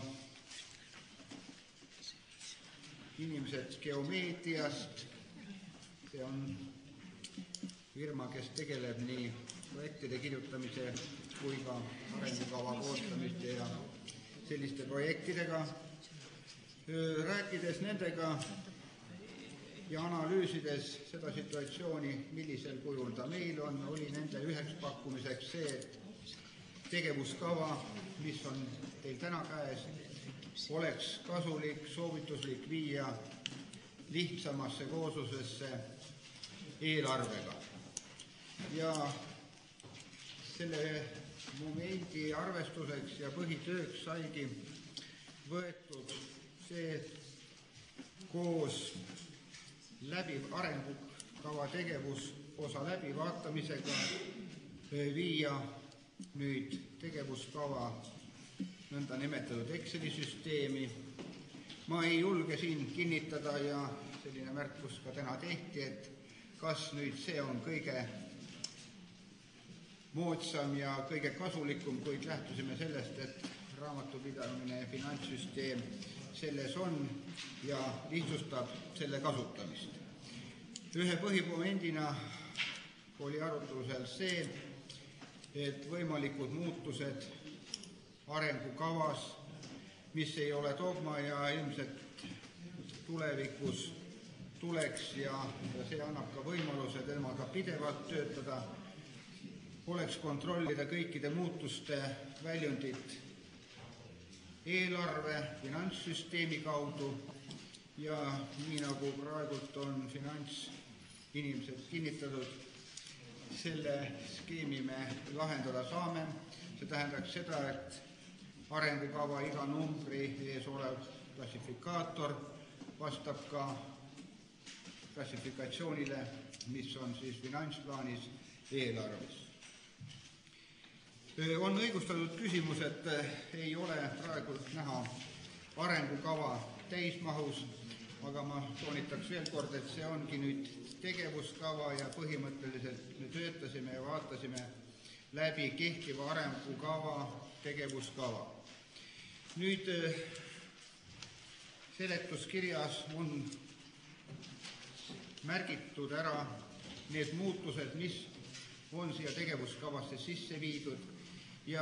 inimesed Geomeediast. See on firma, kes tegeleb nii projektide kirjutamise kui ka arengukava koostamiste ja selliste projektidega. Rääkides nendega ja analüüsides seda situatsiooni, millisel kujul ta meil on, oli nende üheks pakkumiseks see, et tegevuskava, mis on teil täna käes, oleks kasulik, soovituslik viia lihtsamasse kooslusesse eelarvega. Ja selle momendi arvestuseks ja põhitööks saigi võetud see koos läbi arengukava tegevusosa läbivaatamisega viia nüüd tegevuskava nõnda nimetatud Exceli süsteemi. Ma ei julge siin kinnitada ja selline märkus ka täna tehti, et kas nüüd see on kõige moodsam ja kõige kasulikum, kuid lähtusime sellest, et raamatupidamine ja finantssüsteem selles on ja lihtsustab selle kasutamist. Ühe põhimomendina oli arutlusel see, et võimalikud muutused arengukavas, mis ei ole dogma ja ilmselt tulevikus tuleks ja, ja see annab ka võimaluse temaga pidevalt töötada, oleks kontrollida kõikide muutuste väljundit eelarve, finantssüsteemi kaudu ja nii nagu praegult on finantsinimesed kinnitatud, selle skeemi me lahendada saame. See tähendaks seda, et arengukava iga numbri ees olev klassifikaator vastab ka klassifikatsioonile, mis on siis finantsplaanis eelarves. On õigustatud küsimus, et ei ole praegu näha arengukava täismahus, aga ma toonitaks veel kord, et see ongi nüüd tegevuskava ja põhimõtteliselt me töötasime ja vaatasime läbi kehtiva arengukava tegevuskava. Nüüd seletuskirjas on märgitud ära need muutused, mis on siia tegevuskavasse sisse viidud ja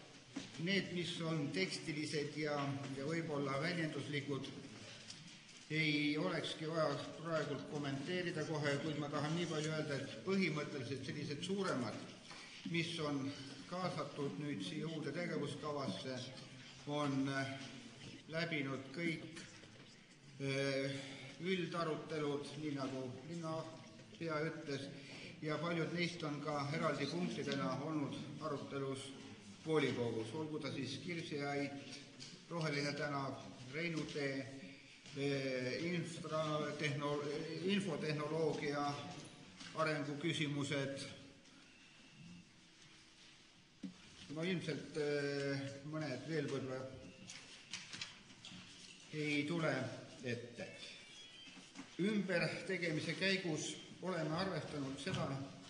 need, mis on tekstilised ja, ja võib-olla väljenduslikud, ei olekski vaja praegult kommenteerida kohe, kuid ma tahan nii palju öelda, et põhimõtteliselt sellised suuremad, mis on kaasatud nüüd siia uude tegevuskavasse, on läbinud kõik üldarutelud, nii nagu linnapea ütles, ja paljud neist on ka eraldi punktidena olnud arutelus volikogus, olgu ta siis Kirsiait, Roheline tänav, Reinu tee, infotehnoloogia arengu küsimused. No ilmselt mõned veel võib-olla ei tule ette. Ümber tegemise käigus oleme arvestanud seda,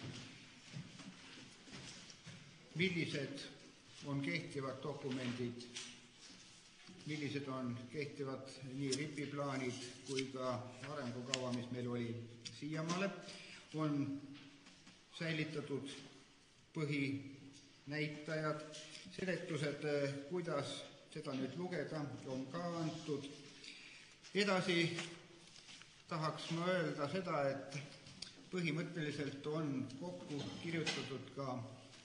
millised on kehtivad dokumendid, millised on kehtivad nii ripiplaanid kui ka arengukava, mis meil oli siiamaale, on säilitatud põhinäitajad, seletused, kuidas seda nüüd lugeda, on ka antud. Edasi tahaks ma öelda seda, et põhimõtteliselt on kokku kirjutatud ka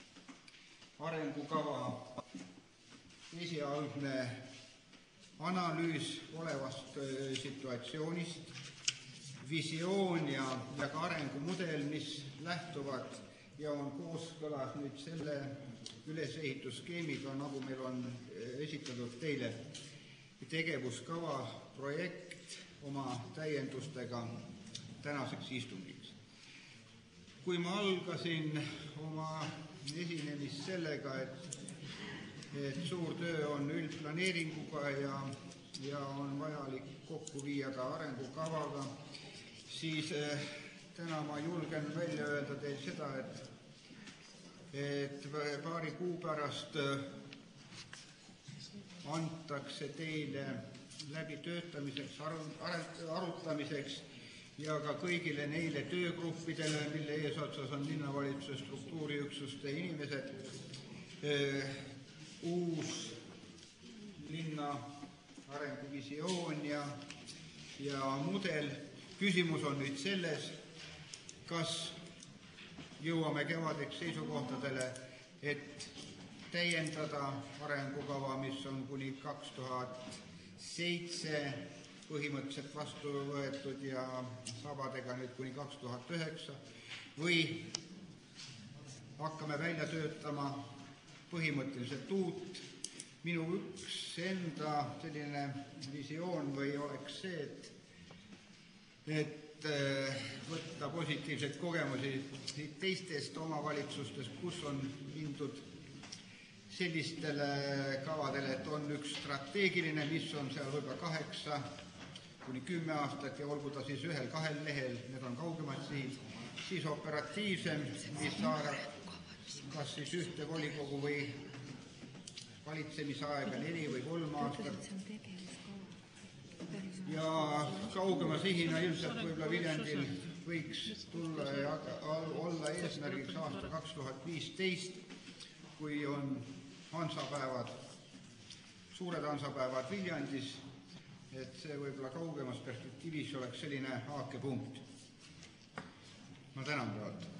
arengukava esialgne analüüs olevast situatsioonist, visioon ja, ja ka arengumudel, mis lähtuvad ja on kooskõlas nüüd selle ülesehituskeemiga, nagu meil on esitatud teile tegevuskava projekt oma täiendustega tänaseks istungiks. Kui ma algasin oma esinemist sellega, et, et suur töö on üldplaneeringuga ja, ja on vajalik kokku viia ka arengukavaga, siis eh, täna ma julgen välja öelda teil seda, et, et paari kuu pärast antakse teile läbitöötamiseks, arutamiseks ja ka kõigile neile töögruppidele, mille eesotsas on linnavalitsuse struktuuriüksuste inimesed, uus linna arenguvisioon ja, ja mudel. Küsimus on nüüd selles, kas jõuame kevadeks seisukohtadele, et täiendada arengukava, mis on kuni kaks tuhat seitse põhimõtteliselt vastu võetud ja sabadega nüüd kuni kaks tuhat üheksa, või hakkame välja töötama põhimõtteliselt uut. Minu üks enda selline visioon või oleks see, et, et võtta positiivseid kogemusi teistest omavalitsustest, kus on mindud sellistele kavadele, et on üks strateegiline, mis on seal võib-olla kaheksa kuni kümme aastat ja olgu ta siis ühel kahel lehel, need on kaugemad sihid, siis operatiivsem, mis saadab kas siis ühte volikogu või valitsemisaega neli või kolm aastat. Ja kaugema sihina ilmselt võib-olla Viljandil võiks tulla ja olla eesmärgiks aasta kaks tuhat viisteist, kui on hansapäevad, suured hansapäevad Viljandis, et see võib-olla kaugemas perspektiivis oleks selline haakepunkt. Ma tänan praegu.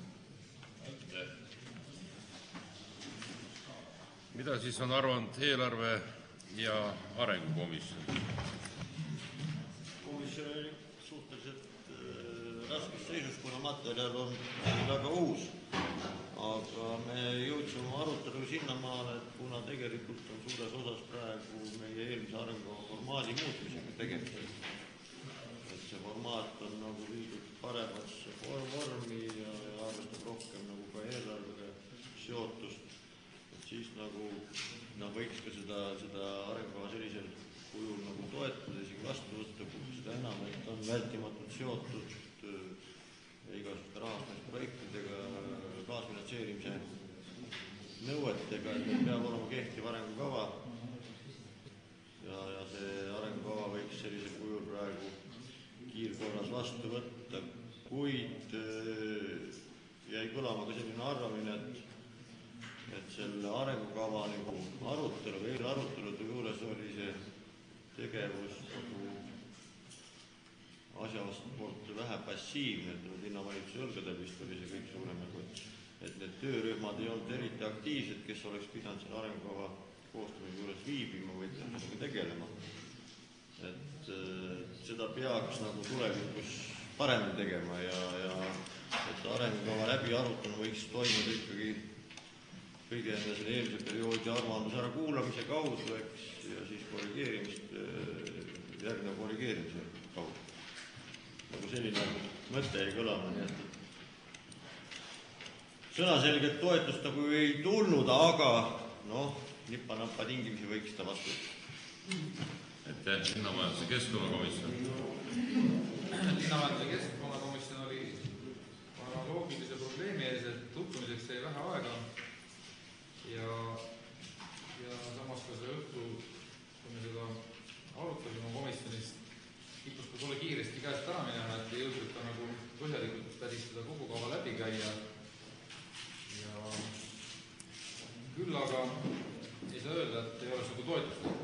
Mida siis on arvanud eelarve ja arengukomisjon? Komisjon oli suhteliselt raskes seisus, kuna materjal on väga uus. Aga me jõudsime arutelu sinnamaale, et kuna tegelikult on suures osas praegu meie eelmise arengukava formaadi muutmisega tegemist, et see formaat on nagu viidud paremasse vormi ja arvestab rohkem nagu ka eelarvega seotust, et siis nagu no, võiks ka seda, seda arengukava sellisel kujul nagu toetada, isegi vastu võtta, seda enam, et on vältimatult seotud igasuguste rahastamisprojektidega, kaasfinantseerimise nõuetega, et meil peab olema kehtiv arengukava ja, ja see arengukava võiks sellisel kujul praegu kiirkorras vastu võtta, kuid jäi kõlama ka selline arvamine, et, et selle arengukava nagu arutelu või eelarutelude juures oli see tegevus nagu asjaomaste poolt vähe passiivne, et linnavalitsuse õlgadel vist oli see kõik suurem, et need töörühmad ei olnud eriti aktiivsed, kes oleks pidanud selle arengukava koostamise juures viibima või sellega tegelema. Et seda peaks nagu tulevikus paremini tegema ja, ja et arengukava läbi arutama võiks toimuda ikkagi kõige enne selle eelmise perioodi aruandluse ära kuulamise kaudu, eks, ja siis korrigeerimist, järgneva korrigeerimise kaudu. Nagu selline mõte ei kõlama, nii et sõnaselget toetust nagu ei tulnud, aga noh, nippa-nappa tingimisi võiks ta vastu. Aitäh, linnamajanduse keskkonnakomisjon. Linnamajanduse keskkonnakomisjon oli loogilise probleemi ees, et tutvumiseks jäi vähe aega ja, ja samas ka see õhtu, kui me seda arutasime komisjonis, kipus ka sulle kiiresti käest ära minema, et ei jõudnud ka nagu põhjalikult päris seda kogu kava läbi käia. Ja küll aga ei saa öelda, et ei oleks nagu toetust.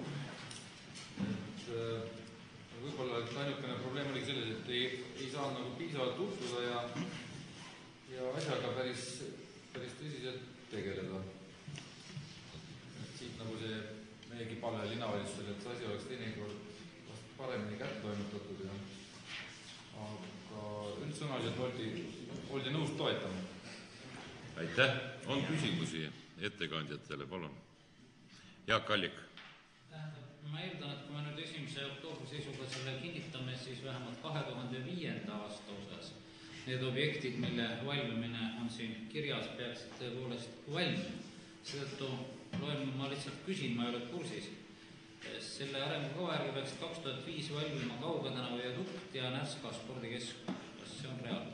Et võib-olla et ainukene probleem oli selles, et ei, ei saa nagu piisavalt tutvuda ja, ja asjaga päris, päris tõsiselt tegeleda. Et siit nagu see meiegi palve linnavalitsusele, et see asi oleks teinekord vast paremini kätte toimetatud ja aga üldsõnaliselt oldi, oldi nõus toetama. Aitäh. On küsimusi ettekandjatele, palun. Jaak Allik. Ma eeldan, et kui me nüüd esimese oktoobri seisuga selle kinnitame, siis vähemalt kahe tuhande viienda aasta osas need objektid, mille valmimine on siin kirjas, peaksid tõepoolest valmima. Seetõttu loen, ma lihtsalt küsin, ma ei ole kursis. Selle arengukava järgi peaks kaks tuhat viis valmima Kauga tänava viadukt ja Närska spordikeskus. Kas see on reaalne?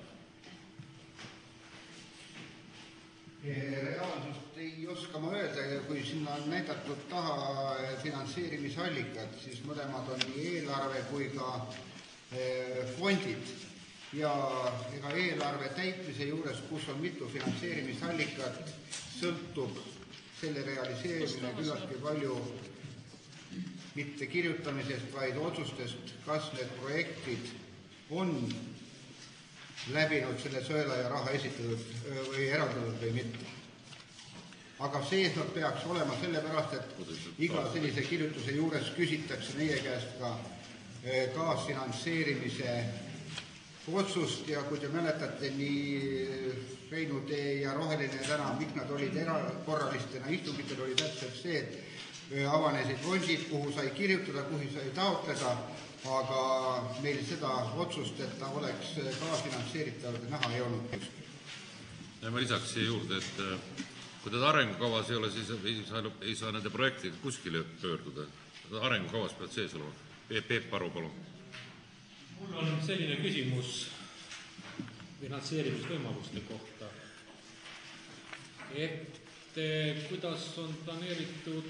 Reaalsust ei oska ma öelda ja kui sinna on näidatud taha finantseerimisallikad, siis mõlemad on nii eelarve kui ka fondid. Ja ega eelarve täitmise juures, kus on mitu finantseerimisallikat, sõltub selle realiseerimine küllaltki palju mitte kirjutamisest, vaid otsustest, kas need projektid on läbinud selle sõela ja raha esitatud või eraldatud või mitte. Aga see nad peaks olema sellepärast, et iga sellise kirjutuse juures küsitakse meie käest ka kaasfinantseerimise otsust ja kui te mäletate, nii Reinu tee ja Roheline tänav, miks nad olid erakorralistena istungitel, oli täpselt see, et avanesid fondid, kuhu sai kirjutada, kuhu sai taotleda, aga meil seda otsust, et ta oleks kaasfinantseeritav, näha ei olnud. Ja ma lisaks siia juurde, et kui teda arengukavas ei ole, siis ei saa, ei saa nende projektid kuskile pöörduda. Arengukavas pead sees olema. Peep Paru, palun. Mul on selline küsimus finantseerimisvõimaluste kohta. Et kuidas on planeeritud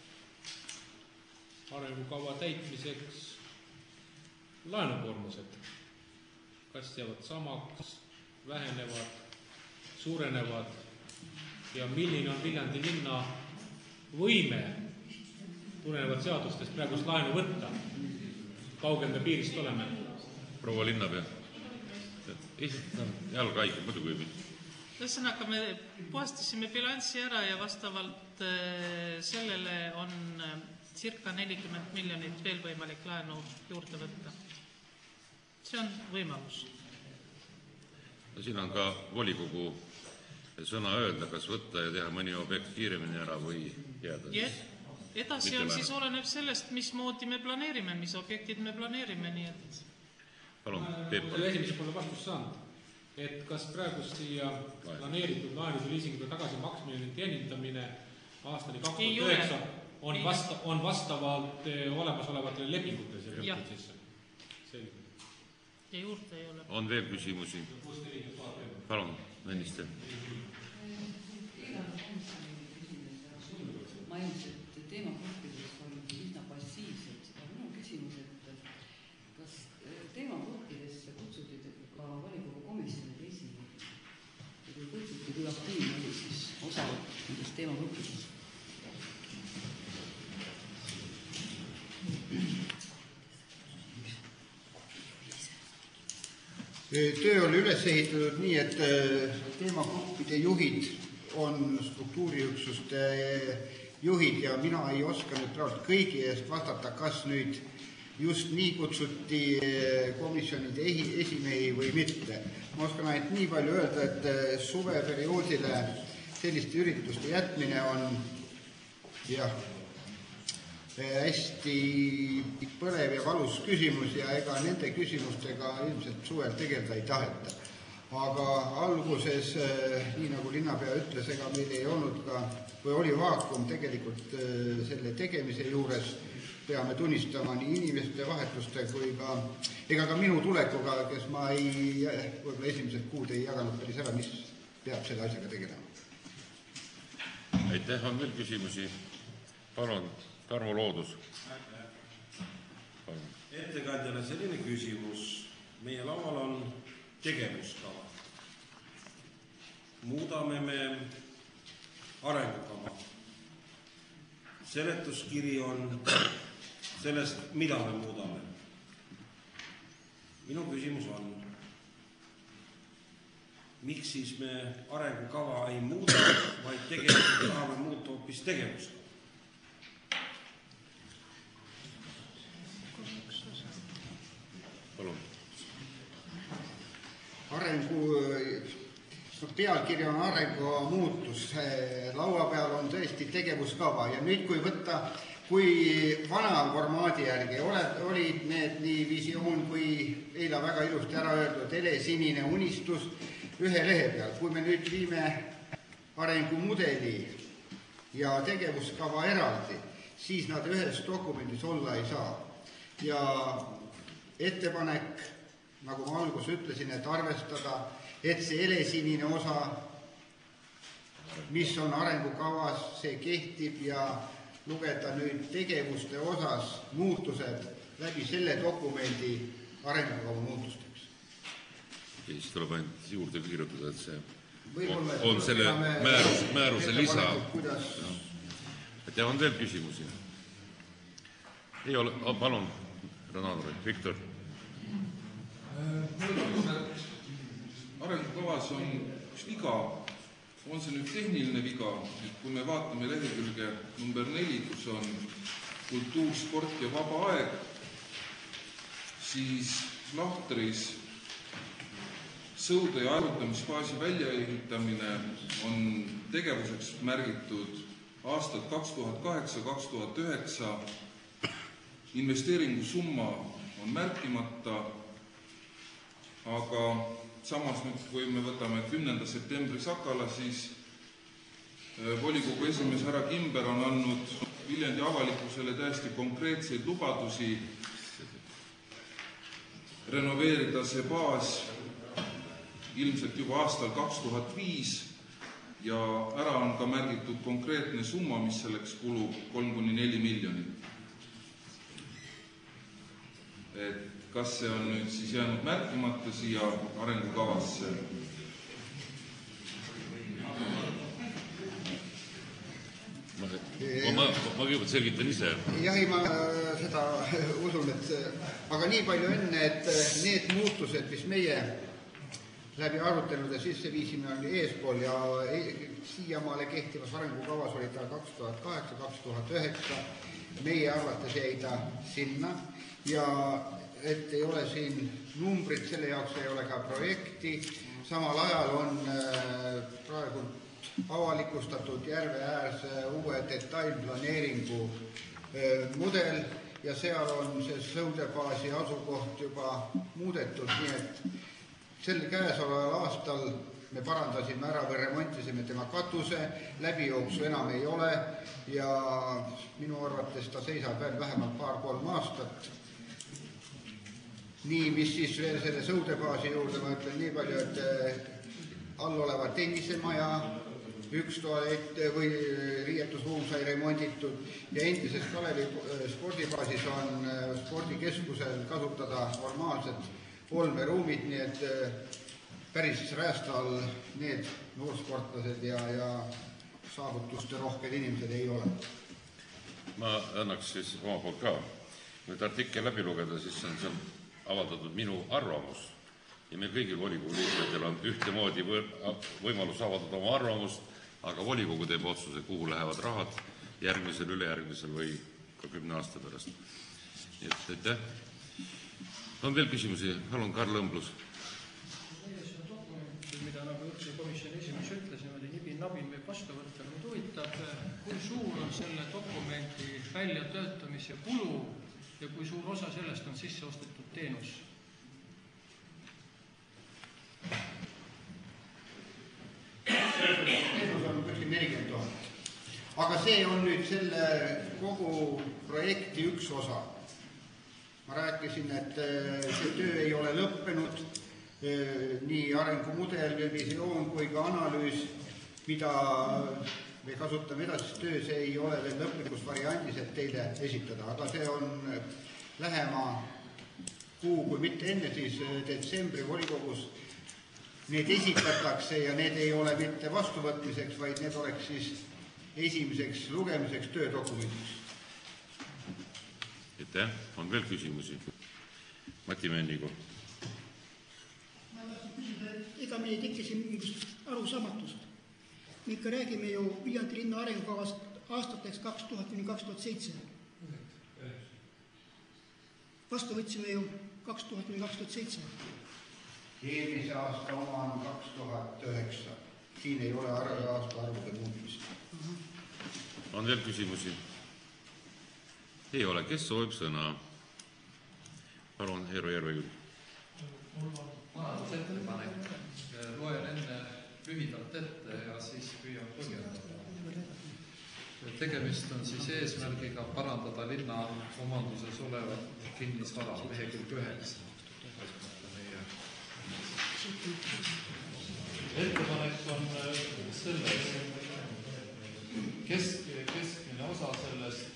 arengukava täitmiseks laenukoormused, kas jäävad samaks, vähenevad, suurenevad ja milline on Viljandi linna võime tulenevad seadustest praegust laenu võtta, kaugel me piirist oleme? Proua linnapea, esitan jalgaigi, muidu kui mitte. Ühesõnaga, me puhastasime bilanssi ära ja vastavalt sellele on circa nelikümmend miljonit veel võimalik laenu juurde võtta. See on võimalus. Siin on ka volikogu sõna öelda, kas võtta ja teha mõni objekt kiiremini ära või jääda. Ja edasi on siis oleneb sellest, mismoodi me planeerime, mis objektid me planeerime, nii et... Palun, Peep. Selle esimese poole vastus saanud, et kas praegu siia planeeritud laenude liisinguga tagasi maksmine teenindamine aastani kaks tuhat üheksa on, vasta, on vastavalt olemasolevatele lepingutele selle jah. Sisse. Selge. Ja juurde ei ole. On veel küsimusi? Palun, Männiste. Ma ilmselt teemapunktides on üsna passiivsed. Minu küsimus, et kas teemapunktidesse kutsuti ka volikogu komisjonide esimehed? Ja kui kutsuti, kui aktiivne oli siis osa nendest teemapunktidest? töö oli üles ehitatud nii, et teemagruppide juhid on struktuuriüksuste juhid ja mina ei oska nüüd praegu kõigi eest vastata, kas nüüd just nii kutsuti komisjonide esimehi või mitte. Ma oskan ainult nii palju öelda, et suveperioodile selliste ürituste jätmine on jah, hästi põlev ja valus küsimus ja ega nende küsimustega ilmselt suvel tegeleda ei taheta. Aga alguses, nii nagu linnapea ütles, ega meil ei olnud ka, või oli vaakum tegelikult selle tegemise juures, peame tunnistama nii inimeste vahetuste kui ka, ega ka minu tulekuga, kes ma ei, võib-olla esimesed kuud ei jaganud päris ära, mis peab selle asjaga tegelema. Aitäh, on veel küsimusi? Palun, Tarmo Loodus. Ettekandjale selline küsimus. Meie laual on tegevuskava. Muudame me arengukava. Seletuskiri on sellest, mida me muudame. Minu küsimus on, miks siis me arengukava ei muuda, vaid tegelikult tahame muuta hoopis tegevuskava? Palun. Arengu, pealkiri on arengukava muutus. Laua peal on tõesti tegevuskava ja nüüd kui võtta, kui vana formaadi järgi olid need nii visioon kui eile väga ilusti ära öeldud helesinine unistus ühe lehe peal. Kui me nüüd viime arengumudeli ja tegevuskava eraldi, siis nad ühes dokumendis olla ei saa. Ja ettepanek, nagu ma alguses ütlesin, et arvestada, et see helesinine osa, mis on arengukavas, see kehtib ja lugeda nüüd tegevuste osas muutused läbi selle dokumendi arengukava muutusteks. Siis tuleb ainult juurde kirjutada, et see Võibolla, on selle määrus, määruse lisa. Kuidas... Ja on veel küsimusi? Ei ole, oh, palun, Renato, Viktor. Mulle tundub, et arengukavas on üks viga, on see nüüd tehniline viga, et kui me vaatame lehekülge number neli, kus on kultuur, sport ja vaba aeg, siis lahtris sõude ja arutamisfaasi väljaehitamine on tegevuseks märgitud aastad kaks tuhat kaheksa kaks tuhat üheksa. Investeeringusumma on märkimata, aga samas nüüd, kui me võtame kümnenda septembri Sakala, siis volikogu esimees härra Kimber on andnud Viljandi avalikkusele täiesti konkreetseid lubadusi renoveerida see baas ilmselt juba aastal kaks tuhat viis ja ära on ka märgitud konkreetne summa, mis selleks kulub kolm kuni neli miljonit. Et kas see on nüüd siis jäänud märkimata siia arengukavasse? Ma, ma, ma kõigepealt selgitan ise. Jah, ei, ma seda usun, et aga nii palju enne, et need muutused, mis meie läbi arutelude sisse viisime, on eespool ja siiamaale kehtivas arengukavas oli ta kaks tuhat kaheksa kaks tuhat üheksa. Meie arvates jäi ta sinna ja et ei ole siin numbrid, selle jaoks ei ole ka projekti. Samal ajal on praegu avalikustatud järve äärs uue detailplaneeringu mudel ja seal on see sõudebaasi asukoht juba muudetud, nii et sel käesoleval aastal me parandasime ära või remontisime tema katuse, läbijooksu enam ei ole ja minu arvates ta seisab veel vähemalt paar-kolm aastat. Nii, mis siis veel selle sõudebaasi juurde, ma ütlen nii palju, et all oleva tennisemaja, üks toalett või riietusruum sai remonditud ja endises Kalevi spordibaasis on spordikeskusel kasutada normaalsed olmeruumid, nii et päris räästal need noorsportlased ja, ja saavutuste rohked inimesed ei ole. Ma annaks siis oma poolt ka. Nüüd artikkel läbi lugeda, siis on seal avaldatud minu arvamus ja meil kõigil volikogu liikmetel on ühtemoodi võimalus avaldada oma arvamust, aga volikogu teeb otsuse, kuhu lähevad rahad järgmisel, ülejärgmisel või ka kümne aasta pärast. Nii et aitäh. On veel küsimusi? Palun, Karl Õmblus. Mida nagu üldse komisjoni esimees ütles, niimoodi nibin-nabin võib vastu võtta. Mind huvitab, kui suur on selle dokumendi väljatöötamise kulu ja kui suur osa sellest on sisse ostetud teenus? Teenus on kuskil nelikümmend tuhat. Aga see on nüüd selle kogu projekti üks osa. Ma rääkisin, et see töö ei ole lõppenud, nii arengumudel, visioon kui ka analüüs, mida me kasutame edasist töö, see ei ole veel lõplikus variandis, et teile esitada, aga see on lähema kuu, kui mitte enne, siis detsembri volikogus need esitatakse ja need ei ole mitte vastuvõtmiseks, vaid need oleks siis esimeseks lugemiseks töödokumendiks. Aitäh. On veel küsimusi? Mati Mennigu. Ma tahtsin küsida, et ega me ei teki siin mingist arusaamatust. Me ikka räägime ju Viljandi linna arengukavast aastateks kaks tuhat kuni kaks tuhat seitse. Vastu võtsime ju kaks tuhat kuni kaks tuhat seitse. Eelmise aasta oma on kaks tuhat üheksa. Siin ei ole aasta arvude muutmist. On veel küsimusi? Ei ole. Kes soovib sõna? Palun, Eero Järveküll. Mul on majandusettepanek. Loen enne lühidalt ette ja siis püüan põhjendada. Tegemist on siis eesmärgiga parandada linna omanduses olevat kinnisvara lehekülg üheksa. Ettepanek on selles kesk, keskmine osa sellest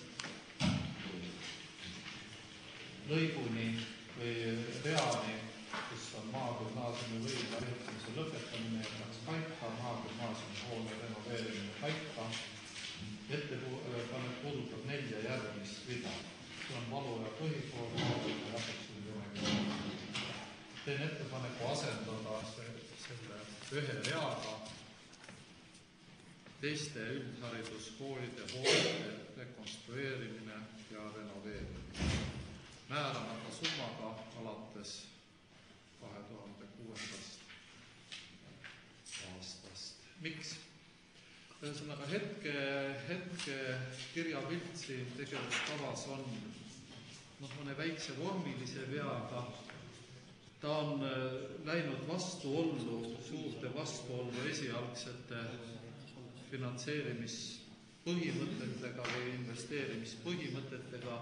lõiguni või reani, kus on maagümnaasiumi võima ehitamise lõpetamine ja peaks paika, maagümnaasiumi hoone renoveerimine paika. Ettepanek puudutab nelja järgmist rida. See on Valu ja põhikool, Valu ja Rapaksul. Teen ettepaneku asendada selle ühe reaga teiste üldhariduskoolide hoonete rekonstrueerimine ja renoveerimine. Määramata summaga alates kahe tuhande kuuendast aastast. Miks? Ühesõnaga hetke, hetke kirjapilt siin tegevuskavas on noh, mõne väikse vormilise veaga. Ta on läinud vastuollu, suurde vastuollu esialgsete finantseerimispõhimõtetega või investeerimispõhimõtetega.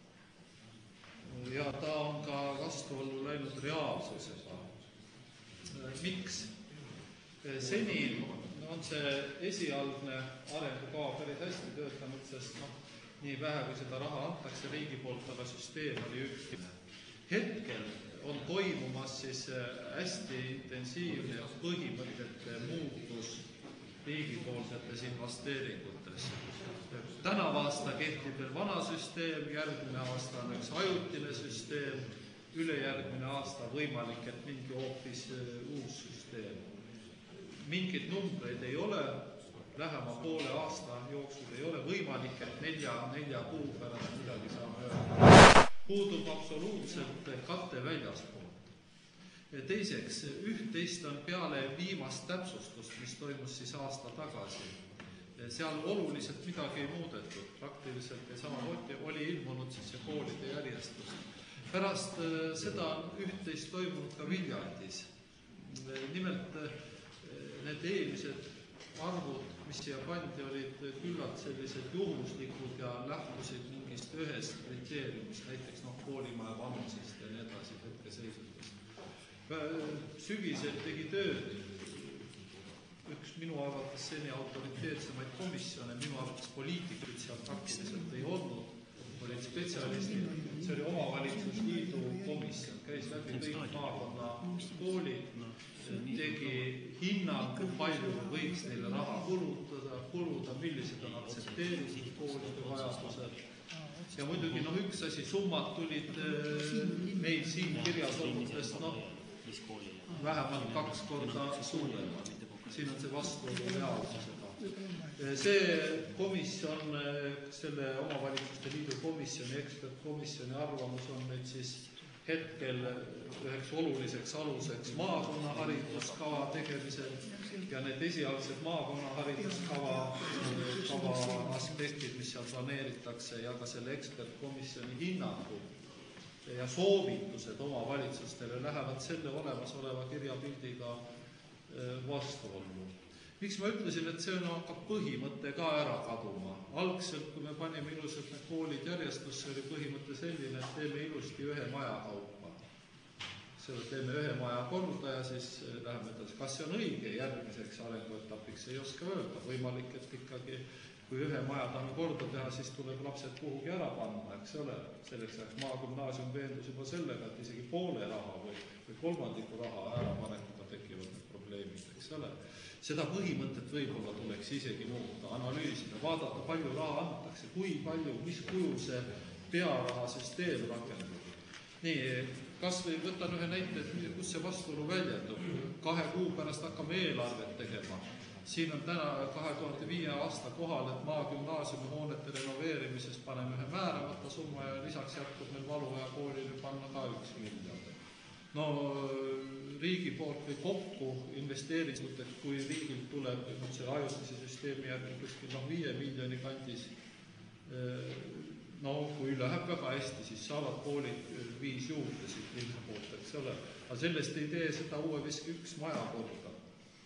Ja ta on ka vastuollu läinud reaalsusega. Miks? Seni on see esialgne arengukava päris hästi töötanud, sest noh, nii vähe kui seda raha antakse riigi poolt, aga süsteem oli ühtine. Hetkel on toimumas siis hästi intensiivne põhimõtete muutus riigipoolsetes investeeringutes. Tänav aasta kehtib veel vana süsteem, järgmine aasta on üks ajutine süsteem, ülejärgmine aasta võimalik, et mingi hoopis uus süsteem. Mingid numbreid ei ole, lähema poole aasta jooksul ei ole võimalik, et nelja, nelja kuu pärast midagi saame öelda. Puudub absoluutselt katte väljaspoolt. Teiseks, üht-teist on peale viimast täpsustust, mis toimus siis aasta tagasi. Seal oluliselt midagi ei muudetud, praktiliselt ja samamoodi oli ilmunud siis see koolide järjestus. Pärast seda on üht-teist toimunud ka Viljandis. Nimelt need eelmised arvud, mis siia pandi, olid küllalt sellised juhuslikud ja lähtusid mingist ühest kriteeriumist, näiteks noh, koolimaja vanusest ja nii edasi hetkeseisundist. Sügisel tegi tööd üks minu arvates seni autoriteetsemaid komisjone, minu arvates poliitikuid seal praktiliselt ei olnud, olid spetsialistid, see oli omavalitsusliidu komisjon, käis läbi kõik maakonna koolid, tegi hinnangu, palju võiks neile raha kulutada, kuluda, millised on aktsepteeritud koolide vajadused. Ja muidugi noh, üks asi, summad tulid meil siin kirjas olnutest, noh, vähemalt kaks korda suuremad. Siin on see vastuolu reaalsusega. See komisjon, selle omavalitsuste liidu komisjoni, ekspertkomisjoni arvamus on nüüd siis hetkel üheks oluliseks aluseks maakonna hariduskava tegemisel ja need esialgsed maakonna hariduskava kava aspektid, mis seal planeeritakse ja ka selle ekspertkomisjoni hinnangud ja soovitused omavalitsustele lähevad selle olemasoleva kirjapildiga vastuollu. Miks ma ütlesin, et see on hakkab põhimõte ka ära kaduma. Algselt, kui me panime ilusalt need koolid järjestusse, oli põhimõte selline, et teeme ilusti ühe maja kaupa. Selle teeme ühe maja korda ja siis läheme edasi. Kas see on õige järgmiseks arenguetapiks, ei oska öelda. Võimalik, et ikkagi, kui ühe maja tahame korda teha, siis tuleb lapsed kuhugi ära panna, eks ole. Selleks ajaks maagümnaasium veendus juba sellega, et isegi poole raha või, või kolmandiku raha ära panekuga tekivad need probleemid, eks ole. Seda põhimõtet võib-olla tuleks isegi muuta, analüüsida, vaadata, palju raha antakse, kui palju, mis kujul see pearahasüsteem rakendub. Nii, kas või võtan ühe näite, et kus see vastuolu väljendub. Kahe kuu pärast hakkame eelarvet tegema. Siin on täna kahe tuhande viie aasta kohal, et maagümnaasiumi hoonete renoveerimisest paneme ühe määramata summa ja lisaks jätkub meil Valuoja koolile panna ka üks miljon. No riigi poolt või kokku investeeringuteks, kui riigil tuleb see ajutise süsteemi järgi kuskil no, viie miljoni kandis, no kui läheb väga hästi, siis saavad koolid viis juurde siit linna poolt, eks ole. Aga sellest ei tee seda uue veski üks maja korda.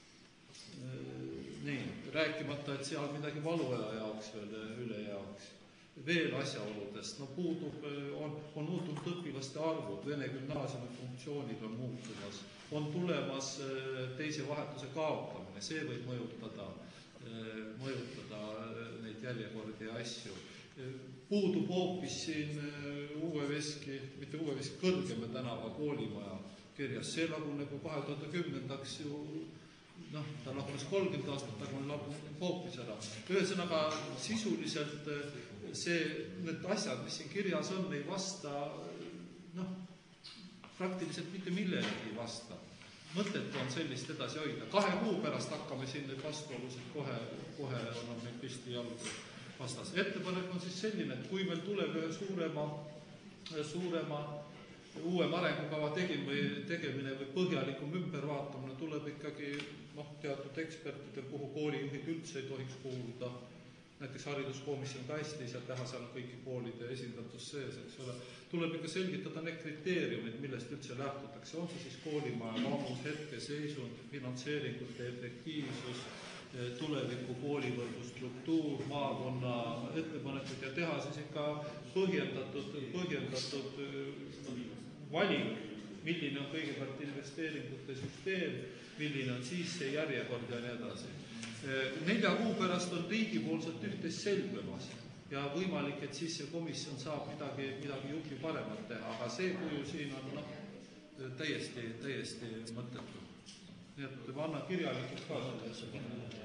Nii, rääkimata, et seal midagi Valuoja jaoks veel üle jaoks. Veel asjaoludest, no puudub, on, on muutunud õpilaste arvud, Vene gümnaasiumi funktsioonid on muutumas, on tulemas teise vahetuse kaotamine, see võib mõjutada, mõjutada neid järjekordi ja asju. Puudub hoopis siin uue veski, mitte uue veski, Kõrgeme tänava koolimaja kirjas, see laguneb kahe tuhande kümnendaks ju noh, ta lagunes kolmkümmend aastat, aga on lagunes hoopis ära. Ühesõnaga, sisuliselt see, need asjad, mis siin kirjas on, ei vasta, noh, praktiliselt mitte millelegi ei vasta. Mõtet on sellist edasi hoida. Kahe kuu pärast hakkame siin need vastuolusid kohe, kohe on meil püsti jalgu vastas. Ettepanek on siis selline, et kui meil tuleb ühe suurema, suurema uuem arengukava tegemine, tegemine või põhjalikum ümbervaatamine tuleb ikkagi noh, teatud ekspertidel, kuhu koolijuhid üldse ei tohiks kuuluda. Näiteks hariduskomisjon ka hästi ei saa teha, seal on kõiki koolide esindatus sees, eks ole. Tuleb ikka selgitada need kriteeriumid, millest üldse lähtutakse. On see siis koolimaja vanus, hetke seisund, finantseeringute efektiivsus, tuleviku koolivõrgu struktuur, maakonna ettepanekud ja teha siis ikka põhjendatud, põhjendatud valik, milline on kõigepealt investeeringute süsteem, milline on siis see järjekord ja nii edasi. Nelja kuu pärast on riigipoolselt üht-teist selgemas ja võimalik, et siis see komisjon saab midagi, midagi jupi paremat teha, aga see kuju siin on no, täiesti, täiesti mõttetu. Nii et ma annan kirjalikult ka selle asja.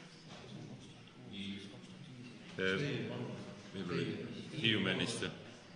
Hiiumäe minister.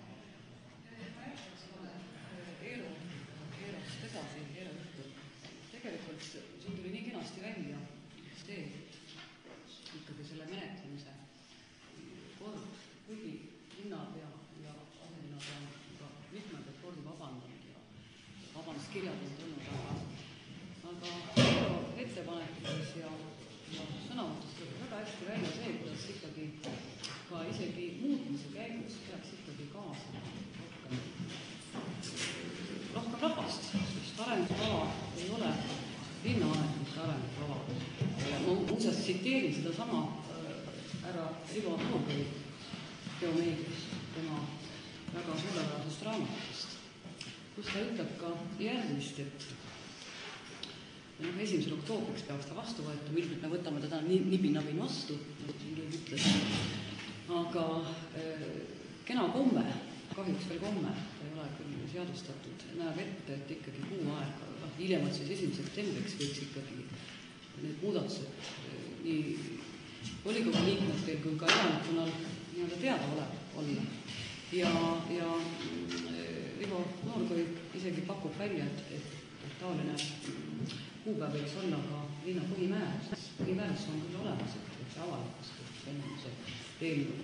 Eerost edasi, Eero. Tegelikult siin tuli nii kenasti välja see ikkagi selle menetlemise kord, kuigi linnapea ja aselinapea on ka mitmendat kordi vabandanud ja vabanduskirjad on tulnud, aga, aga Eero ettepanekutes ja, ja sõnavõtus tuleb väga hästi välja see, kuidas ikkagi ka isegi muutmise käigus peaks ikkagi kaasa rohkem, rohkem rahvast, sest arengukava ei ole linnaametnike arengukava. Ma muuseas tsiteerin seda sama härra Rivo Noorkõi geomeediast, tema väga suurepärasest raamatust, kus ta ütleb ka järgmist, et no, esimesel oktoobriks peaks ta vastu võetud, ilmselt me võtame teda nibinabin vastu, nagu siin keegi ütles, aga äh, kena komme, kahjuks veel komme, ei ole küll seadustatud, näeb ette, et ikkagi kuu aega, hiljemalt siis esimesel septembriks võiks ikkagi need muudatused nii volikogu liikmetel kui ka elanikkonnal nii-öelda teada ole, olla. Ja, ja Rivo Noorkõi isegi pakub välja, et, et, et taoline kuupäev võiks olla ka linna põhimäärus. Põhimäärus on küll olemas, et see avalikustab enne see eelnõu.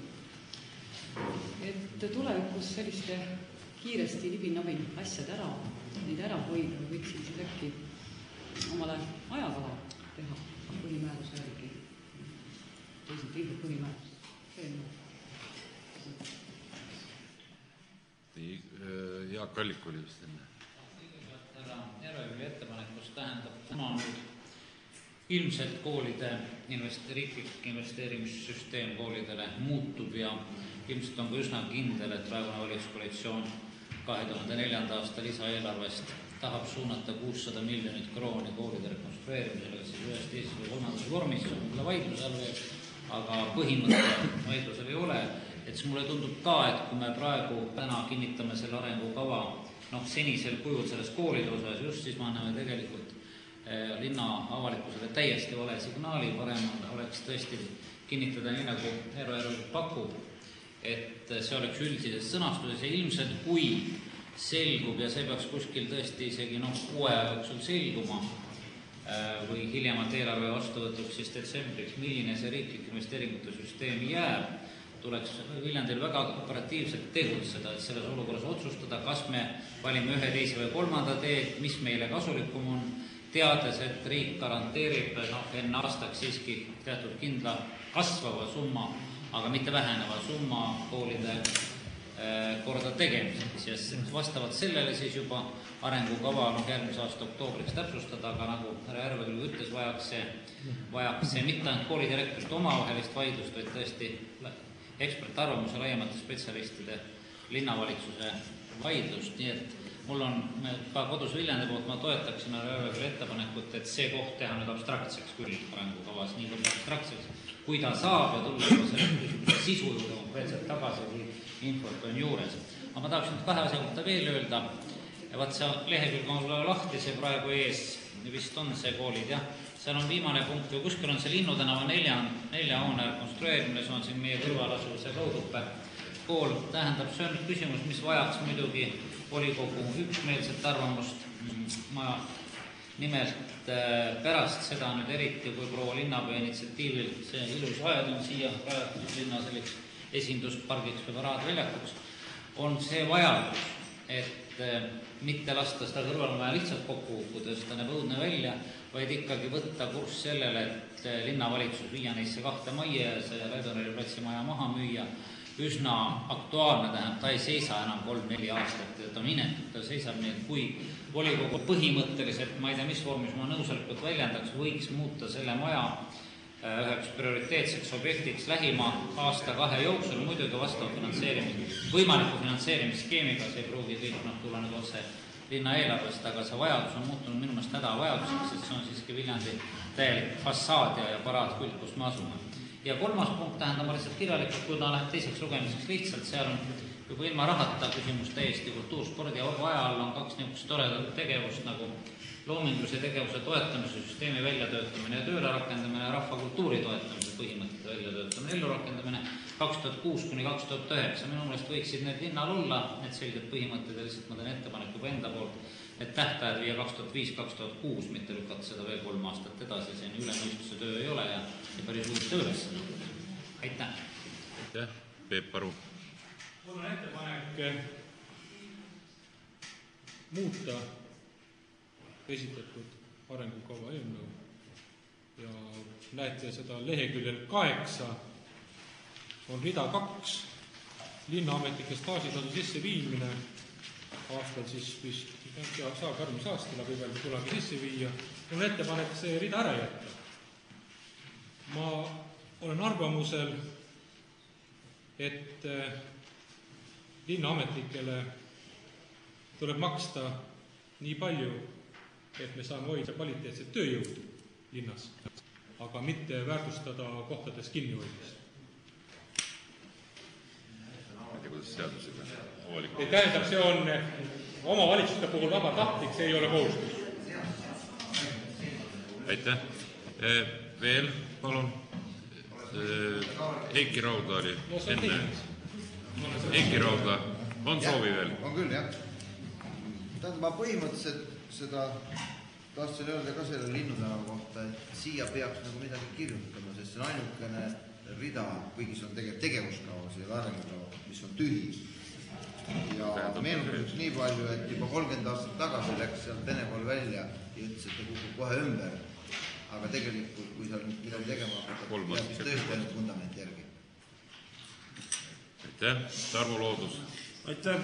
Et tulevikus selliste kiiresti libin-nabin asjad ära, neid ära hoida, võiksin siis äkki omale ajakava teha põhimääruse järgi. Teised riigi põhimäärus. Nii, Jaak Allik oli vist enne. Härra Järveküli ettepanekus tähendab, kuna nüüd ilmselt koolide invest-, riiklik investeerimissüsteem koolidele muutub ja ilmselt on ka üsna kindel, et praegune valitsuskoalitsioon kahe tuhande neljanda aasta lisaeelarvest tahab suunata kuussada miljonit krooni koolide rekonstrueerimisele, siis ühes teises või kolmandas vormis, see on mulle vaidluse all veel, aga põhimõtte vaidlusel ei ole, et siis mulle tundub ka, et kui me praegu täna kinnitame selle arengukava noh, senisel kujul selles koolide osas just, siis me anname tegelikult eh, linna avalikkusele täiesti vale signaali, parem oleks tõesti kinnitada nii, nagu Eero Järveküll pakub, et see oleks üldises sõnastuses ja ilmselt kui selgub ja see peaks kuskil tõesti isegi noh, kuue jooksul selguma või hiljemalt eelarve vastuvõtuks siis detsembriks, milline see riiklik investeeringute süsteem jääb, tuleks Viljandil väga operatiivselt tegutseda, et selles olukorras otsustada, kas me valime ühe, teise või kolmanda teed, mis meile kasulikum on, teades, et riik garanteerib noh, enne aastaks siiski teatud kindla kasvava summa, aga mitte väheneva summa koolide korda tegemiseks ja vastavalt sellele siis juba arengukava noh, järgmise aasta oktoobriks täpsustada, aga nagu härra Järveküll ütles, vajaks see, vajaks see mitte ainult koolidirektorite omavahelist vaidlust, vaid tõesti ekspertarvamuse laiemate spetsialistide linnavalitsuse vaidlust, nii et mul on ka kodus Viljandi poolt, ma toetaksin härra Järveküll ettepanekut, et see koht teha nüüd abstraktseks küll arengukavas, nii palju abstraktseks, kui ta saab ja tulla selle sisu juurde konkreetselt tagasi, kui infot on juures. Aga ma tahaksin nüüd kahe asja kohta veel öelda. Ja vaat see lehekülg on lahti, see praegu ees, vist on see koolid, jah. Seal on viimane punkt või kuskil on see Linnutänava nelja, nelja hoone rekonstrueerimine, see on siin meie kõrval asuv see Kauduppe kool. Tähendab, see on küsimus, mis vajaks muidugi volikogu üksmeelset arvamust. Ma nimelt pärast seda nüüd eriti, kui proua linnapea initsiatiivil see ilus ajad on siia rajatud linna selleks esinduspargiks või paraadväljakuks, on see vajadus, et mitte lasta seda kõrvalmaja lihtsalt kokku kukkuda, seda näeb õudne välja, vaid ikkagi võtta kurss sellele, et linnavalitsus viia neisse kahte majja ja see Lädoneri platsi maja maha müüa, üsna aktuaalne, tähendab, ta ei seisa enam kolm-neli aastat, ta on inetud, ta seisab nii, et kui volikogu põhimõtteliselt, ma ei tea, mis vormis ma nõusolekut väljendaks, võiks muuta selle maja üheks prioriteetseks objektiks lähima aasta-kahe jooksul, muidugi vastav finantseerimis, võimaliku finantseerimisskeemiga, see ei pruugi kõik noh, tulla nüüd otse linna eelarvest, aga see vajadus on muutunud minu meelest hädavajaduseks, sest see on siiski Viljandi täielik fassaad ja paraadkülg, kus me asume. Ja kolmas punkt tähendab ma lihtsalt kirjalikult, kui ta läheb teiseks lugemiseks lihtsalt, seal on juba ilma rahata küsimus täiesti kultuurspordi ja vaba aja all on kaks niisugust toredat tegevust nagu loomingulise tegevuse toetamise süsteemi väljatöötamine ja tööle rakendamine ja rahvakultuuri toetamise põhimõtete väljatöötamine, ellu rakendamine kaks tuhat kuus kuni kaks tuhat üheksa. Minu meelest võiksid need linnal olla, need selged põhimõtted ja lihtsalt ma teen ettepaneku juba enda poolt, et tähtajad viia kaks tuhat viis kaks tuhat kuus, mitte lükata seda veel kolm aastat edasi, see on ülemõistuse töö ei ole ja päris uus tööles. Aitäh! Aitäh, Peep Aru! Mul on ettepanek muuta esitatud arengukava eelnõu ja näete seda leheküljel kaheksa on rida kaks linnaametnike staažitasu sisse viimine aastal siis vist saab järgmise aastal, aga veel kunagi sisse viia. Mul on ettepanek see rida ära jätta. Ma olen arvamusel, et linnaametnikele tuleb maksta nii palju, et me saame hoida kvaliteetset tööjõudu linnas, aga mitte väärtustada kohtades kinnihoidmist. Ma ei tea, kuidas seadusega avalikult. Tähendab, see on omavalitsuste puhul vabatahtlik, see ei ole kohustus. Aitäh. Veel, palun. Eiki Raudla oli enne. Eiki Raudla, on soovi veel? On küll, jah. Tähendab, ma põhimõtteliselt seda tahtsin öelda ka selle Linnutänava kohta, et siia peaks nagu midagi kirjutama, sest see on ainukene rida, kuigi see on tegelikult tegevuskava, see arengukava, mis on tühi. Ja meenutuseks nii palju, et juba kolmkümmend aastat tagasi läks sealt Vene pool välja ja ütles, et ta kukub kohe ümber. Aga tegelikult, kui seal midagi tegema hakkab, peab vist tõesti ainult fundamenti järgi. Aitäh, Tarmo Loodus. Aitäh.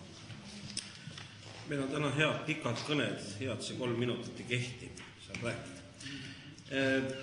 Meil on täna head pikad kõned, head see kolm minutit ei kehti, saab rääkida.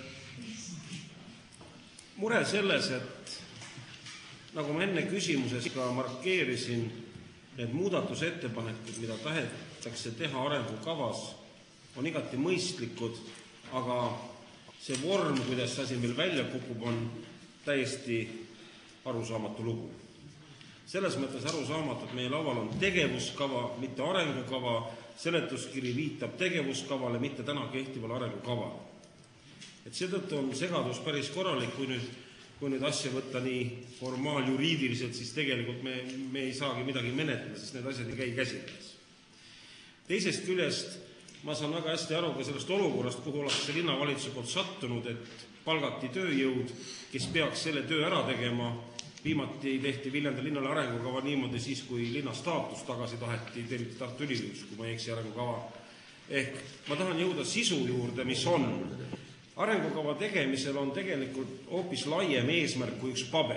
Mure selles, et nagu ma enne küsimuses ka markeerisin, need muudatusettepanekud, mida tahetakse teha arengukavas, on igati mõistlikud, aga see vorm, kuidas see asi meil välja kukub, on täiesti arusaamatu lugu. Selles mõttes arusaamatu, et meie laual on tegevuskava, mitte arengukava, seletuskiri viitab tegevuskavale, mitte täna kehtivale arengukavale. Et seetõttu on segadus päris korralik, kui nüüd kui nüüd asja võtta nii formaal-juriidiliselt, siis tegelikult me, me ei saagi midagi menetleda, sest need asjad ei käi käsides. Teisest küljest ma saan väga hästi aru ka sellest olukorrast, kuhu ollakse linnavalitsuse poolt sattunud, et palgati tööjõud, kes peaks selle töö ära tegema. Viimati tehti Viljandi linnale arengukava niimoodi siis, kui linna staatus tagasi taheti terviti Tartu Ülikoolist, kui ma ei eksi arengukava. Ehk ma tahan jõuda sisu juurde, mis on. Arengukava tegemisel on tegelikult hoopis laiem eesmärk kui üks paber.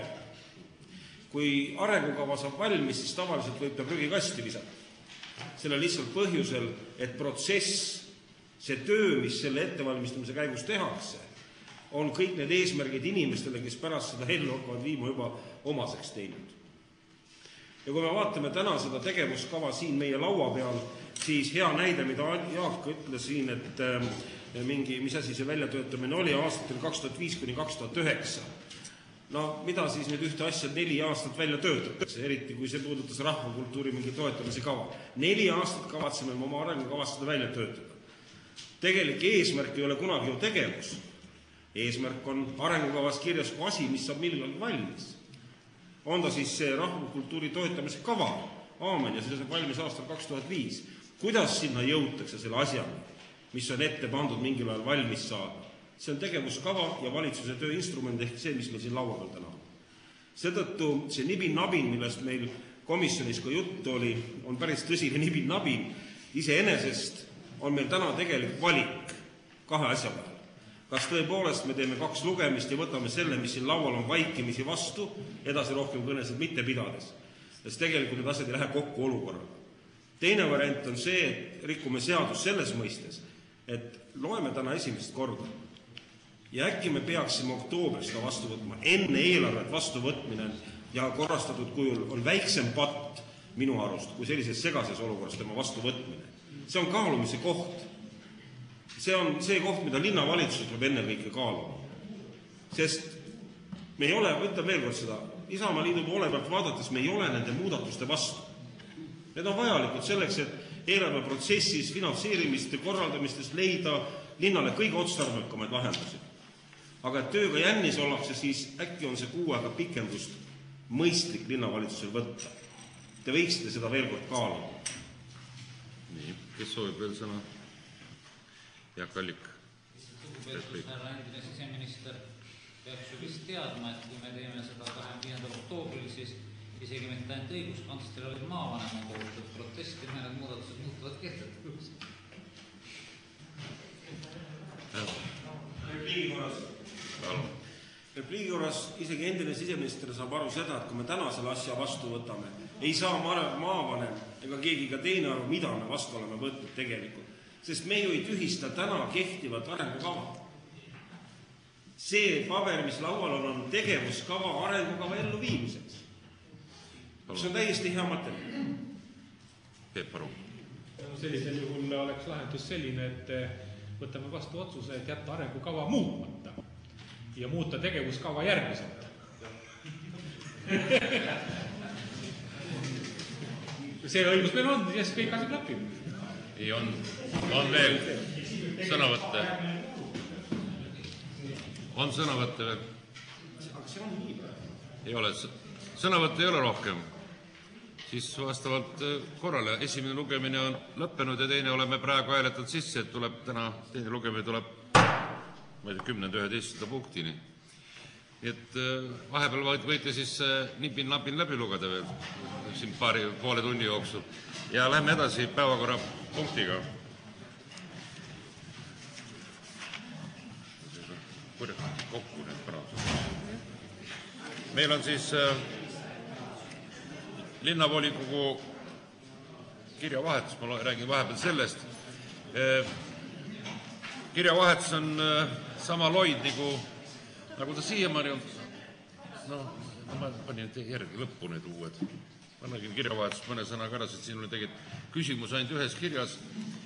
Kui arengukava saab valmis, siis tavaliselt võib ta prügikasti visata. Selle lihtsalt põhjusel, et protsess, see töö, mis selle ettevalmistamise käigus tehakse, on kõik need eesmärgid inimestele, kes pärast seda ellu hakkavad viima juba omaseks teinud. Ja kui me vaatame täna seda tegevuskava siin meie laua peal, siis hea näide, mida Jaak ütles siin, et mingi, mis asi see väljatöötamine oli aastatel kaks tuhat viis kuni kaks tuhat üheksa. No mida siis nüüd ühte asja neli aastat välja töötatakse, eriti kui see puudutas rahvakultuuri mingi toetamise kava. Neli aastat kavatseme oma arengukavast seda välja töötada. Tegelik eesmärk ei ole kunagi ju tegevus. Eesmärk on arengukavas kirjas kui asi, mis saab millalgi valmis. On ta siis see rahvakultuuri toetamise kava, aamen, ja see saab valmis aastal kaks tuhat viis. Kuidas sinna jõutakse selle asjani, mis on ette pandud mingil ajal valmis saada? See on tegevuskava ja valitsuse tööinstrument ehk see, mis meil siin laua peal täna on. Seetõttu see nibin-nabin, millest meil komisjonis ka juttu oli, on päris tõsine nibin-nabin. Iseenesest on meil täna tegelikult valik kahe asja vahel. Kas tõepoolest me teeme kaks lugemist ja võtame selle, mis siin laual on vaikimisi vastu, edasi rohkem kõnesid mitte pidades. Sest tegelikult need asjad ei lähe kokku olukorraga. Teine variant on see, et rikume seadus selles mõistes, et loeme täna esimest korda. Ja äkki me peaksime oktoobris ka vastu võtma. Enne eelarvet vastu võtmine ja korrastatud kujul on väiksem patt minu arust, kui sellises segases olukorras tema vastu võtmine. See on kaalumise koht. See on see koht, mida linnavalitsus peab enne kõike kaaluma. Sest me ei ole, võtame veel kord seda, Isamaa Liidu poole pealt vaadates me ei ole nende muudatuste vastu. Need on vajalikud selleks, et eelarveprotsessis, finantseerimist ja korraldamistest leida linnale kõige otstarbekamaid lahendusi. Aga et tööga jännis ollakse, siis äkki on see kuu aega pikendust mõistlik linnavalitsusel võtta. Te võiksite seda veel kord kaaluda. Nii, kes soovib veel sõna? Jaak Allik. Lugupeetud härra endine siseminister, peaks ju vist teadma, et kui me teeme seda kahekümne viiendal oktoobril, siis isegi mitte ainult õiguskantsler oli maavanema poolt, et protestimine need muudatused muutuvad kehtetuks. Repliigi korras. Repliigi korras isegi endine siseminister saab aru seda, et kui me täna selle asja vastu võtame, ei saa maavanem ega keegi ka teine aru, mida me vastu oleme võtnud tegelikult. Sest me ju ei tühista täna kehtivat arengukava. See paber, mis laual on, on tegevuskava arengukava ellu viimiseks. See on täiesti hea materjal. Peep Aru. Sellisel juhul oleks lahendus selline, et võtame vastu otsuse, et jätta arengukava muutmata ja muuta tegevuskava järgmiselt. See õigus meil on, ja siis kõik asjad klapib. Ei on. On veel sõnavõtte. On sõnavõtte veel? Aga see on nii. Ei ole. Sõnavõtte ei ole rohkem. siis vastavalt korrale. Esimene lugemine on lõppenud ja teine oleme praegu hääletanud sisse, et tuleb täna, teine lugemine tuleb ma ei tea, kümnenda üheteistkümnenda punktini. Nii et vahepeal võite siis nipin-napin läbi lugeda veel siin paari poole tunni jooksul. Ja lähme edasi päevakorra punktiga. Kokku need parandused. Meil on siis linnavolikogu kirjavahetus, ma räägin vahepeal sellest. Kirjavahetus on sama loid nagu, nagu ta siiamaani on. No, ma panin järgi lõppu need uued. Ma nägin kirjavahetus mõne sõna ka ära, sest siin oli tegelikult küsimus ainult ühes kirjas.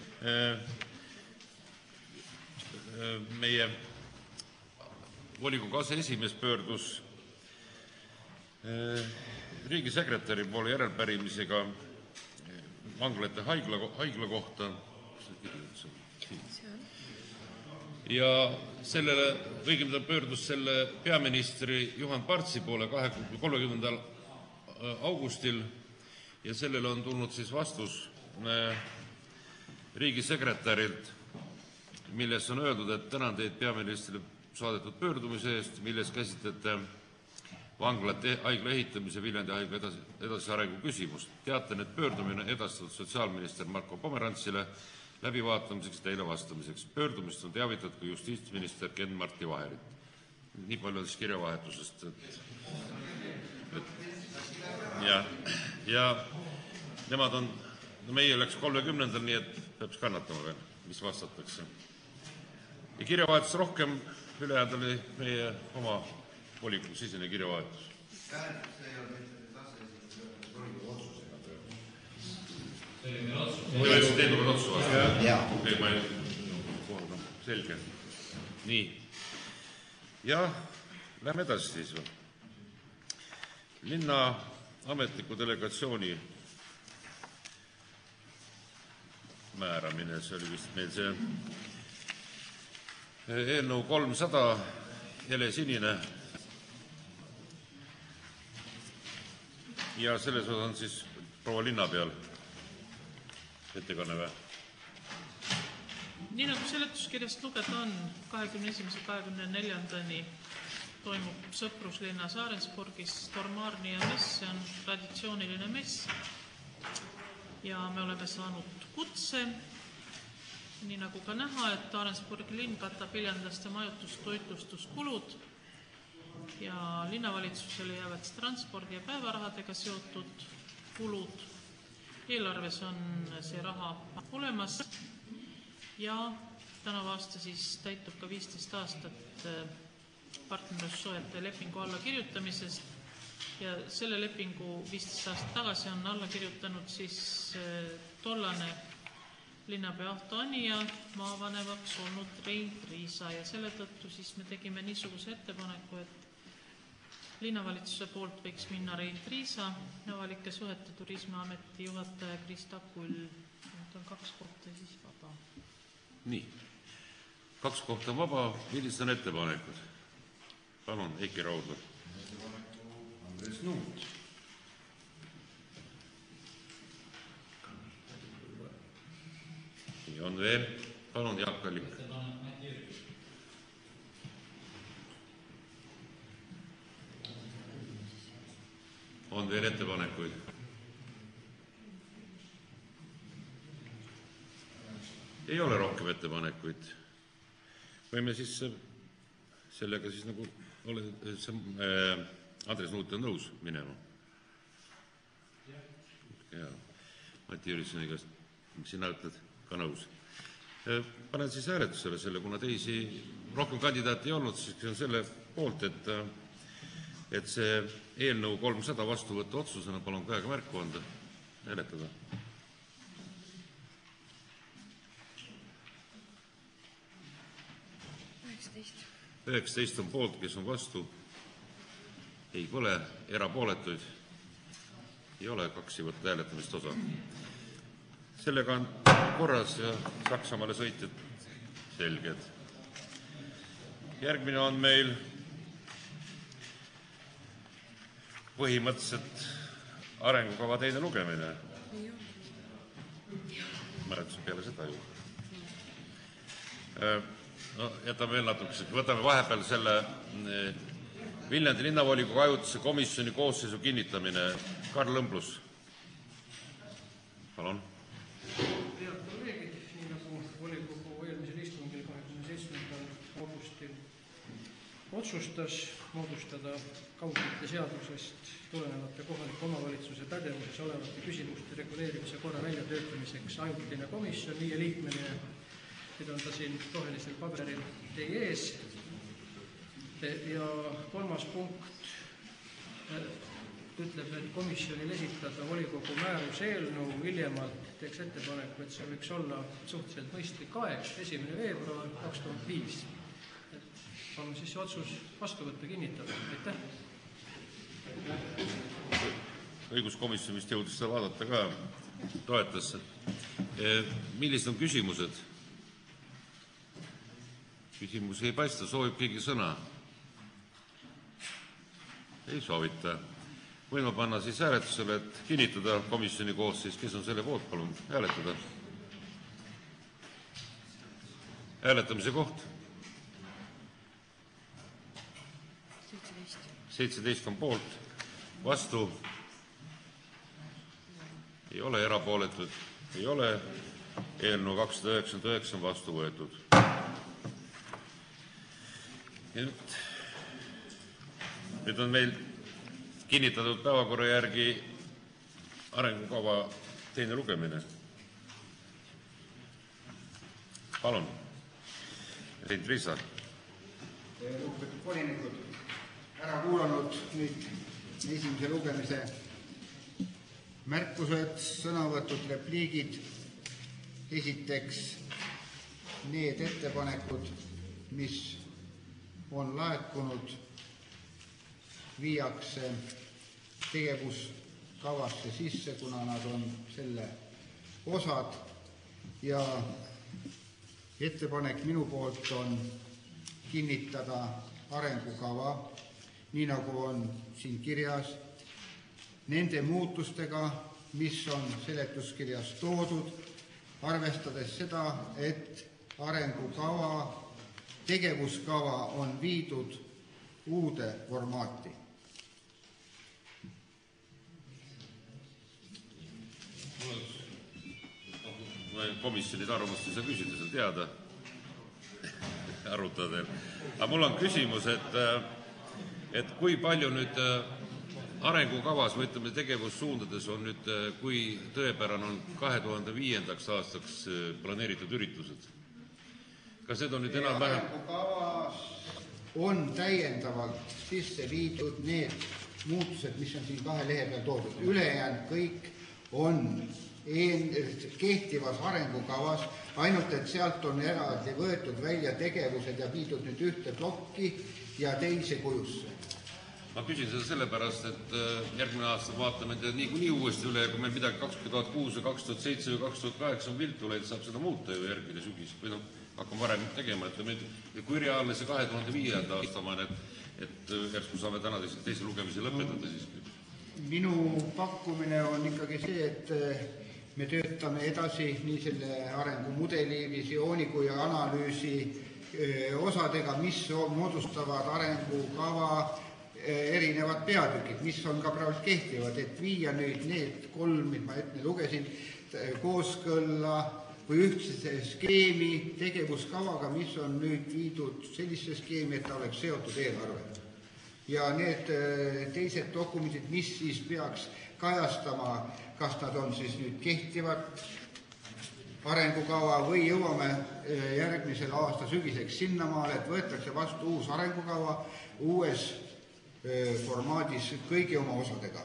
Meie volikogu aseesimees pöördus riigisekretäri poole järelpärimisega vanglate haigla, haigla kohta. Ja sellele, õigemini ta pöördus selle peaministri Juhan Partsi poole kolmekümnendal augustil ja sellele on tulnud siis vastus riigisekretärilt, milles on öeldud, et tänan teid peaministrile saadetud pöördumise eest, milles käsitlete vanglate haigla ehitamise Viljandi haigla edasi, edasi arengu küsimust. Teatan, et pöördumine edastatud sotsiaalminister Marko Pomerantsile läbivaatamiseks ja teile vastamiseks. Pöördumist on teavitatud ka justiitsminister Ken-Marti Vaherit. Nii palju on siis kirjavahetusest. Et, et, ja, ja nemad on, no meie läks kolmekümnendal, nii et peab kannatama veel, mis vastatakse. Ja kirjavahetus rohkem ülejäänud oli meie oma volikogu sisene kirjavahetus. Või olid teid olnud otsu vastu? Jaa. Okei, ma ei... Selge. Nii. Ja lähme edasi siis. Linna ametliku delegatsiooni määramine, see oli vist meil see eelnõu kolmsada helesinine ja selles on siis proua linna peal ettekanne või? Nii nagu seletuskirjast lugeda on, kahekümne esimese kahekümne neljandani toimub Sõpruslinna Saarensburgis Stormarnia mess, see on traditsiooniline mess ja me oleme saanud kutse, nii nagu ka näha, et Saarensburgi linn katab viljandlaste majutus- toitlustuskulud ja linnavalitsusele jäävad transpordi- ja päevarahadega seotud kulud. Eelarves on see raha olemas ja tänavu aasta siis täitub ka viisteist aastat partnerlussuhete lepingu alla kirjutamisest ja selle lepingu viisteist aastat tagasi on alla kirjutanud siis tollane linnapea Ahto Ani ja maavanemaks olnud Rein Triisa ja selle tõttu siis me tegime niisuguse ettepaneku, et linnavalitsuse poolt võiks minna Rein Triisa, avalike suhete turismiameti juhataja Krista Kull. Nüüd on kaks kohta siis vaba. Nii, kaks kohta vaba, millised on ettepanekud? Palun, Eiki Raudla. Ettepaneku Andres Nuut. Nii on veel, palun Jaak Allik. On veel ettepanekuid? Ei ole rohkem ettepanekuid. Võime siis sellega siis nagu ole, see, äh, Andres Nuut on nõus minema. Ja Mati Jürissoni käest, sina ütled ka nõus. Panen siis hääletusele selle, kuna teisi rohkem kandidaati ei olnud, siis on selle poolt, et et see eelnõu kolmsada vastu võtta otsusena, palun käega märku anda, hääletada. üheksateist on poolt, kes on vastu, ei pole, erapooletuid ei ole, kaks ei võtta hääletamist osa. Sellega on korras ja Saksamaale sõitjad selged. Järgmine on meil põhimõtteliselt arengukava teine lugemine. Määratus peale seda ju. No, jätame veel natukese. Võtame vahepeal selle Viljandi linnavolikogu ajutise komisjoni koosseisu kinnitamine. Karl Lõmblus. Palun. Head kolleegid, nii nagu volikogu eelmisel istungil kahekümne seitsmendal augustil otsustas moodustada kaugkütte seadusest tulenevate kohaliku omavalitsuse pädevuses olevate küsimuste reguleerimise korra väljatöötamiseks ajutine komisjon, viieliikmeline, nüüd on ta siin rohelisel paberil teie ees. Ja kolmas punkt ütleb, et komisjonil esitada volikogu määruse eelnõu hiljemalt teeks ettepaneku, et see võiks olla suhteliselt mõistlik aeg, esimene veebruar kaks tuhat viis. Palun siis see otsus vastu võtta, kinnitada. Aitäh! Õiguskomisjon vist jõudis seda vaadata ka, toetas. Millised on küsimused? Küsimusi ei paista, soovib keegi sõna? Ei soovita. Võime panna siis hääletusele, et kinnitada komisjoni koosseis, kes on selle poolt, palun hääletada. Hääletamise koht. seitseteist on poolt, vastu ei ole, erapooletud ei ole, eelnõu kakssada üheksakümmend üheksa on vastu võetud. Nüüd, nüüd on meil kinnitatud päevakorra järgi arengukava teine lugemine. Palun, Rein Triisa. Lugupeetud volinikud, ära kuulanud nüüd esimese lugemise märkused, sõnavõtud, repliigid. Esiteks need ettepanekud, mis on laekunud, viiakse tegevuskavasse sisse, kuna nad on selle osad, ja ettepanek minu poolt on kinnitada arengukava, nii nagu on siin kirjas, nende muutustega, mis on seletuskirjas toodud, arvestades seda, et arengukava, tegevuskava on viidud uude formaati. Komisjonide arvamust ei saa küsida, seal teada arutada. Aga mul on küsimus, et, et kui palju nüüd arengukavas, või ütleme tegevussuundades on nüüd, kui tõepärane on kahe tuhande viiendaks aastaks planeeritud üritused? Kas need on nüüd enam vähem? Arengukavas on täiendavalt sisse viidud need muutused, mis on siin kahe lehe peal toodud. Ülejäänud kõik on kehtivas arengukavas, ainult et sealt on eraldi võetud välja tegevused ja viidud nüüd ühte plokki ja teise kujusse. Ma küsin seda sellepärast, et järgmine aasta vaatame niikuinii uuesti üle, kui meil midagi kaks tuhat kuus, kaks tuhat seitse või kaks tuhat kaheksa on viltu läinud, saab seda muuta ju järgmine sügis, või noh, hakkame varem tegema, et kui reaalne see kahe tuhande viienda aastamaan, et järsku saame täna teise lugemise lõpetada siiski. Minu pakkumine on ikkagi see, et me töötame edasi nii selle arengumudeli, visiooni kui analüüsi osadega, mis moodustavad arengukava erinevad peatükid, mis on ka praegu kehtivad, et viia nüüd need kolm, mis ma ette lugesin, kooskõlla või ühtse skeemi tegevuskavaga, mis on nüüd viidud sellise skeemi, et ta oleks seotud eelarvega. Ja need teised dokumendid, mis siis peaks kajastama, kas nad on siis nüüd kehtivad arengukava või jõuame järgmisel aasta sügiseks sinnamaale, et võetakse vastu uus arengukava uues formaadis kõigi oma osadega.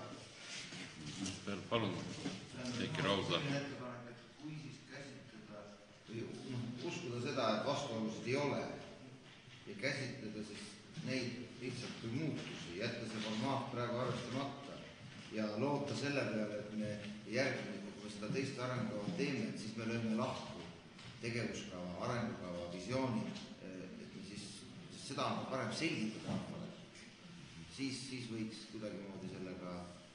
Palun, Heiki Raudla. Kui siis käsitleda või uskuda seda, et vastuolusid ei ole ja käsitleda siis neid lihtsalt kui muutusi, jätta see formaat praegu arvestamata ja loota selle peale, et me järgmine, kui me seda teist arengukava teeme, et siis me lööme lahku tegevuskava, arengukava, visiooni, et me siis seda on parem selgitada rahvale. Siis, siis võiks kuidagimoodi sellega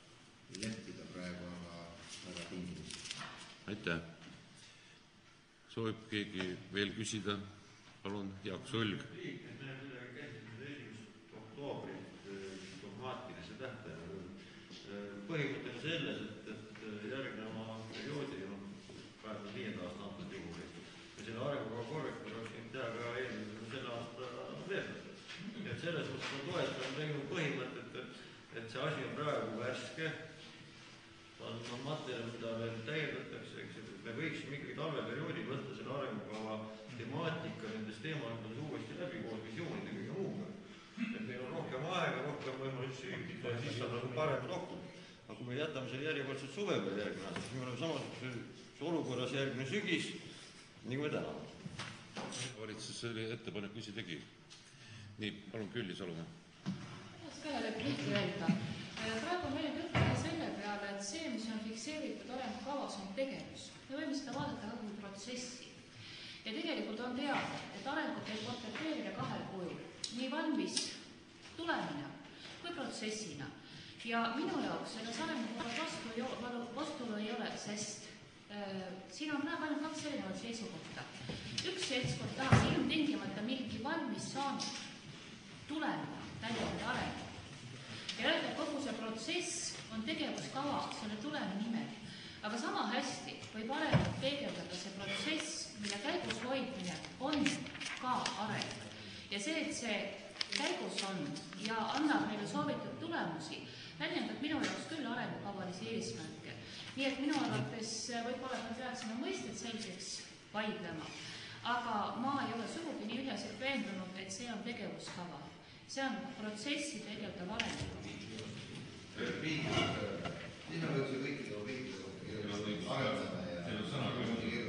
leppida praegu aga väga pingeline. Aitäh. Soovib keegi veel küsida? Palun, Jaak Sulg. Liikmed näeb midagi käsitleda esimest oktoobrit dogmaatilise tähtajaga. Põhimõte on selles, et, et järgneva perioodi on kahe tuhande viienda aasta antud juhul. Ja selle arengukava korrektor oleks võinud teha ka eelmise selle aasta veebruaris. Et selles mõttes on toetanud tegelikult põhimõtet, et, et see asi on praegu värske. On, on materjal, mida veel täiendatakse, eks, et me võiksime ikkagi talveperioodi võtta selle arengukava temaatika nendest teemadest uuesti läbi koos visioonide kõige muuga. Et meil on rohkem aega, rohkem võimalusi ühitada ja siis on nagu parem dokument. Aga kui me jätame selle järjekordselt suve peale järgmine aasta, siis me oleme samasuguses olukorras järgmine sügis, nii kui me täna. Valitsus selle ettepaneku ise tegi. Nii, palun Külli Salumäe. Tahaks ka repliiki öelda. Praegu on meil juttu selle peale, et see, mis on fikseeritud arengukavas, on tegevus. Me võime seda vaadata ka kui protsessi. Ja tegelikult on teada, et arengut võib kontempeerida kahel kujul. Nii valmis tulemina kui protsessina. Ja minu jaoks selles arengukavas vastulu ei ole, sest äh, siin on praegu ainult kaks erinevat seisukohta. Üks seltskond tahaks ilmtingimata mingi valmis saanud tulemina täiendada arengut. Ja öelda, et kogu see protsess on tegevuskava selle tulemi nimel. Aga sama hästi võib arengut peegeldada see protsess, mille käigus hoidmine on ka areng. Ja see, et see käigus on ja annab meile soovitud tulemusi, väljendab minu jaoks küll arengukavalisi eesmärke. Nii et minu arvates võib-olla me peaksime mõisted selgeks vaidlema. Aga ma ei ole sugugi nii üheselt veendunud, et see on tegevuskava. See on protsessi tegeldav arengukava. Siis on üldse kõikidel riigidel arendame ja teil on sõna küll.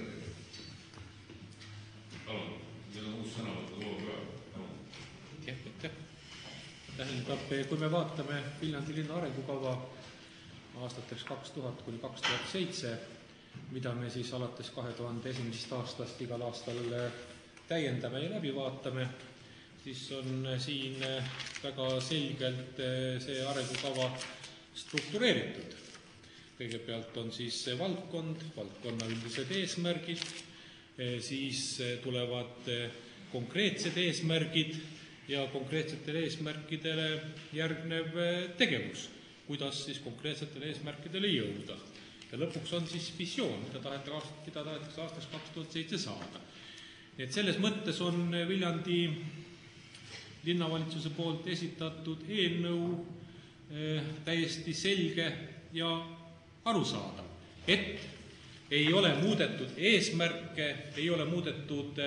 Palun, meil on uus sõnavõttu loov ka. Jah, aitäh. Tähendab, kui me vaatame Viljandi linna arengukava aastateks kaks tuhat kuni kaks tuhat seitse, mida me siis alates kahe tuhande esimesest aastast igal aastal täiendame ja läbi vaatame, siis on siin väga selgelt see arengukava struktureeritud. Kõigepealt on siis valdkond, valdkonna üldised eesmärgid, siis tulevad konkreetsed eesmärgid ja konkreetsetele eesmärkidele järgnev tegevus, kuidas siis konkreetsetele eesmärkidele jõuda. Ja lõpuks on siis visioon, mida tahetakse aastaks kaks tuhat seitse saada. Nii et selles mõttes on Viljandi linnavalitsuse poolt esitatud eelnõu täiesti selge ja arusaadav, et ei ole muudetud eesmärke, ei ole muudetud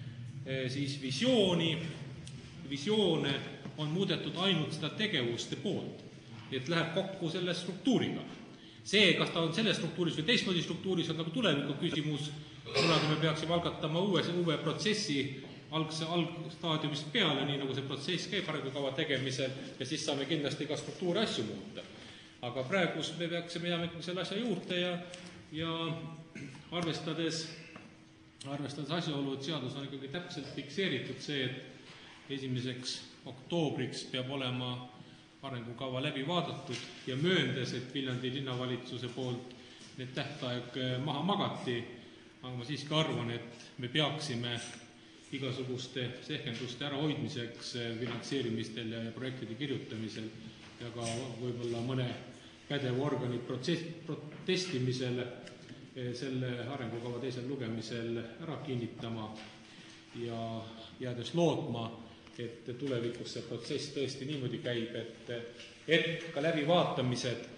siis visiooni, visioone on muudetud ainult seda tegevuste poolt, et läheb kokku selle struktuuriga. See, kas ta on selles struktuuris või teistmoodi struktuuris, on nagu tuleviku küsimus, kuna me peaksime algatama uue, uue protsessi algse algstaadiumist peale, nii nagu see protsess käib arengukava tegemisel, ja siis saame kindlasti ka struktuuri asju muuta. Aga praegus me peaksime jääma ikkagi selle asja juurde ja, ja arvestades, arvestades asjaolu, et seadus on ikkagi täpselt fikseeritud see, et esimeseks oktoobriks peab olema arengukava läbi vaadatud ja mööndes, et Viljandi linnavalitsuse poolt need tähtaeg maha magati, aga ma siiski arvan, et me peaksime igasuguste sehkenduste ärahoidmiseks finantseerimistel ja projektide kirjutamisel ja ka võib-olla mõne pädeva organi protsess, protestimisel selle arengukava teisel lugemisel ära kinnitama ja jäädes lootma, et tulevikus see protsess tõesti niimoodi käib, et, et ka läbivaatamised,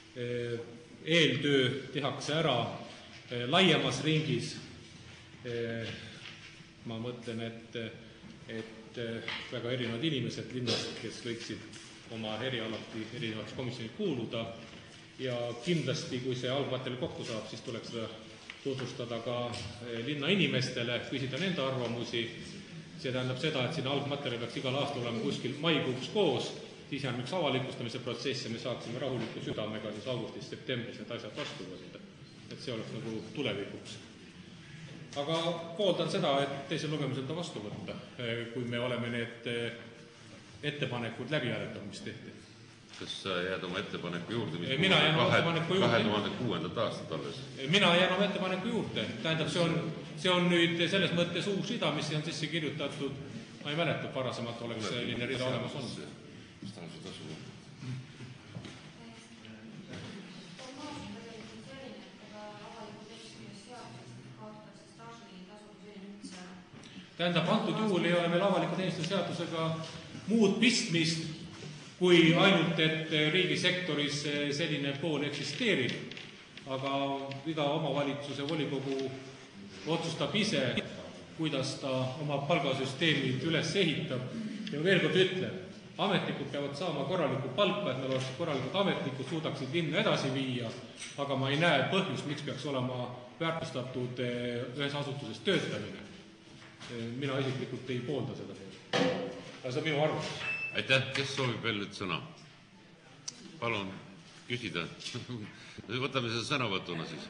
eeltöö tehakse ära laiemas ringis. Ma mõtlen, et, et väga erinevad inimesed linnast, kes võiksid oma erialati erinevates komisjonid kuuluda ja kindlasti, kui see algmaterjal kokku saab, siis tuleks seda tutvustada ka linna inimestele, küsida nende arvamusi. See tähendab seda, et siin algmaterjal peaks igal aastal olema kuskil maikuuks koos, siis on üks avalikustamise protsess ja me saaksime rahuliku südamega siis augustis, septembris need asjad vastu võtta. Et see oleks nagu tulevikuks. Aga pooldan seda, et teisel lugemisel ta vastu võtta, kui me oleme need ettepanekud läbi hääletanud, mis tehti. kas sa jääd oma ettepaneku juurde, mis Mina jään oma ettepaneku juurde. kahe tuhande kuuendalt aastat alles? Mina jään oma ettepaneku juurde. Tähendab, see on, see on nüüd selles mõttes uus rida, mis on sisse kirjutatud. Ma ei mäleta, et varasemalt oleks selline rida olemas olnud. Tähendab, antud juhul ei ole meil avaliku teenistuse seadusega muud pistmist, kui ainult, et riigisektoris selline pool eksisteerib, aga iga omavalitsuse volikogu otsustab ise, kuidas ta oma palgasüsteemid üles ehitab. Ja veel kord ütlen, ametnikud peavad saama korralikku palka, et meil oleks korralikud ametnikud, suudaksid linna edasi viia, aga ma ei näe põhjust, miks peaks olema väärtustatud ühes asutuses töötamine. Mina isiklikult ei poolda seda. Aga see on minu arvamus. Aitäh, kes soovib veel nüüd sõna? Palun küsida. Võtame seda sõnavõtuna siis.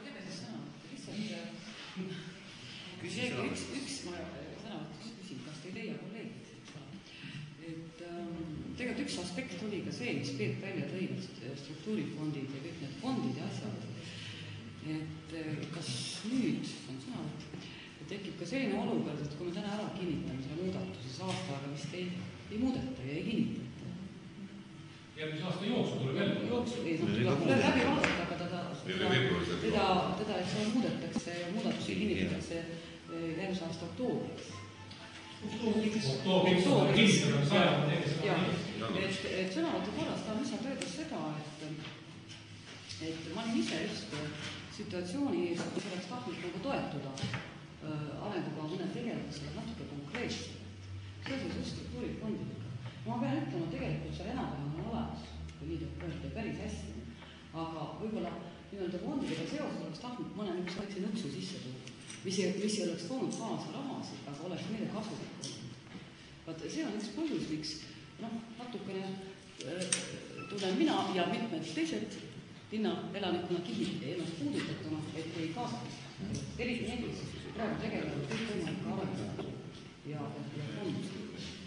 Seega üks, üks ma sõnavõtus küsin, kas te ei leia kolleegid? Et tegelikult üks aspekt oli ka see, mis Peep välja tõi, struktuurifondid ja kõik need fondid ja asjad. Et kas nüüd on sõnavõtt, tekib ka selline olukord, et kui me täna ära kinnitame selle muudatuse, siis aastaga vist ei, ei muudeta ja ei kinnitata. Ja mis aasta jooksu tuleb jälle? Jooksu, ei, no tuleb läbi vaadata, aga teda, teda, teda, et see muudetakse ja muudatusi kinnitatakse järgmise aasta oktoobriks. Oktoobriks on kinnitanud sajanda et, et sõnavõtu korras tahan lihtsalt öelda seda, et, et ma olin ise just situatsiooni ees, kus oleks tahtnud nagu toetuda arenguga mõne tegevusele natuke konkreetselt. See on just struktuurifondidega. Ma pean ütlema, tegelikult seal enam-vähem on olemas, kui nii tuleb öelda päris hästi. Aga võib-olla nii-öelda fondidega seoses oleks tahtnud mõne üks väikse nõksu sisse tuua, mis ei, mis ei oleks toonud kaasa rahasid, aga oleks meile kasulik olnud. Vaat see on üks põhjus, miks noh, natukene äh, tulen mina ja mitmed teised linna elanikuna kihid ennast puudutatuna, et ei kaasata. Eriti need, praegu tegelevad kõik võimalik arendada ja, ja fondused.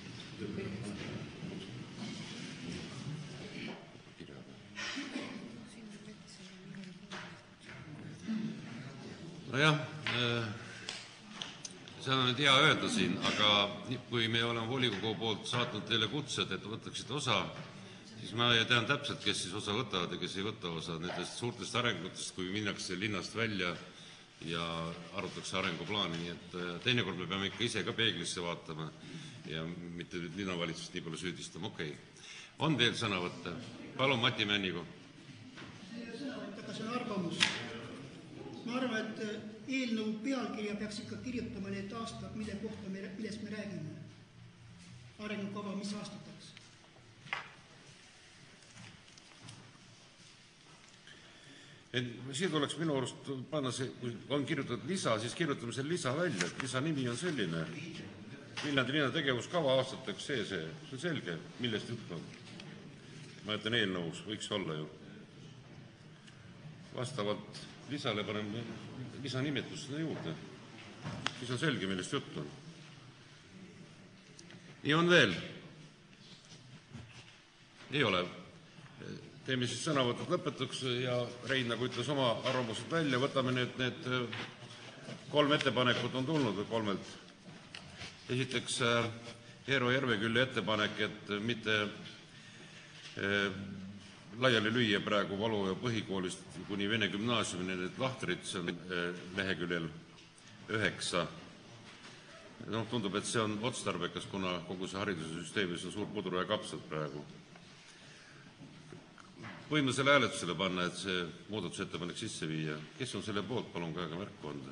Nojah, see on nüüd hea öelda siin, aga kui me oleme volikogu poolt saatnud teile kutsed, et võtaksite osa, siis ma tean täpselt, kes siis osa võtavad ja kes ei võta osa nendest suurtest arengutest, kui minnakse linnast välja ja arutatakse arenguplaani, nii et teinekord me peame ikka ise ka peeglisse vaatama ja mitte nüüd linnavalitsust nii palju süüdistama. Okei. On veel sõnavõtte? Palun, Mati Männigu. Sõnavõtt, aga see on arvamus. Ma arvan, et eelnõu pealkirja peaks ikka kirjutama need aastad, mille kohta me, millest me räägime. Arengukava, mis aastataks? Siin tuleks minu arust panna see, kui on kirjutatud lisa, siis kirjutame selle lisa välja, et lisa nimi on selline. Viljandi linna tegevuskava aastateks see, see, see on selge, millest jutt on. Ma ütlen eelnõus, võiks olla ju. Vastavalt lisale paneme lisanimetust sinna juurde. Siis on selge, millest jutt on. Ja on veel. Ei ole. Teeme siis sõnavõtud lõpetuks ja Rein nagu ütles oma arvamused välja. Võtame nüüd need kolm ettepanekut on tulnud või kolmelt. Esiteks Eero Järvekülli ettepanek, et mitte laiali lüüa praegu Valu ja põhikoolist kuni Vene gümnaasiumini need lahtrid, see on leheküljel üheksa. No, tundub, et see on otstarbekas, kuna kogu see haridussüsteemis on suur pudru ja kapsad praegu. Võime selle hääletusele panna, et see muudatusettepanek sisse viia. Kes on selle poolt, palun käega märku anda?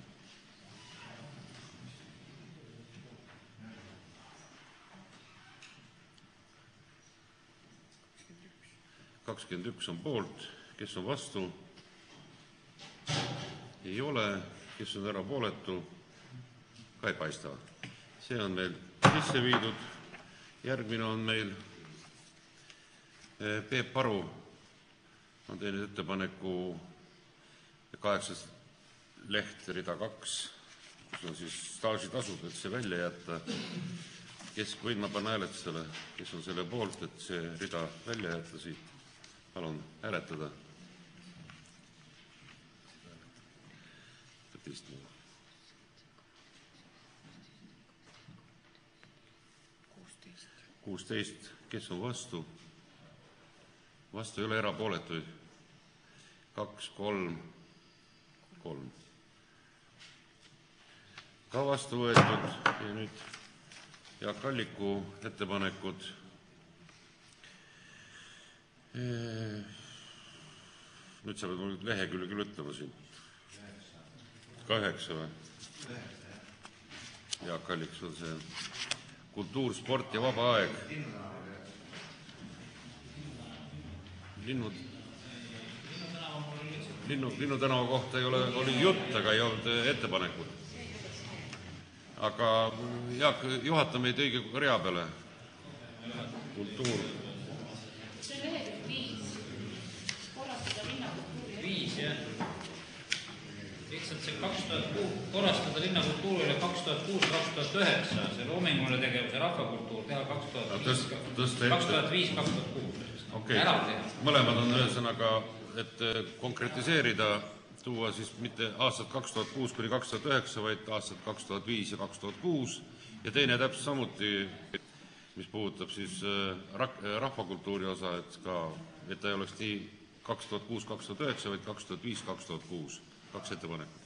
kakskümmend üks on poolt, kes on vastu? Ei ole, kes on erapooletu? Ka ei paista. See on meil sisse viidud. Järgmine on meil Peep Paru on teinud ettepaneku kaheksas leht rida kaks, kus on siis staažitasud, et see välja jätta. Kes võin ma panna hääletusele, kes on selle poolt, et see rida välja jätta siit? Palun hääletada. kuusteist, kes on vastu? Vastu ei ole, erapooletuid. Kaks, kolm, kolm. Ka vastu võetud ja nüüd Jaak Alliku ettepanekud. Nüüd sa pead mul lehekülge küll ütlema siin. Kaheksa või? Jaak Allik, sul see kultuur, sport ja vaba aeg. Linnud, linnu, Linnutänava kohta ei ole, oli jutt, aga ei olnud ettepanekut. Aga Jaak, juhata meid õige rea peale. Kultuur. See lehekülg viis. Korrastada linnakultuuri. Viis, jah. Lihtsalt see kaks tuhat kuus, korrastada linnakultuurile kaks tuhat kuus, kaks tuhat üheksa, see loominguline tegevus ja rahvakultuur teha kaks tuhat viis, kaks tuhat kuus. Okei, mõlemad on ühesõnaga, et konkretiseerida, tuua siis mitte aastat kaks tuhat kuus kuni kaks tuhat üheksa, vaid aastat kaks tuhat viis ja kaks tuhat kuus. Ja teine täpselt samuti, mis puudutab siis rahvakultuuri osa, et ka, et ta ei oleks nii kaks tuhat kuus kaks tuhat üheksa, vaid kaks tuhat viis kaks tuhat kuus. Kaks ettepanekut.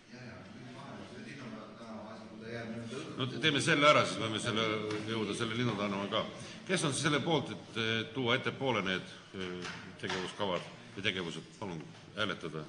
No teeme selle ära, siis võime selle jõuda selle Linnutänava ka. Kes on selle poolt, et tuua ettepoole need tegevuskavad ja tegevused? Palun hääletada.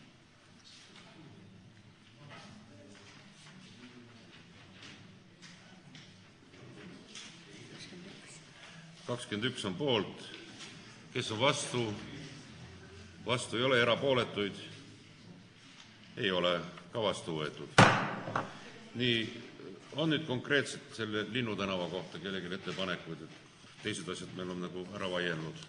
kakskümmend üks on poolt. Kes on vastu? Vastu ei ole, erapooletuid ei ole ka vastu võetud. Nii, on nüüd konkreetselt selle Linnutänava kohta kellelgi ettepanekuid, et teised asjad meil on nagu ära vaielnud.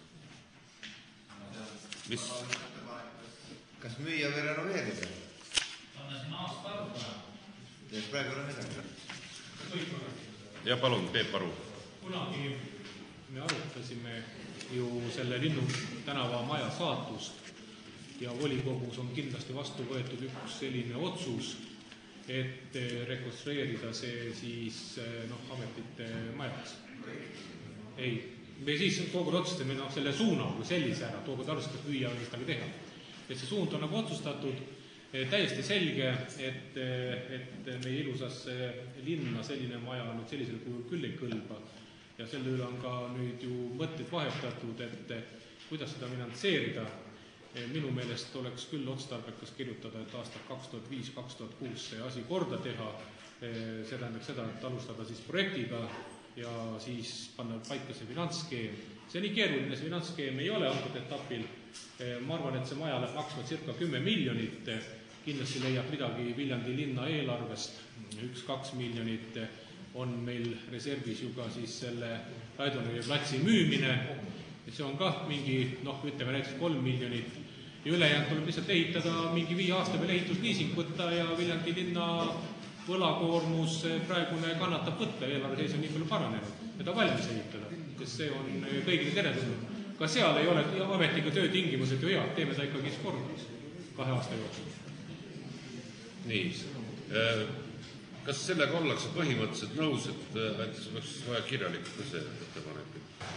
Mis? Kas müüa või renoveerida? Anna siin aasta aru. Tees praegu ole midagi. Ja palun, Peep Aru. Kunagi me arutasime ju selle Linnutänava maja saatust ja volikogus on kindlasti vastu võetud üks selline otsus, et rekonstrueerida see siis noh, ametite majaks. Ei, me siis tookord otsustasime no, selle suuna kui sellise ära, tookord alustas müüa midagi teha. Et see suund on nagu otsustatud, täiesti selge, et, et meie ilusasse linna selline maja nüüd sellisel kujul küll ei kõlba. Ja selle üle on ka nüüd ju mõtted vahetatud, et kuidas seda finantseerida. Minu meelest oleks küll otstarbekas kirjutada, et aastat kaks tuhat viis kaks tuhat kuus see asi korda teha. See tähendab seda, et alustada siis projektiga ja siis panna paika see finantsskeem. See nii keeruline see finantsskeem ei ole antud etapil. Ma arvan, et see maja läheb maksma circa kümme miljonit. Kindlasti leiab midagi Viljandi linna eelarvest. üks kaks miljonit on meil reservis ju ka siis selle Raidoneri platsi müümine. See on ka mingi, noh, ütleme näiteks kolm miljonit. Ja ülejäänud tuleb lihtsalt ehitada mingi viie aasta peale ehitusliising võtta ja Viljandi linna võlakoormus praegune kannatab võtta. Eelarve seis on nii palju paranenud. Ja ta valmis ehitada, sest see on kõigile teretulnud. Ka seal ei ole ametiga töötingimused ju head. Teeme ta ikkagi korda kahe aasta jooksul. Nii. Kas sellega ollakse põhimõtteliselt nõus, et oleks vaja kirjalikult see ettepanek?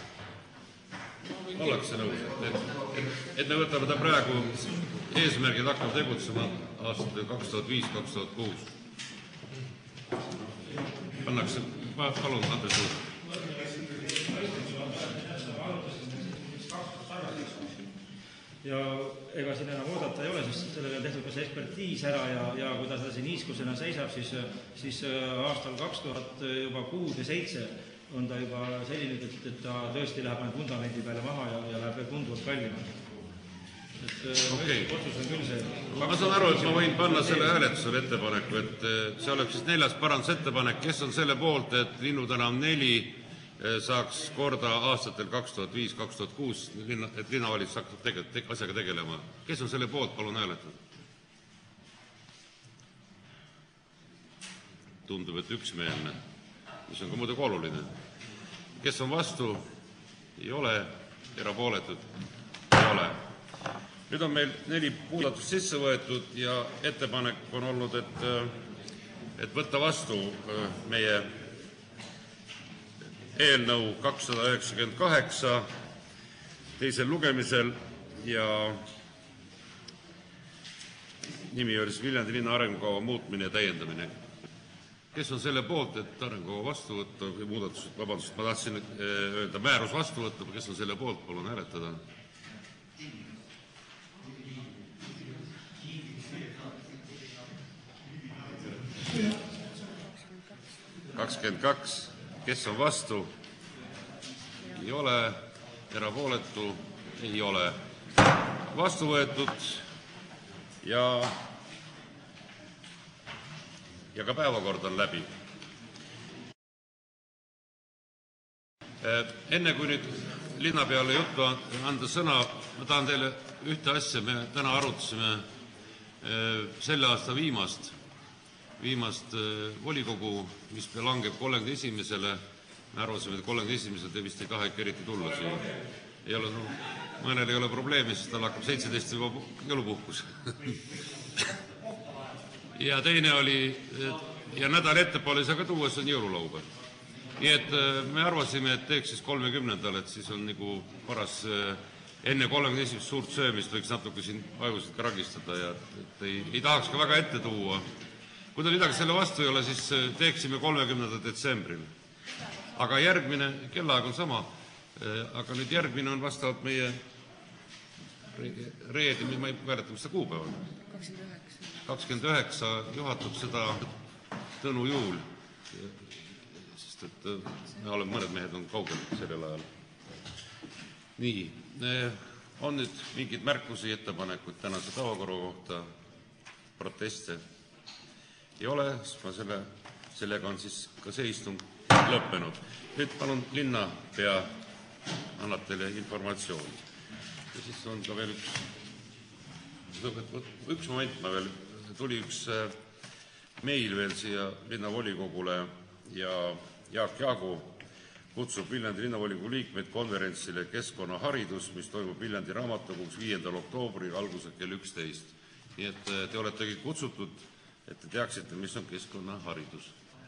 Ollakse nõus, et, et, et me võtame ta praegu eesmärgid hakkab tegutsema aastal kaks tuhat viis kaks tuhat kuus. Pannakse, palun, Andres Uus. Ja ega siin enam oodata ei ole, sest sellele on tehtud ka see ekspertiis ära ja, ja kui ta siin niiskusena seisab, siis, siis aastal kaks tuhat juba kuus ja seitse on ta juba selline, et, et ta tõesti läheb ainult fundamendi peale maha ja, ja läheb veel tunduvalt kallimalt. Et okay. Otsus on küll see. Ma saan aru, et ma võin panna selle hääletusele ettepaneku, et see oleks siis neljas parandusettepanek, kes on selle poolt, et Linnutänav neli saaks korda aastatel kaks tuhat viis kaks tuhat kuus, et linnavalitsus hakkab tege, te, asjaga tegelema. Kes on selle poolt, palun hääletada? Tundub, et üksmeelne, mis on ka muidugi oluline. Kes on vastu? Ei ole, erapooletud. ei ole. Nüüd on meil neli muudatust sisse võetud ja ettepanek on olnud, et, et võtta vastu meie eelnõu kakssada üheksakümmend kaheksa teisel lugemisel ja nimi oli siis Viljandi linna arengukava muutmine ja täiendamine. Kes on selle poolt, et arengukava vastu võtta või muudatused, vabandust, ma tahtsin öelda määrus vastu võtta, kes on selle poolt, palun hääletada. kakskümmend kaks, kes on vastu? Ei ole, erapooletu ei ole. Vastu võetud ja, ja ka päevakord on läbi. Enne kui nüüd linnapeale juttu anda sõna, ma tahan teile ühte asja, me täna arutasime selle aasta viimast, viimast volikogu, mis langeb kolmekümne esimesele, me arvasime, et kolmekümne esimesele te vist ei taha ikka eriti tulla siia. Ei ole, no, mõnel ei ole probleemi, sest tal hakkab seitseteist juba jõulupuhkus. Ja teine oli, ja nädal ettepoole ei saa ka tuua, see on jõululaupäev. Nii et me arvasime, et teeks siis kolmekümnendal, et siis on nagu paras enne kolmekümne esimest suurt söömist võiks natuke siin ajusid ka ragistada ja et ei, ei tahaks ka väga ette tuua. Kui ta midagi selle vastu ei ole, siis teeksime kolmekümnendal detsembril. Aga järgmine, kellaaeg on sama, aga nüüd järgmine on vastavalt meie reedi, ma ei mäleta, mis ta kuupäev on. kakskümmend üheksa juhatab seda Tõnu Juul, sest et me oleme, mõned mehed on kaugel sellel ajal. Nii, on nüüd mingid märkusi, ettepanekuid tänase päevakorra kohta, proteste? Ei ole, siis ma selle, sellega on siis ka see istung lõppenud. Nüüd palun linnapea annab teile informatsiooni. Ja siis on ka veel üks, üks moment, ma veel, tuli üks meil veel siia linnavolikogule ja Jaak Jaagu kutsub Viljandi linnavolikogu liikmeid konverentsile Keskkonnaharidus, mis toimub Viljandi raamatukogus viiendal oktoobril algusel kell üksteist. Nii et te oletegi kutsutud, et te teaksite, mis on keskkonnaharidus.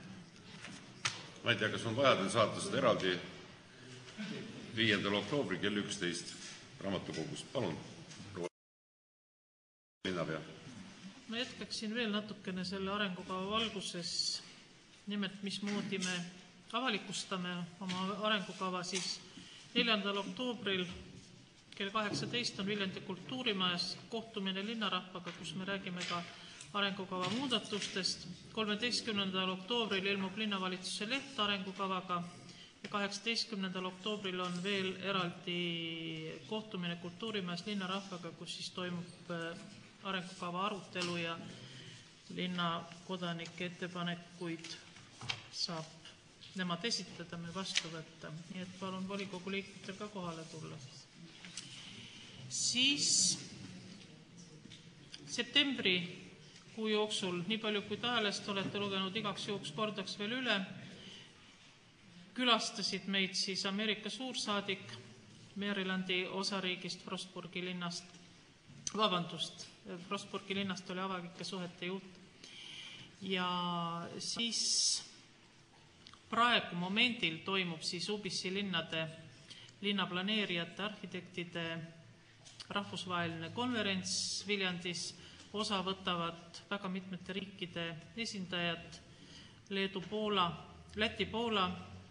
Ma ei tea, kas on vaja teil saata seda eraldi viiendal oktoobril kell üksteist raamatukogus. Palun, linnapea. Ma jätkaksin veel natukene selle arengukava valguses. Nimelt, mismoodi me avalikustame oma arengukava, siis neljandal oktoobril kell kaheksateist on Viljandi kultuurimajas kohtumine linnarahvaga, kus me räägime ka arengukava muudatustest. kolmeteistkümnendal oktoobril ilmub linnavalitsuse leht arengukavaga ja kaheksateistkümnendal oktoobril on veel eraldi kohtumine kultuurimajas linnarahvaga, kus siis toimub arengukava arutelu ja linna kodanike ettepanekuid saab nemad esitada, me vastu võtta. Nii et palun volikogu liikmetel ka kohale tulla. Siis septembri kuu jooksul, nii palju kui Tähelest olete lugenud, igaks juhuks kordaks veel üle, külastasid meid siis Ameerika suursaadik Marylandi osariigist Frostburgi linnast, vabandust, Frostburgi linnast oli avalike suhete juht. Ja siis praegu momendil toimub siis Ubissi linnade, linnaplaneerijate, arhitektide rahvusvaheline konverents Viljandis. Osa võtavad väga mitmete riikide esindajad, Leedu, Poola, Läti, Poola,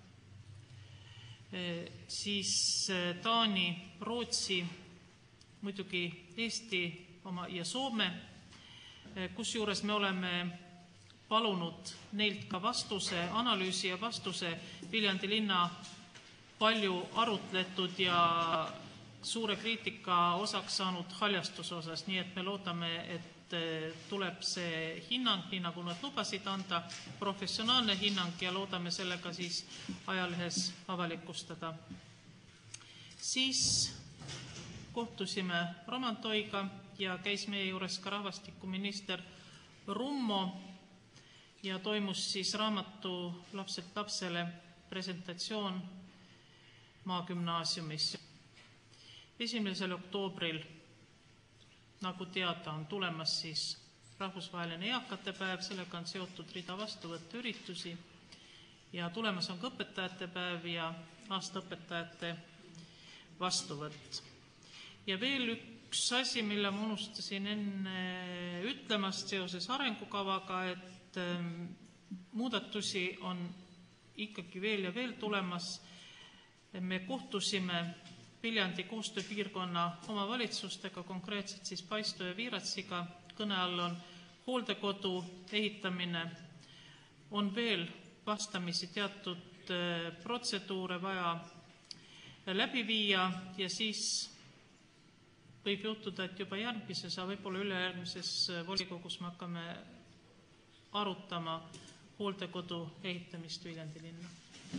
siis Taani, Rootsi, muidugi Eesti oma ja Soome, kus juures me oleme palunud neilt ka vastuse, analüüsi ja vastuse Viljandi linna palju arutletud ja suure kriitika osaks saanud haljastuse osas, nii et me loodame, et tuleb see hinnang, nii nagu nad lubasid anda, professionaalne hinnang ja loodame sellega siis ajalehes avalikustada. Siis kohtusime Roman Toiga ja käis meie juures ka rahvastikuminister Rummo ja toimus siis raamatu Lapselt lapsele presentatsioon Maagümnaasiumis. esimesel oktoobril, nagu teada, on tulemas siis rahvusvaheline eakate päev, sellega on seotud rida vastuvõtteüritusi ja tulemas on ka õpetajate päev ja aastaõpetajate vastuvõtt. Ja veel üks asi, mille ma unustasin enne ütlemast seoses arengukavaga, et muudatusi on ikkagi veel ja veel tulemas. Me kohtusime Viljandi koostööpiirkonna omavalitsustega, konkreetselt siis Paistu ja Viiratsiga. Kõne all on hooldekodu ehitamine, on veel vastamisi teatud protseduure vaja läbi viia ja siis võib juhtuda, et juba järgmises, aga võib-olla ülejärgmises volikogus me hakkame arutama hooldekodu ehitamist Viljandi linna.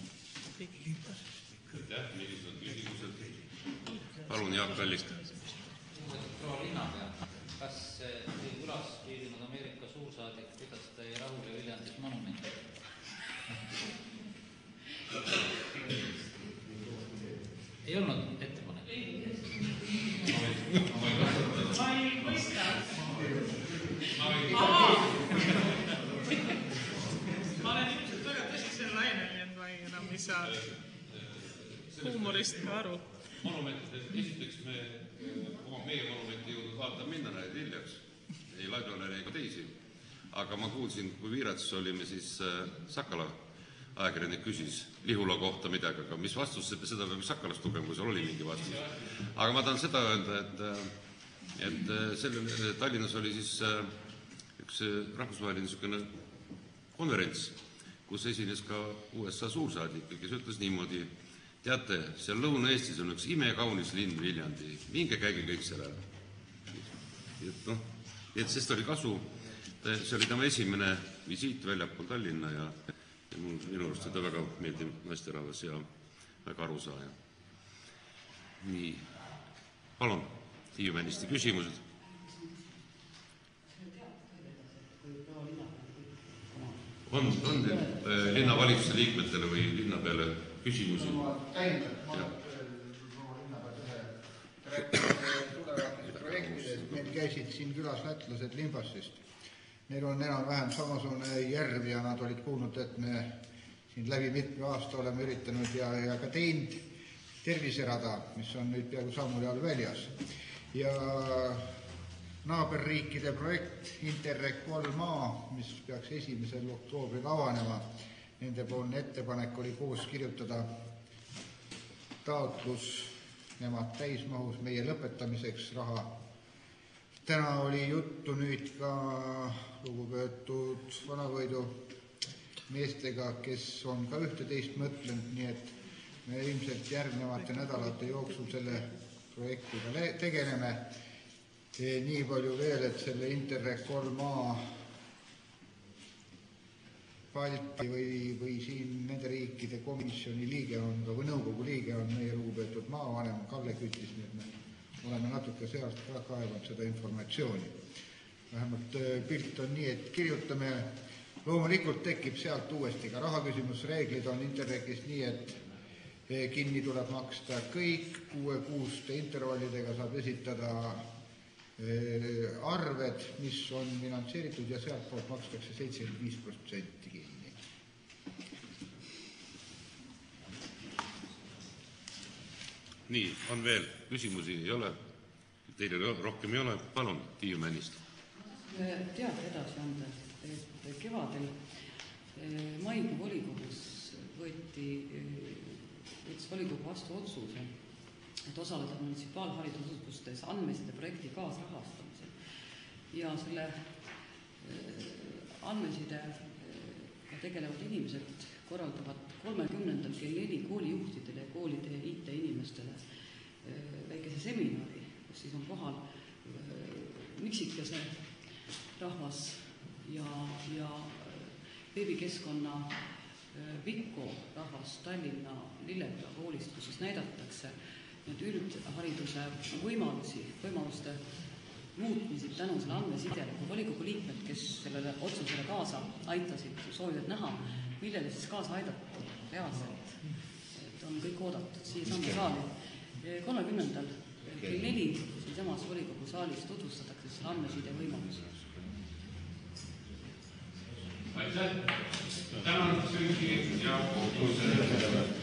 Aitäh, millised on küsimused? Palun, Jaak Kallist. Proua linnapea, kas teie külas viibinud Ameerika suursaadik pidas teie Rahule Viljandis monumenti? Ei olnud ettepanek? Ma ei mõista. Ma olen ilmselt väga tõsisel lainel, nii et ma ei enam ei saa huumorist ka aru. Monumentid, esiteks me oma meie monumenti jõudnud vaatama minna näed hiljaks, ei Laidolele ega teisi. Aga ma kuulsin, kui Viiratsis olime, siis Sakala ajakirjanik küsis Lihula kohta midagi, aga mis vastus, seda peab Sakalast lugema, kui seal oli mingi vastus. Aga ma tahan seda öelda, et, et selle, Tallinnas oli siis üks rahvusvaheline niisugune konverents, kus esines ka U S A suursaadik, kes ütles niimoodi, teate, seal Lõuna-Eestis on üks imekaunis linn Viljandi, minge käige kõik seal ära. Et, no, et sest oli kasu, see oli tema esimene visiit väljapool Tallinna ja, ja minu arust seda väga meeldiv naisterahvas ja väga arusaaja. Nii, palun, Tiiu Männiste küsimused. On, on teil linnavalitsuse liikmetele või linna peale küsimusi? Ma täiendan, ma proua linnapealt ühe tulevatest projektidest, meil käisid siin külas lätlased Limbassist. Neil on enam-vähem samasugune järv ja nad olid kuulnud, et me siin läbi mitme aasta oleme üritanud ja, ja ka teinud terviserada, mis on nüüd peaaegu sammuli all väljas. Ja naaberriikide projekt Interreg kolm A, mis peaks esimesel oktoobril avanema, nende poolne ettepanek oli koos kirjutada taotlus nemad täismahus meie lõpetamiseks raha. Täna oli juttu nüüd ka lugupeetud Vanavõidu meestega, kes on ka ühte-teist mõtlenud, nii et me ilmselt järgnevate nädalate jooksul selle projektiga tegeleme. Nii palju veel, et selle Interreg kolm A Balti või, või siin nende riikide komisjoni liige on, või nõukogu liige on meie lugupeetud maavanem Kalle Kütis, nii et me oleme natuke sealt ka kaevanud seda informatsiooni. Vähemalt pilt on nii, et kirjutame, loomulikult tekib sealt uuesti ka rahaküsimus, reeglid on Interregis nii, et kinni tuleb maksta kõik, kuue-kuuste intervallidega saab esitada arved, mis on finantseeritud ja sealt poolt makstakse seitsekümmend viis protsenti kinni. Nii, on veel küsimusi, ei ole? Teile rohkem ei ole? Palun, Tiiu Männist. Tead edasi anda, et kevadel maikuu volikogus võeti, võttis volikogu vastu otsuse, et osaleda munitsipaalharidusasutustes andmeside projekti kaasrahastamisel. Ja selle andmeside tegelevad inimesed korraldavad kolmekümnendal kell neli koolijuhtidele ja koolide I T-inimestele väikese seminari, kus siis on kohal miksikese rahvas ja, ja veebikeskkonna Vikko rahvas Tallinna Lilleküla koolist, kus siis näidatakse need üldhariduse võimalusi, võimaluste muutmisi tänu selle andmesidele. Kui volikogu liikmed, kes sellele otsusele kaasa aitasid, soovivad näha, millele siis kaasa aidati reaalselt, et on kõik oodatud siia samme saali. kolmekümnendal kell neli siinsamas volikogu saalis tutvustatakse selle andmeside võimalusi. Aitäh! Tänan kõiki ja kohtumisele!